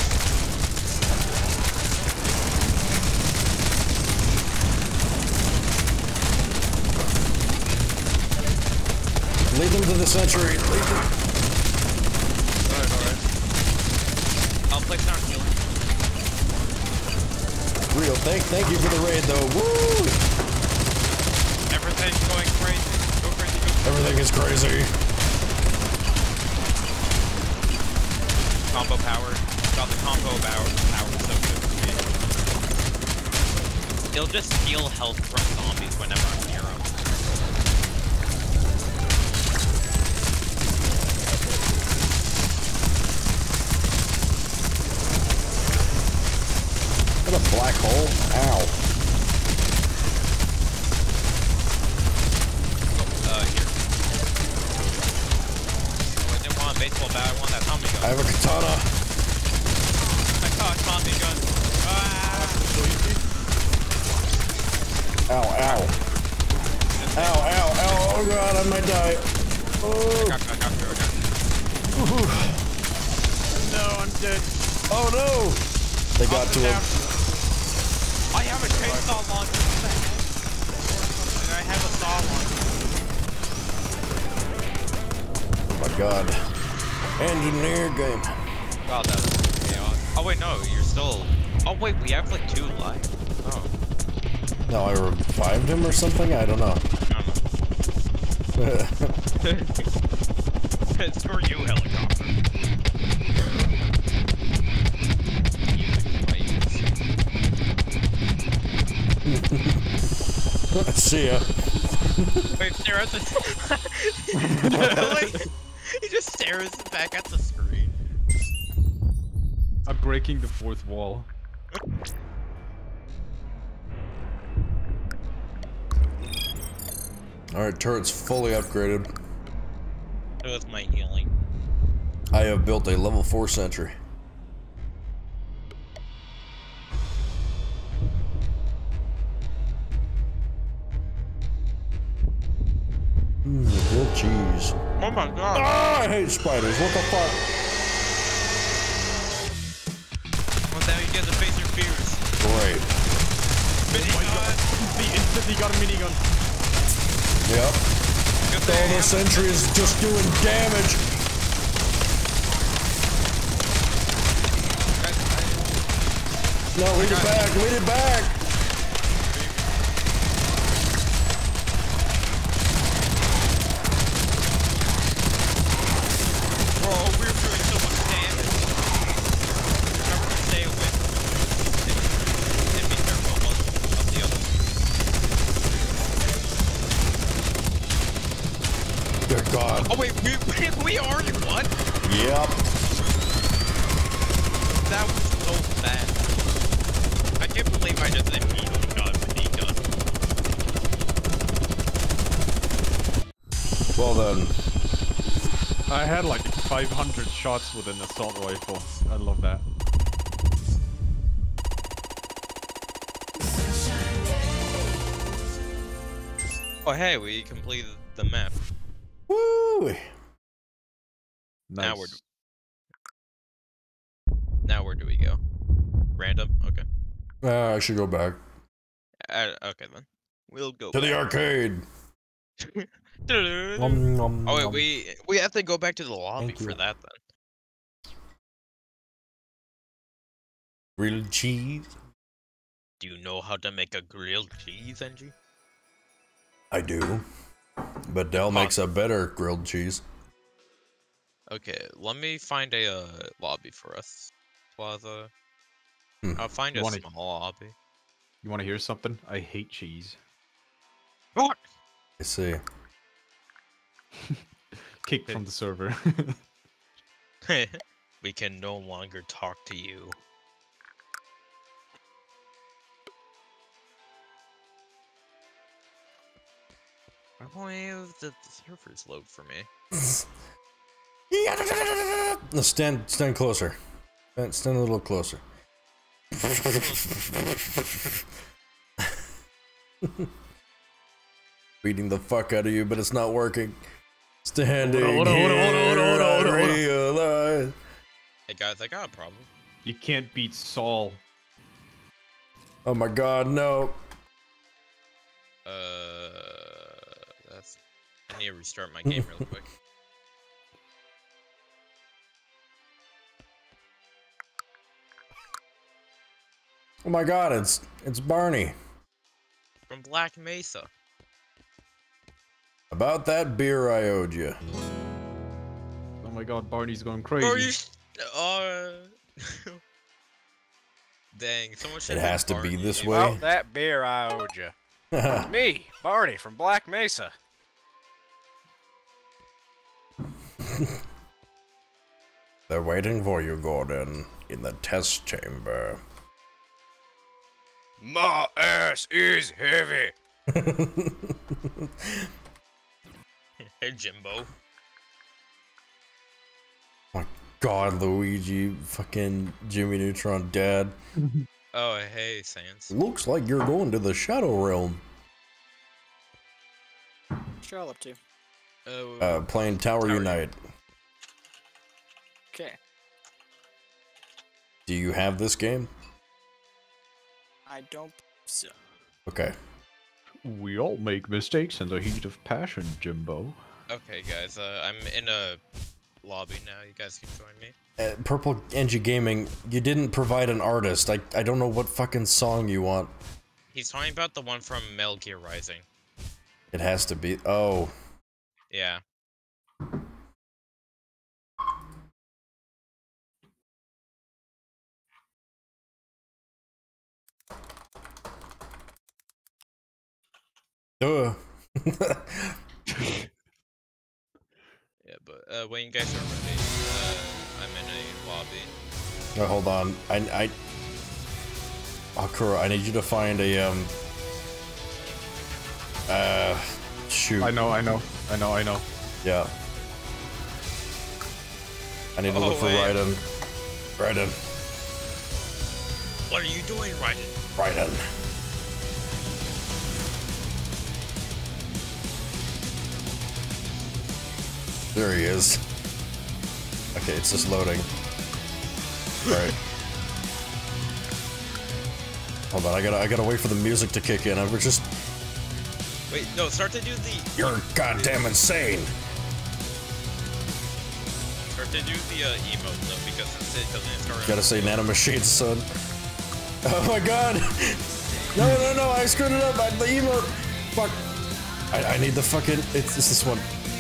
Lead them to the sentry. Lead them. Alright, alright. I'll place down healing. Real, thank, thank you for the raid, though. Woo! Everything's going crazy. Go crazy, go crazy. Everything is crazy. Combo power. Got the combo power. Power so good for me. It'll just steal health from zombies whenever I'm near them. What a black hole. Ow. Uh, here. Oh, I didn't want a baseball bat, I want that Tommy gun. I have a katana. I caught Tommy gun. Ah! Ow, ow. Ow, ow, ow, oh god, I might die. Oh. No, I'm dead. Oh no! They got to him. I have a chainsaw launcher. And I have a saw launcher. Oh my god. Engineer game. Wow, that was chaos. Oh wait, no, you're still... Oh wait, we have like two lives. Oh. No, I revived him or something? I don't know. It's for you, helicopter. See ya. Wait, stare at the... He just stares back at the screen. I'm breaking the fourth wall. Alright, turret's fully upgraded. It was my healing. I have built a level four sentry. Mmm, grilled cheese. Oh my god. Ah, I hate spiders. What the fuck? Well, now you get to face your fears. Great. Minigun. He instantly got a minigun. Yep. All the sentry is just doing damage. No, lead it back, lead it back. Bro, we're doing so much damage. Remember to stay away from it. And be careful of the other. Good God. Oh wait, we, we, we already won? Yep. That was so bad. I can't believe I just immediately got a minigun. Well then. I had like five hundred shots with an assault rifle. I love that. Oh hey, we completed the map. Woo! Nice. Now where do, now where do we go? Random? Okay. Uh, I should go back. Uh, okay then. We'll go To back. the arcade. oh Nom, nom, wait, nom. we we have to go back to the lobby Thank for you. that then. Grilled cheese. Do you know how to make a grilled cheese, Angie? I do. But Dell makes a better grilled cheese. Okay, let me find a uh, lobby for us, Plaza. Hmm. I'll find You a wanna- small lobby. You want to hear something? I hate cheese. Fuck! I see. Kicked from the server. We can no longer talk to you. Why have the servers load for me? No, stand, stand closer. Stand, stand a little closer. Beating the fuck out of you, but it's not working. Standing Hold on, hold on, hold on, hold on, hold on, hold on, hold on. realize. Hey guys, I got a problem. You can't beat Saul. Oh my god, no. Uh, that's. I need to restart my game real quick. Oh my god, it's it's Barney. From Black Mesa. About that beer I owed you. Oh my god, Barney's going crazy. Bro, you. sh- Uh. Dang, so much shit. It has to be this way. About that beer I owed you. Me, Barney from Black Mesa. They're waiting for you, Gordon, in the test chamber. My ass is heavy. Hey, Jimbo. My god, Luigi, fucking Jimmy Neutron dad. Oh, hey, Sans. Looks like you're going to the Shadow Realm. What's y'all up to? Oh. Uh, playing Tower Unite. Okay. Do you have this game? I don't so. Okay. We all make mistakes in the heat of passion, Jimbo. Okay, guys. Uh, I'm in a lobby now. You guys can join me. Uh, Purple Engie Gaming, you didn't provide an artist. I I don't know what fucking song you want. He's talking about the one from Metal Gear Rising. It has to be. Oh. Yeah. Duh. Yeah, but uh, when you guys are ready, uh, I'm in a lobby. Oh, hold on. I I. Akura, I need you to find a um. Uh, shoot. I know, I know, I know, I know. Yeah. I need to Oh, look for wait. Raiden. Raiden. What are you doing, Raiden? Raiden. There he is. Okay, it's just loading. Right. Hold on, I gotta I gotta wait for the music to kick in. I was just Wait, no, start to do the. You're goddamn insane. Start to do the uh, emote though, because it's, it doesn't start. Gotta say Nanomachine, son. Oh my god! No, no, no, I screwed it up. I, the emote. Fuck. I, I need the fucking. It's, it's this one.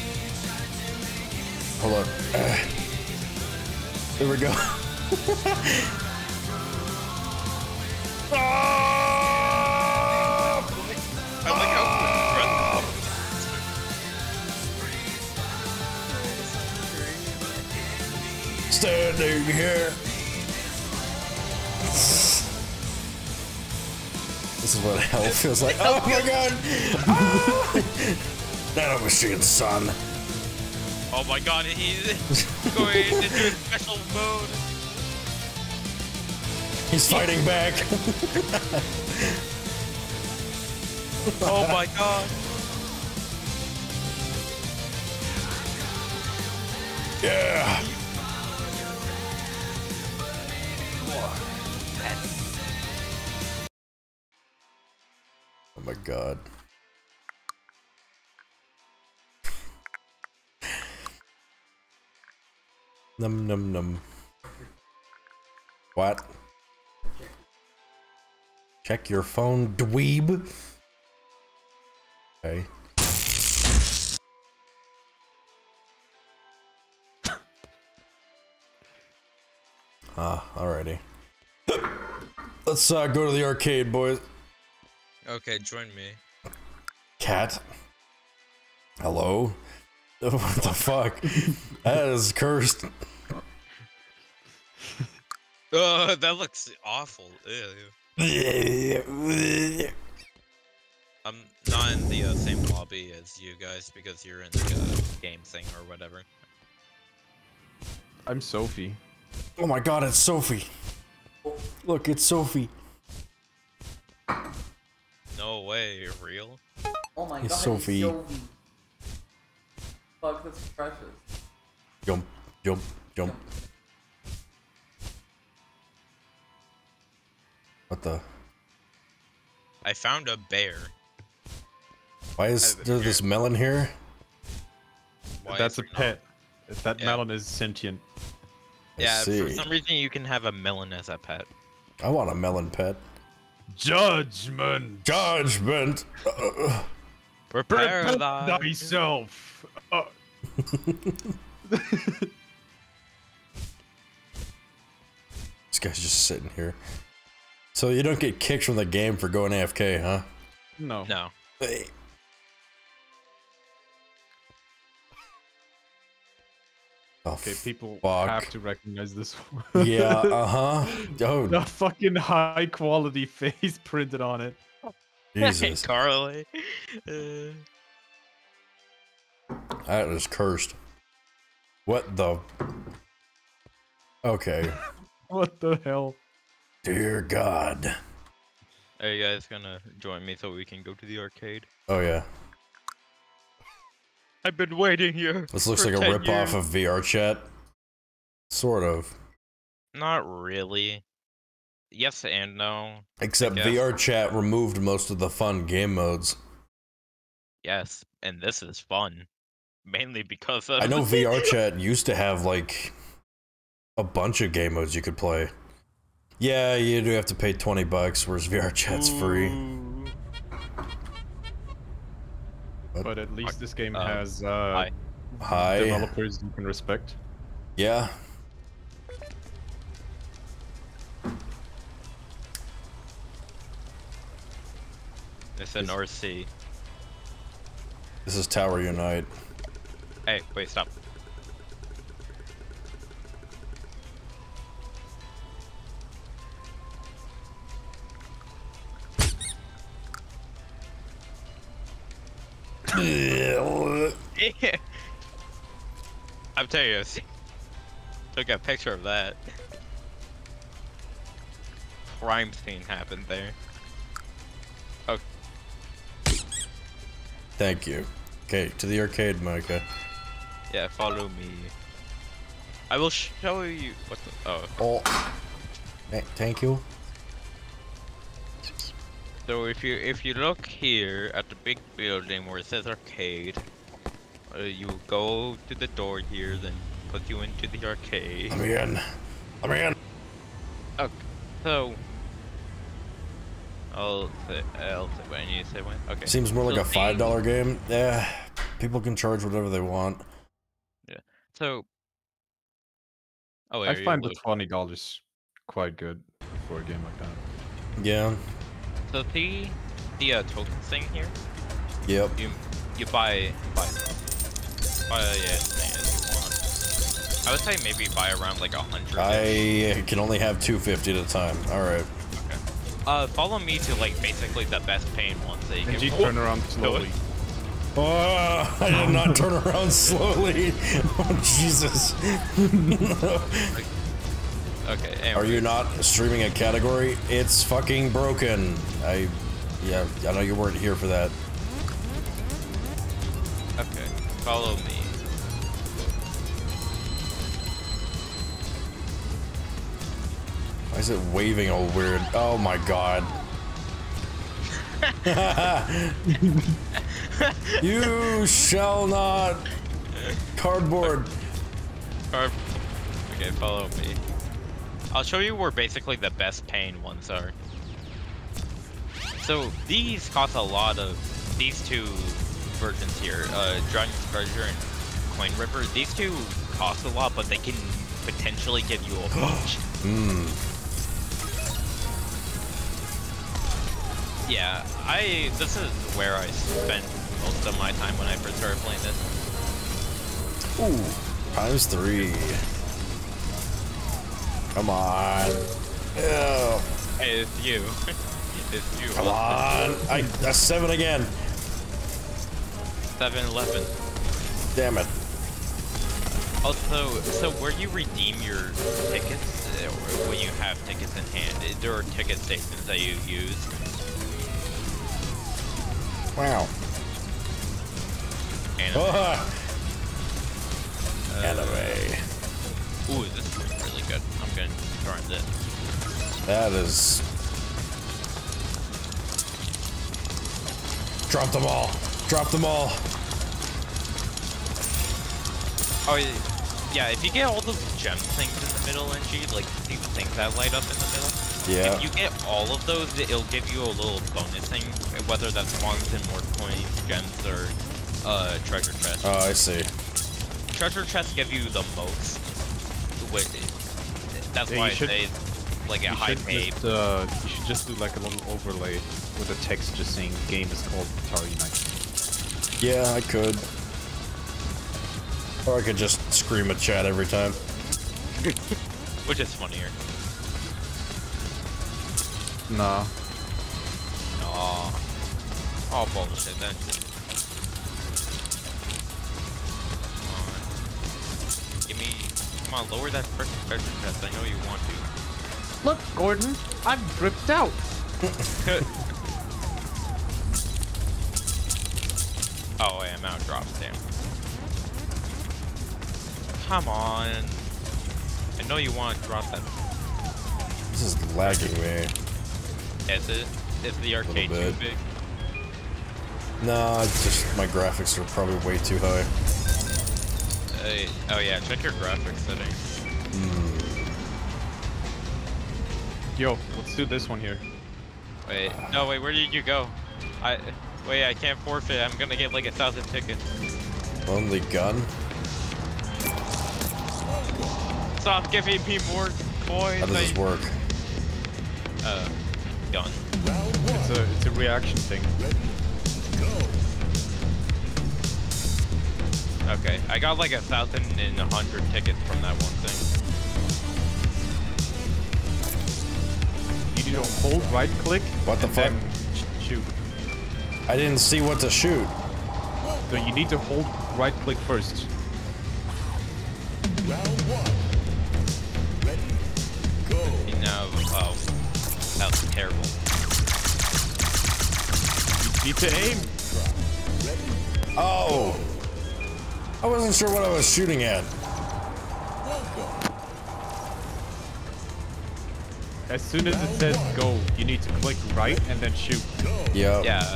Hold on. Uh, there we go. I like how Standing here. This is what hell feels like. Oh my god! Ah! Nanomachine, son. Oh my god, he's going into a special mode. He's fighting back. Oh my god. Yeah. Oh my god. Num num num. What? Check your phone, dweeb. Okay. Ah, alrighty. Let's uh, go to the arcade, boys. Okay, join me. Cat. Hello? What the fuck? That is cursed. Oh, that looks awful. Ew. I'm not in the uh, same lobby as you guys because you're in the uh, game thing or whatever. I'm Sophie. Oh my god, it's Sophie. Look, it's Sophie. No way, you're real? Oh my It's god, Sophie. it's Sophie. Fuck, that's precious. Jump, jump, jump. What the? I found a bear. Why is there this melon here? Why That's is a there not? pet. That Yeah. melon is sentient. Yeah, for see. some reason you can have a melon as a pet. I want a melon pet. Judgment. Judgment. Uh, Prepare Prepare thy- thyself. Uh, this guy's just sitting here. So you don't get kicked from the game for going A F K, huh? no. No. Hey. Oh, Okay, people fuck. have to recognize this one. Yeah, uh-huh. Oh. The fucking high quality face printed on it. Jesus. Carly. Uh, That is cursed. What the? Okay. What the hell? Dear God. are you guys gonna join me so we can go to the arcade? Oh yeah. I've been waiting here. This looks for like a ten ripoff years. of V R Chat. Sort of. Not really. Yes and no. Except I V guess. R Chat removed most of the fun game modes. Yes, and this is fun. Mainly because of I know V R Chat used to have like a bunch of game modes you could play. Yeah, you do have to pay twenty bucks, whereas V R Chat's free. But at least this game Uh, has uh, Hi. developers you can respect. Yeah. It's an R C. This is Tower Unite. Hey, wait, stop. I'm telling you, took a picture of that. Crime scene happened there. Oh, Thank you. Okay, to the arcade, Micah. yeah, follow me. I will show you what the. Oh. Oh. Th- Thank you. So if you if you look here at the big building where it says arcade, uh, you go to the door here, then put you into the arcade. I'm in. I'm in. Okay, so I'll say I'll say when you say when. Okay. Seems more like so a five dollar game. Yeah, people can charge whatever they want. Yeah. So. Oh, wait, I are you find the look- twenty dollars quite good for a game like that. Yeah. So the the uh, token thing here. Yep. You you buy buy buy yeah thing as you want. I would say maybe buy around like a hundred. I can only have two fifty at a time. All right. Okay. Uh, follow me to like basically the best paying ones that you And can. you turn around slowly. Oh, I did not turn around slowly. Oh, Jesus. Okay. Anyway. Are you not streaming a category? It's fucking broken. I, yeah, I know you weren't here for that. Okay. Follow me. Why is it waving all weird? Oh my god. You shall not. Cardboard. Card. Okay, follow me. I'll show you where basically the best paying ones are. So these cost a lot of these two versions here, uh, Dragon's Treasure and Coin Ripper. These two cost a lot, but they can potentially give you a bunch. Hmm. Yeah, I. This is where I spent most of my time when I first started playing this. Ooh, times three. Come on. Ew. Hey, it's you. It's you. Come on. I, that's seven again. seven eleven. Damn it. Also, so where you redeem your tickets, uh, or when you have tickets in hand, uh, there are ticket stations that you use. Wow. Anime. Oh. Uh, Anime. Ooh, this is really good. I'm gonna turn this. That is. Drop them all. Drop them all. Oh, yeah, if you get all those gem things in the middle, N G, like these things that light up in the middle, Yeah. if you get all of those, it'll give you a little bonus thing, whether that's spawns in more coins, gems, or uh, treasure chests. Oh, I see. Treasure chests give you the most. Which, that's Yeah, why I you should- say it's like a You high should paid. just, uh, you should just do like a little overlay with a text just saying game is called Tower Unite. Yeah, I could. Or I could just scream at chat every time. Which is funnier. Nah. Aw. Oh, bullshit, then. Come on. Give me... Come on, lower that first treasure chest. I know you want to. Look, Gordon, I'm dripped out. Oh, wait, I'm out of drops, damn. come on. I know you want to drop that. This is lagging me. Is it? Is the arcade too bit. big? No, it's just my graphics are probably way too high. Uh, oh yeah, check your graphics settings. Mm. Yo, let's do this one here. Wait, no wait, where did you go? I wait, I can't forfeit. I'm gonna get like a thousand tickets. Only gun? Stop giving me more coins. How does this I- work? Uh, gun. It's a it's a reaction thing. Okay, I got like a thousand and a hundred tickets from that one thing. You need to hold right click. What the and fuck? then sh- shoot. I didn't see what to shoot. So you need to hold right click first. You know, oh, that was terrible. You need to aim. Oh! I wasn't sure what I was shooting at. As soon as it says go, you need to click right and then shoot. Yep. Yeah.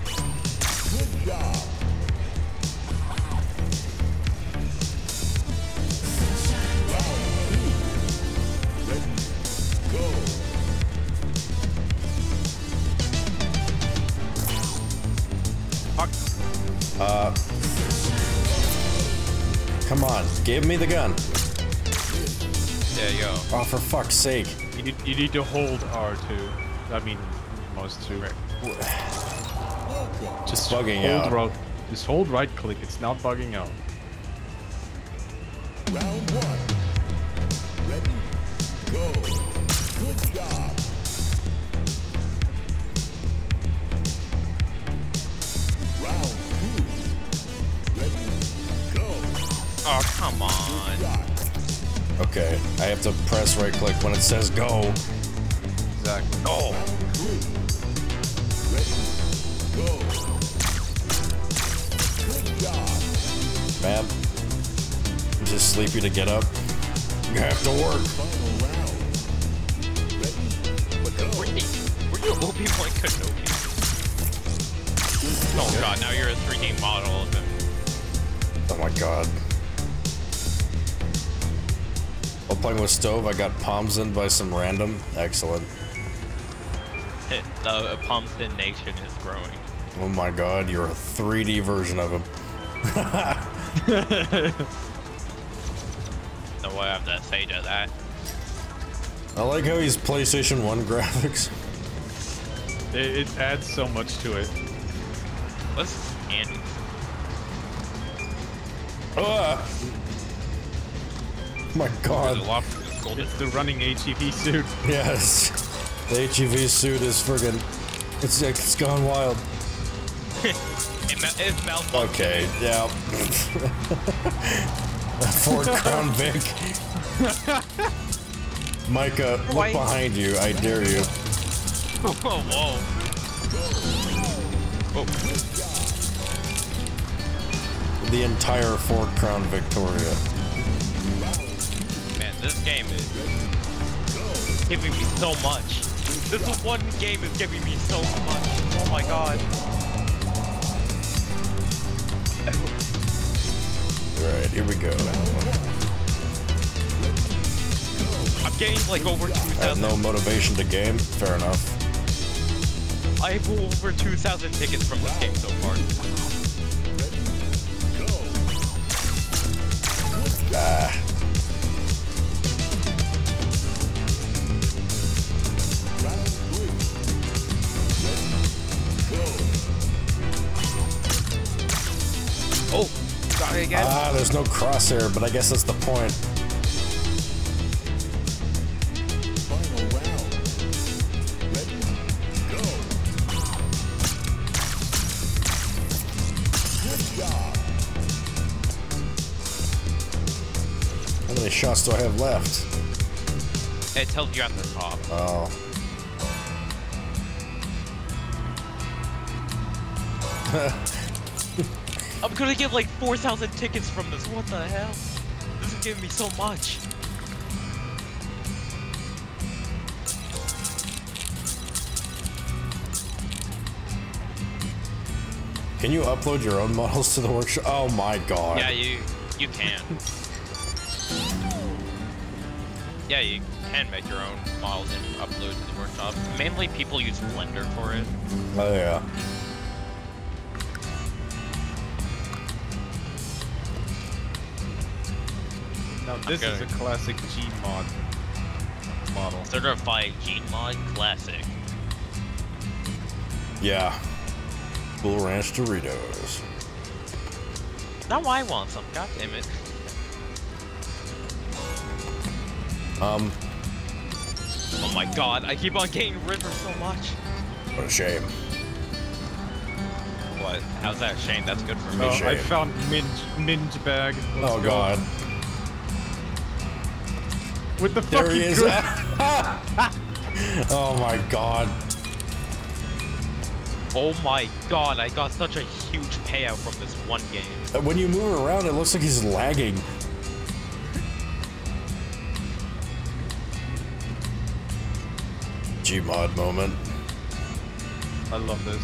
Fuck. Uh. Come on, give me the gun. There you go. Oh, for fuck's sake. You need, you need to hold R two. I mean, most two. Just bugging hold out. Right, just hold right click. It's not bugging out. Round one. Ready, go. Good job. Round two. Ready, go. Oh, come on. Okay, I have to press right click when it says go. Exactly. Oh. Go. Good job. Man, I'm just sleepy to get up. You have to work. Final round. Ready, go. Were you, were you Obi-Wan Kenobi? Oh god, now you're a freaking model of him. Oh my god. While playing with Stove, I got palms in by some random. Excellent. The Pumpkin Nation is growing. Oh my god, you're a three D version of him. No way I have to say to that. I like how he's PlayStation one graphics. It, it adds so much to it. What's Andy? Ah! My god. It's the running H E V suit. Yes. The H E V suit is friggin'. It's, it's gone wild. it, it's malfunctioning. Okay, yeah. Ford Crown Vic. Micah, look Why? behind you. I dare you. Whoa, whoa. Whoa. The entire Ford Crown Victoria. Man, this game is giving me so much. This one game is giving me so much. Oh my god. Alright, here we go. I'm getting like over two I have thousand. no motivation to game. Fair enough. I have over two thousand tickets from this game so far. Ah. Oh, got it again. Ah, there's no crosshair, but I guess that's the point. Final round. Ready, go. Good job. How many shots do I have left? It tells you at the top. Oh. I'm gonna get like four thousand tickets from this. What the hell? This You're giving me so much. Can you upload your own models to the workshop? Oh my god. Yeah, you you can. Yeah, you can make your own models and upload to the workshop. Mainly people use Blender for it. Oh yeah. Now this Okay. is a classic Gmod model. Certified Gmod Classic. Yeah. Cool Ranch Doritos. Now I want some, god damn it. Um. Oh my god, I keep on getting rid of so much. What a shame. What? How's that a shame? That's good for me. Oh, I found mint mint bag. Let's Oh go. god. With the There fucking he is. good- Oh my god. Oh my god, I got such a huge payout from this one game. Uh, When you move around, it looks like he's lagging. Gmod moment. I love this.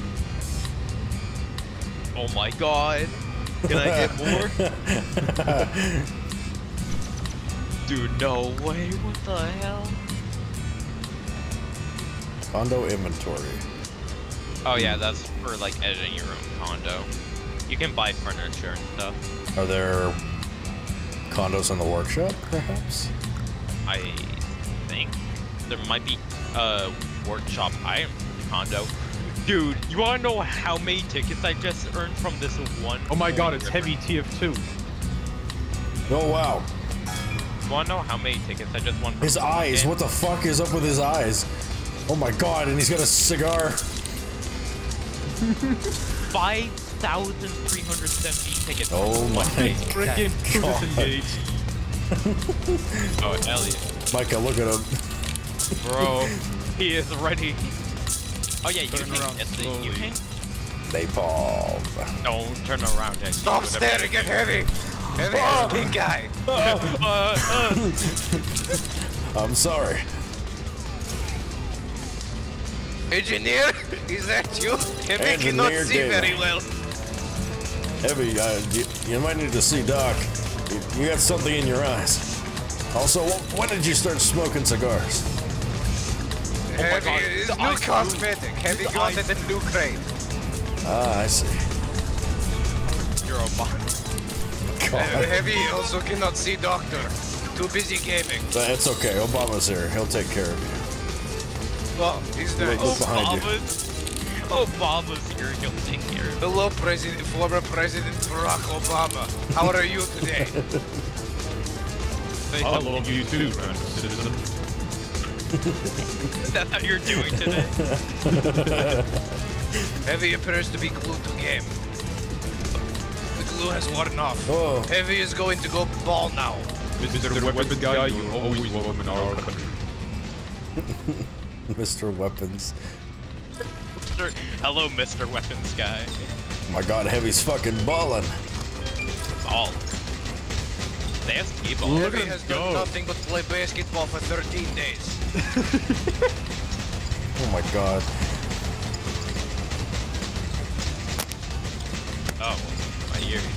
Oh my god. Can I get more? Dude, no way. What the hell? Condo inventory. Oh yeah, that's for like editing your own condo. You can buy furniture and stuff. Are there condos in the workshop, perhaps? I think there might be a workshop item condo. Dude, you wanna know how many tickets I just earned from this one? Oh my god, Holy it's River? heavy T F two. Oh wow. You wanna know how many tickets I just won from His this one eyes, game? what the fuck is up with his eyes? Oh my god, and he's got a cigar. five thousand three hundred seventy tickets. Oh my Freaking god. disengaged. Oh, Elliot. Micah, look at him. Bro, he is ready. Oh yeah, you Turn can. around Yes, the- slowly. you can. Napalm. Don't turn around and Stop do whatever staring you at do. Heavy! Heavy is a pink guy! Uh, uh. I'm sorry. Engineer? Is that you? Heavy cannot Engineer see Gator. very well. Heavy, uh, you, you might need to see Doc. You, you got something in your eyes. Also, wh- when did you start smoking cigars? Heavy God, is the new eyes- cosmetic. Heavy the got eyes- it in new crate. Ah, I see. You're a bot. Uh, God. Heavy also cannot see doctor. Too busy gaming. But it's okay. Obama's here. He'll take care of you. Well, he's there. Look behind you. Obama's, Obama's here. He'll take care of it. Hello, President, former President Barack Obama. How are you today? Say I something. love you too, man, citizen. That's how you're doing today. Heavy appears to be glued to game. The glue has worn off. Oh. Heavy is going to go ball now. Mister Weapons guy, you always welcome in our country. Mister Weapons. Hello, Mister Weapons guy. Oh my god, Heavy's fucking ballin'. Ball. They have speedball. Heavy has done nothing but play basketball for thirteen days. Oh my god. Oh, I hear you.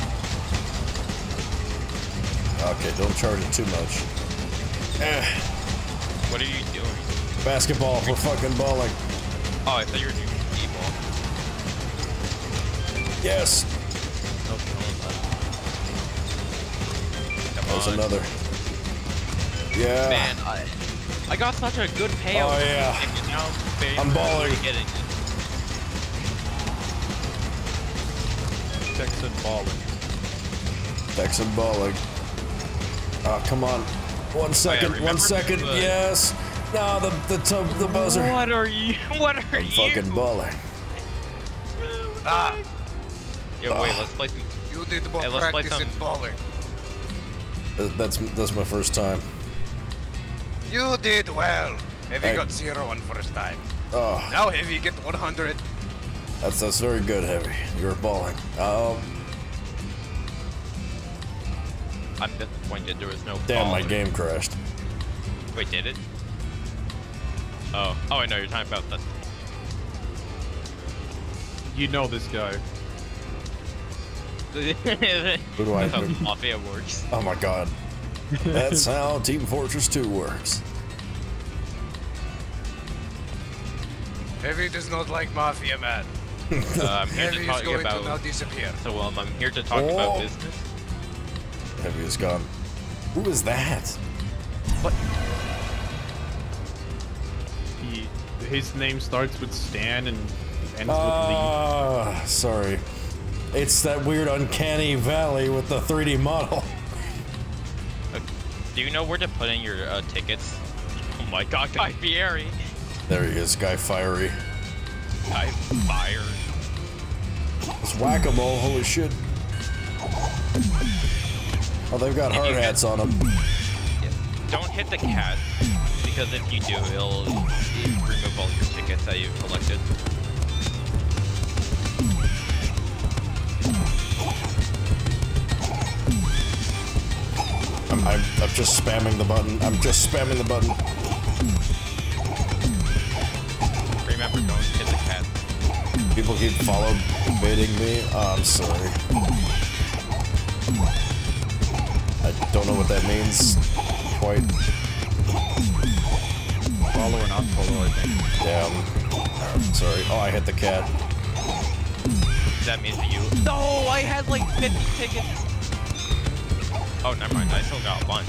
Okay, don't charge it too much. Eh, What are you doing? basketball for fucking balling. Oh, I thought you were doing speedball. Yes. Come There's on. another. Yeah. Man, I, I got such a good payout. Oh, yeah. And now barely I'm balling. Getting it. Texan balling. Texan balling. Oh, come on. One second, one remember second. the- Yes. No, the the tub, the buzzer. What are you? What are I'm you? fucking balling. Ah, Yo, wait, let's play some. you did more Hey, let's play practice in some- balling. Th- That's that's my first time. You did well. Heavy Hey. got zero on first time. Oh, Now Heavy get one hundred. that's that's very good, Heavy. You're balling. Um. I'm disappointed there was no. Damn, my baller. game crashed. Wait, did it? Oh, oh, I know you're talking about that. You know this guy. Who do I? That's how Mafia works. Oh my god. That's how Team Fortress two works. Heavy does not like Mafia, man. Uh, I'm here Heavy to is talk going about. to now disappear. So um, I'm here to talk Oh. about business. Heavy is gone. Who is that? What? He, his name starts with Stan and ends Ah, sorry. It's that weird uncanny valley with the three D model. Uh, do you know where to put in your uh, tickets? Oh my god, Guy Fieri! There he is, Guy Fiery. Guy Fire. It's whack-a-mole, holy shit. Oh, they've got hard hats on them. Don't hit the cat, because if you do, it'll, it'll remove all your tickets that you've collected. I'm, I'm, I'm just spamming the button. I'm just spamming the button. Remember, don't hit the cat. People keep follow baiting me. Oh, I'm sorry. I don't know what that means. Quite. Follow or not follow, I think. Damn. I'm sorry. Oh, I hit the cat. That means that you. No, I had like fifty tickets. Oh, never mind. I still got a bunch.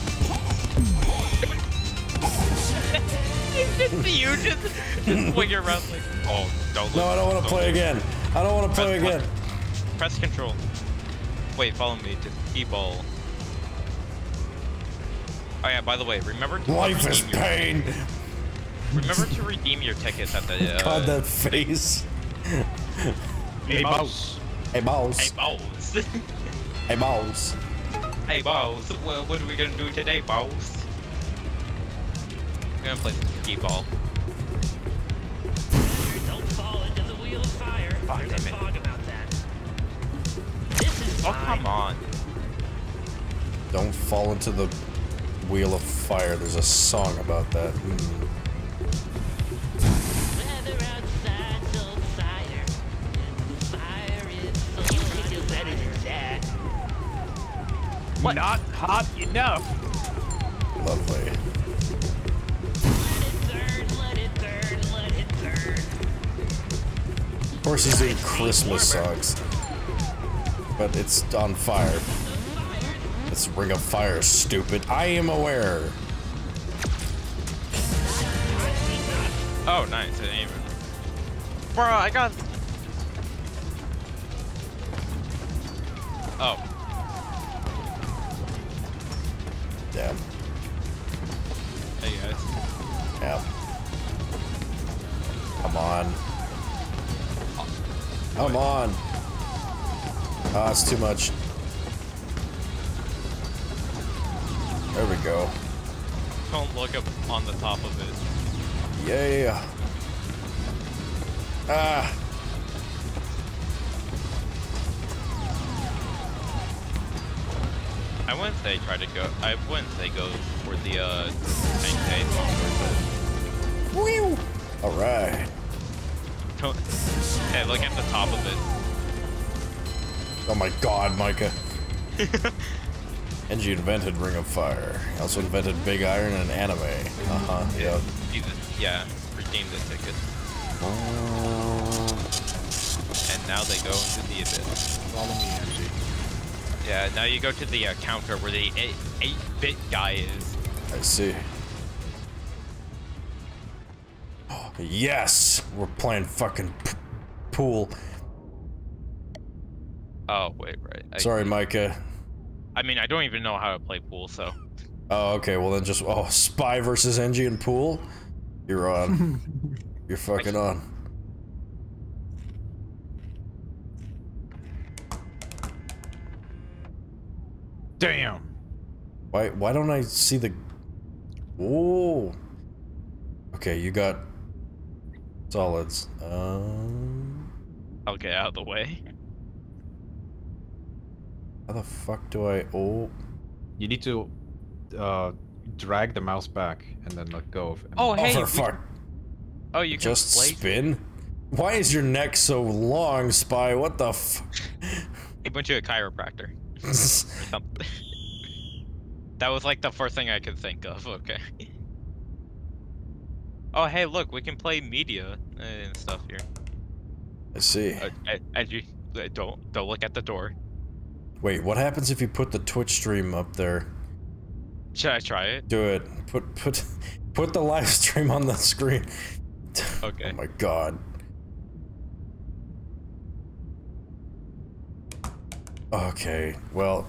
It's just you just, just swing around like. Oh, don't. No, I don't want to play again. I don't want to play Press- again. Press control. Wait, follow me to T-ball. Oh yeah, by the way, remember to Life is redeem your- pain. Remember to redeem your tickets at the. Uh, God, that face. Hey, mouse. Hey, mouse. Hey, boss. Hey, mouse. Hey, boss. Well, what are we gonna do today, boss? We're gonna play some T-ball. Don't fall into the wheel of fire. Oh, There's a damn it. fog about that. This is Oh, fine. come on. Don't fall into the wheel of fire. There's a song about that. Hmm. Weather outside so fire. And the fire is so you can do better than that. What? Not hot enough. Lovely. Burn, let it burn, let it burn. Of course, he's doing Christmas songs, but it's on fire. It's Ring of Fire, stupid. I am aware. Oh, nice. I didn't even. Bro, I got. Oh. Damn. Hey guys. Yeah. Come on. Come on. Ah, it's too much. There we go. Don't look up on the top of it. Yeah. Ah. I wouldn't say try to go. I wouldn't say go for the uh ten K number, Woo! All right. but hey, look at the top of it. Oh my God, Micah. And you invented Ring of Fire. He also invented Big Iron and anime. Uh huh. Yep. Jesus, yeah, redeem the ticket. Uh, And now they go into the abyss. Follow me, Angie. Yeah, now you go to the uh, counter where the eight bit guy is. I see. Yes, we're playing fucking p pool. Oh wait, right. I, Sorry, Micah. I mean, I don't even know how to play pool, so. Oh, okay. Well, then just oh, Spy versus N G and pool. You're on. You're fucking on. Damn. Why? Why don't I see the? Whoa. Okay, you got solids. Um. I'll get out of the way. How the fuck do I? Oh. You need to uh, drag the mouse back and then let go of it. Oh, hey, for we- fuck. Oh, you can Just play. spin? Why is your neck so long, Spy? What the f- He went to a chiropractor. Or something. That was like the first thing I could think of. Okay. Oh, hey, look, we can play media and stuff here. I see. Uh, and you uh, don't don't look at the door. Wait, what happens if you put the Twitch stream up there? Should I try it? Do it. Put put put the live stream on the screen. Okay. Oh my god. Okay, well,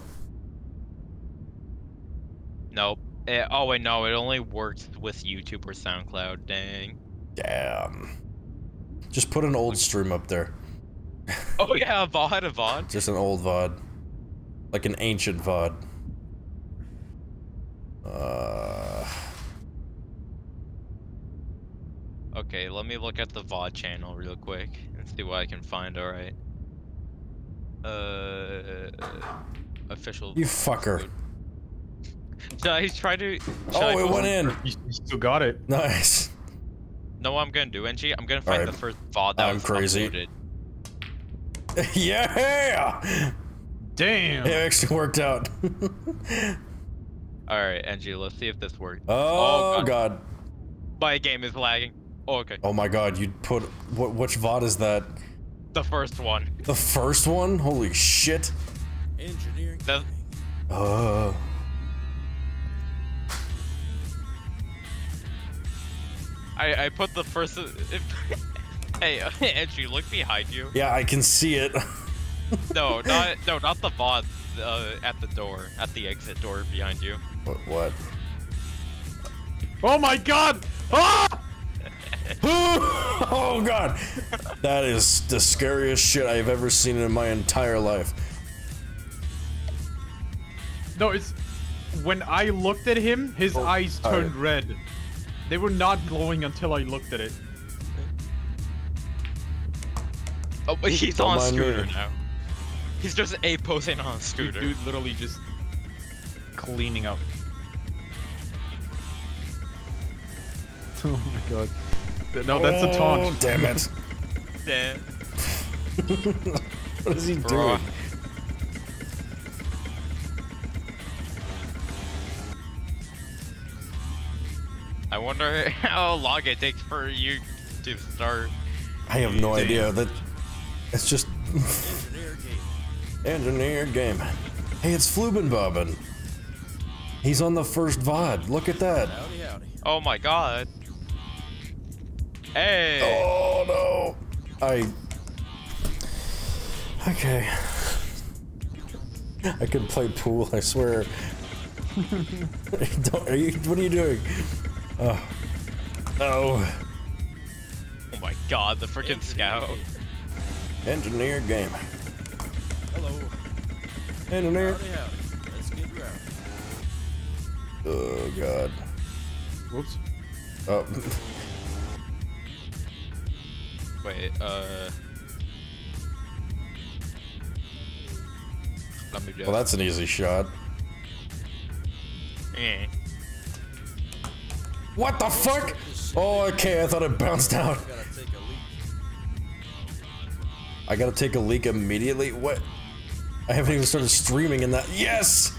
Nope. Eh, oh wait, no, it only works with YouTube or SoundCloud. Dang. damn. Just put an old stream up there. Oh yeah, a V O D, a V O D. Just an old V O D. Like an ancient V O D. Uh... Okay, let me look at the V O D channel real quick and see what I can find. All right. Uh, official. You fucker. Should I try to? should Oh, I it post- went in. You, you still got it. Nice. Know what I'm gonna do, N G? I'm gonna find Alright. the first V O D that I'm was crazy. uploaded. Yeah! Damn. It actually worked out. Alright, N G, let's see if this works. Oh, god. My game is lagging. Oh, okay. Oh my god, you put... What, which V O D is that? The first one. The first one? Holy shit. Engineering. The, Uh... I, I put the first... If, hey, uh, N G, look behind you. Yeah, I can see it. No, not no, not the V O D. Uh, at the door, at the exit door behind you. What? What? Oh my god! Ah! Oh god! That is the scariest shit I've ever seen in my entire life. No, it's when I looked at him, his Oh, eyes alright. turned red. They were not glowing until I looked at it. Oh, but he's Don't on a mind scooter me. now. He's just a posing on a Dude, scooter. dude literally just cleaning up. Oh my god. No, that's a Oh, taunt. damn it. Damn. What is he Bro. doing? I wonder how long it takes for you to start. I have no Damn. idea. That it's just Engineer game. engineer game. Hey, it's Flubin Bobbin. He's on the first V O D. Look at that. Howdy, howdy. Oh my god. Hey. Oh no. I. Okay. I could play pool. I swear. Don't, are you? What are you doing? Oh. Oh. Oh my god, the freaking scout. Engineer game. Hello. Engineer. Howdy, howdy. Let's get rowdy. Oh god. Whoops. Oh. Wait, uh. Let me just. Well, that's an easy shot. Eh. What the fuck? Oh, okay. I thought it bounced out. Gotta take a leak. I gotta take a leak immediately. What? I haven't even started streaming in that. Yes!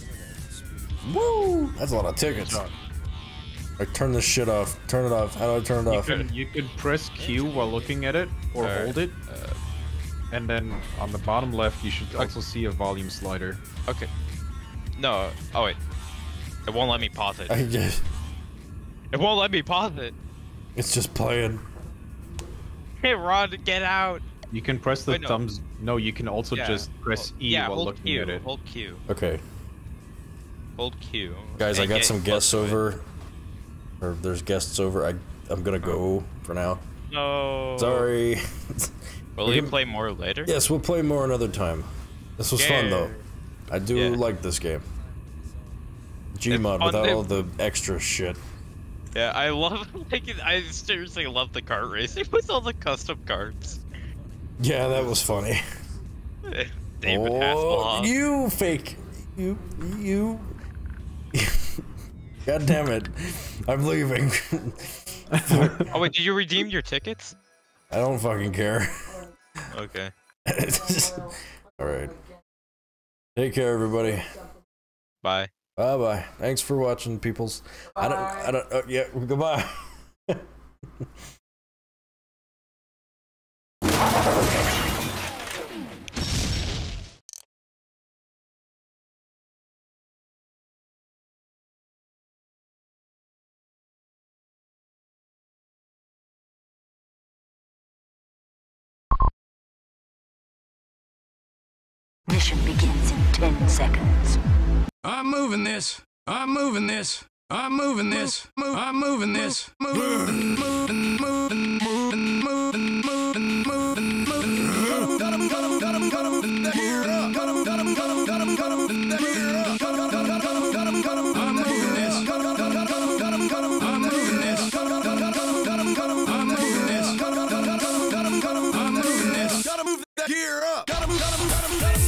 Woo! That's a lot of tickets. I turn this shit off. Turn it off. How do I turn it You off? could, you could press Q while looking at it, or Alright, hold it, Uh, and then on the bottom left you should also see a volume slider. okay. No. Oh wait. It won't let me pause it. I just, It won't let me pause it. it's just playing. Hey, Ron, get out. You can press the Wait, no. thumbs. No, you can also Yeah. just press Hold- E yeah, while hold looking Q. at it. Hold Q. Okay. Hold Q. Guys, I And got get some close guests to it. over. Or there's guests over. I, I'm gonna go for now. No. Sorry. Will We you can- play more later? Yes, we'll play more another time. This was fun Yeah. though. I do Yeah. like this game. Gmod fun without to- all the extra shit. Yeah, I love. Like, I seriously love the kart racing with all the custom carts. Yeah, that was funny. David Oh, Hasselhoff. you fake. You, you. God damn it. I'm leaving. Oh wait, did you redeem your tickets? I don't fucking care. Okay. Alright. Take care, everybody. Bye. Bye bye. Thanks for watching, peoples. I don't, I don't, uh, yeah, goodbye. Mission begins in ten seconds. I'm moving this. I'm moving this. I'm moving this. Move. I'm moving this. Moving, moving, moving, moving, moving, moving, moving, moving. Got him, got him, got him, got him. Here up. Got him, got him, got him, got him, got him. Here up. Got him, got him, got him, got him, got him. I'm moving this. Got him, got him, got him, got him, got him. I'm moving this. Got him, got him, got him, got him, got him. I'm moving this. Got him, got him, got him, got him, got him. I'm moving this. Gotta move that gear up. Got him, got him, got him, got him.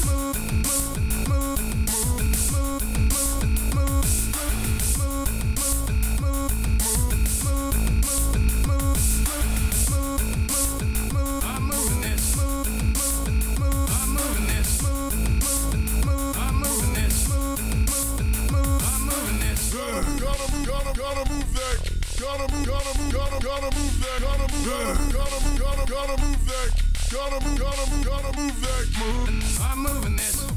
Gotta move that. Gotta move, gotta move, gotta, gotta move that. Gotta move, gotta move, gotta move, gotta, gotta move that. Gotta move, gotta move, gotta move that. Move. I'm moving this.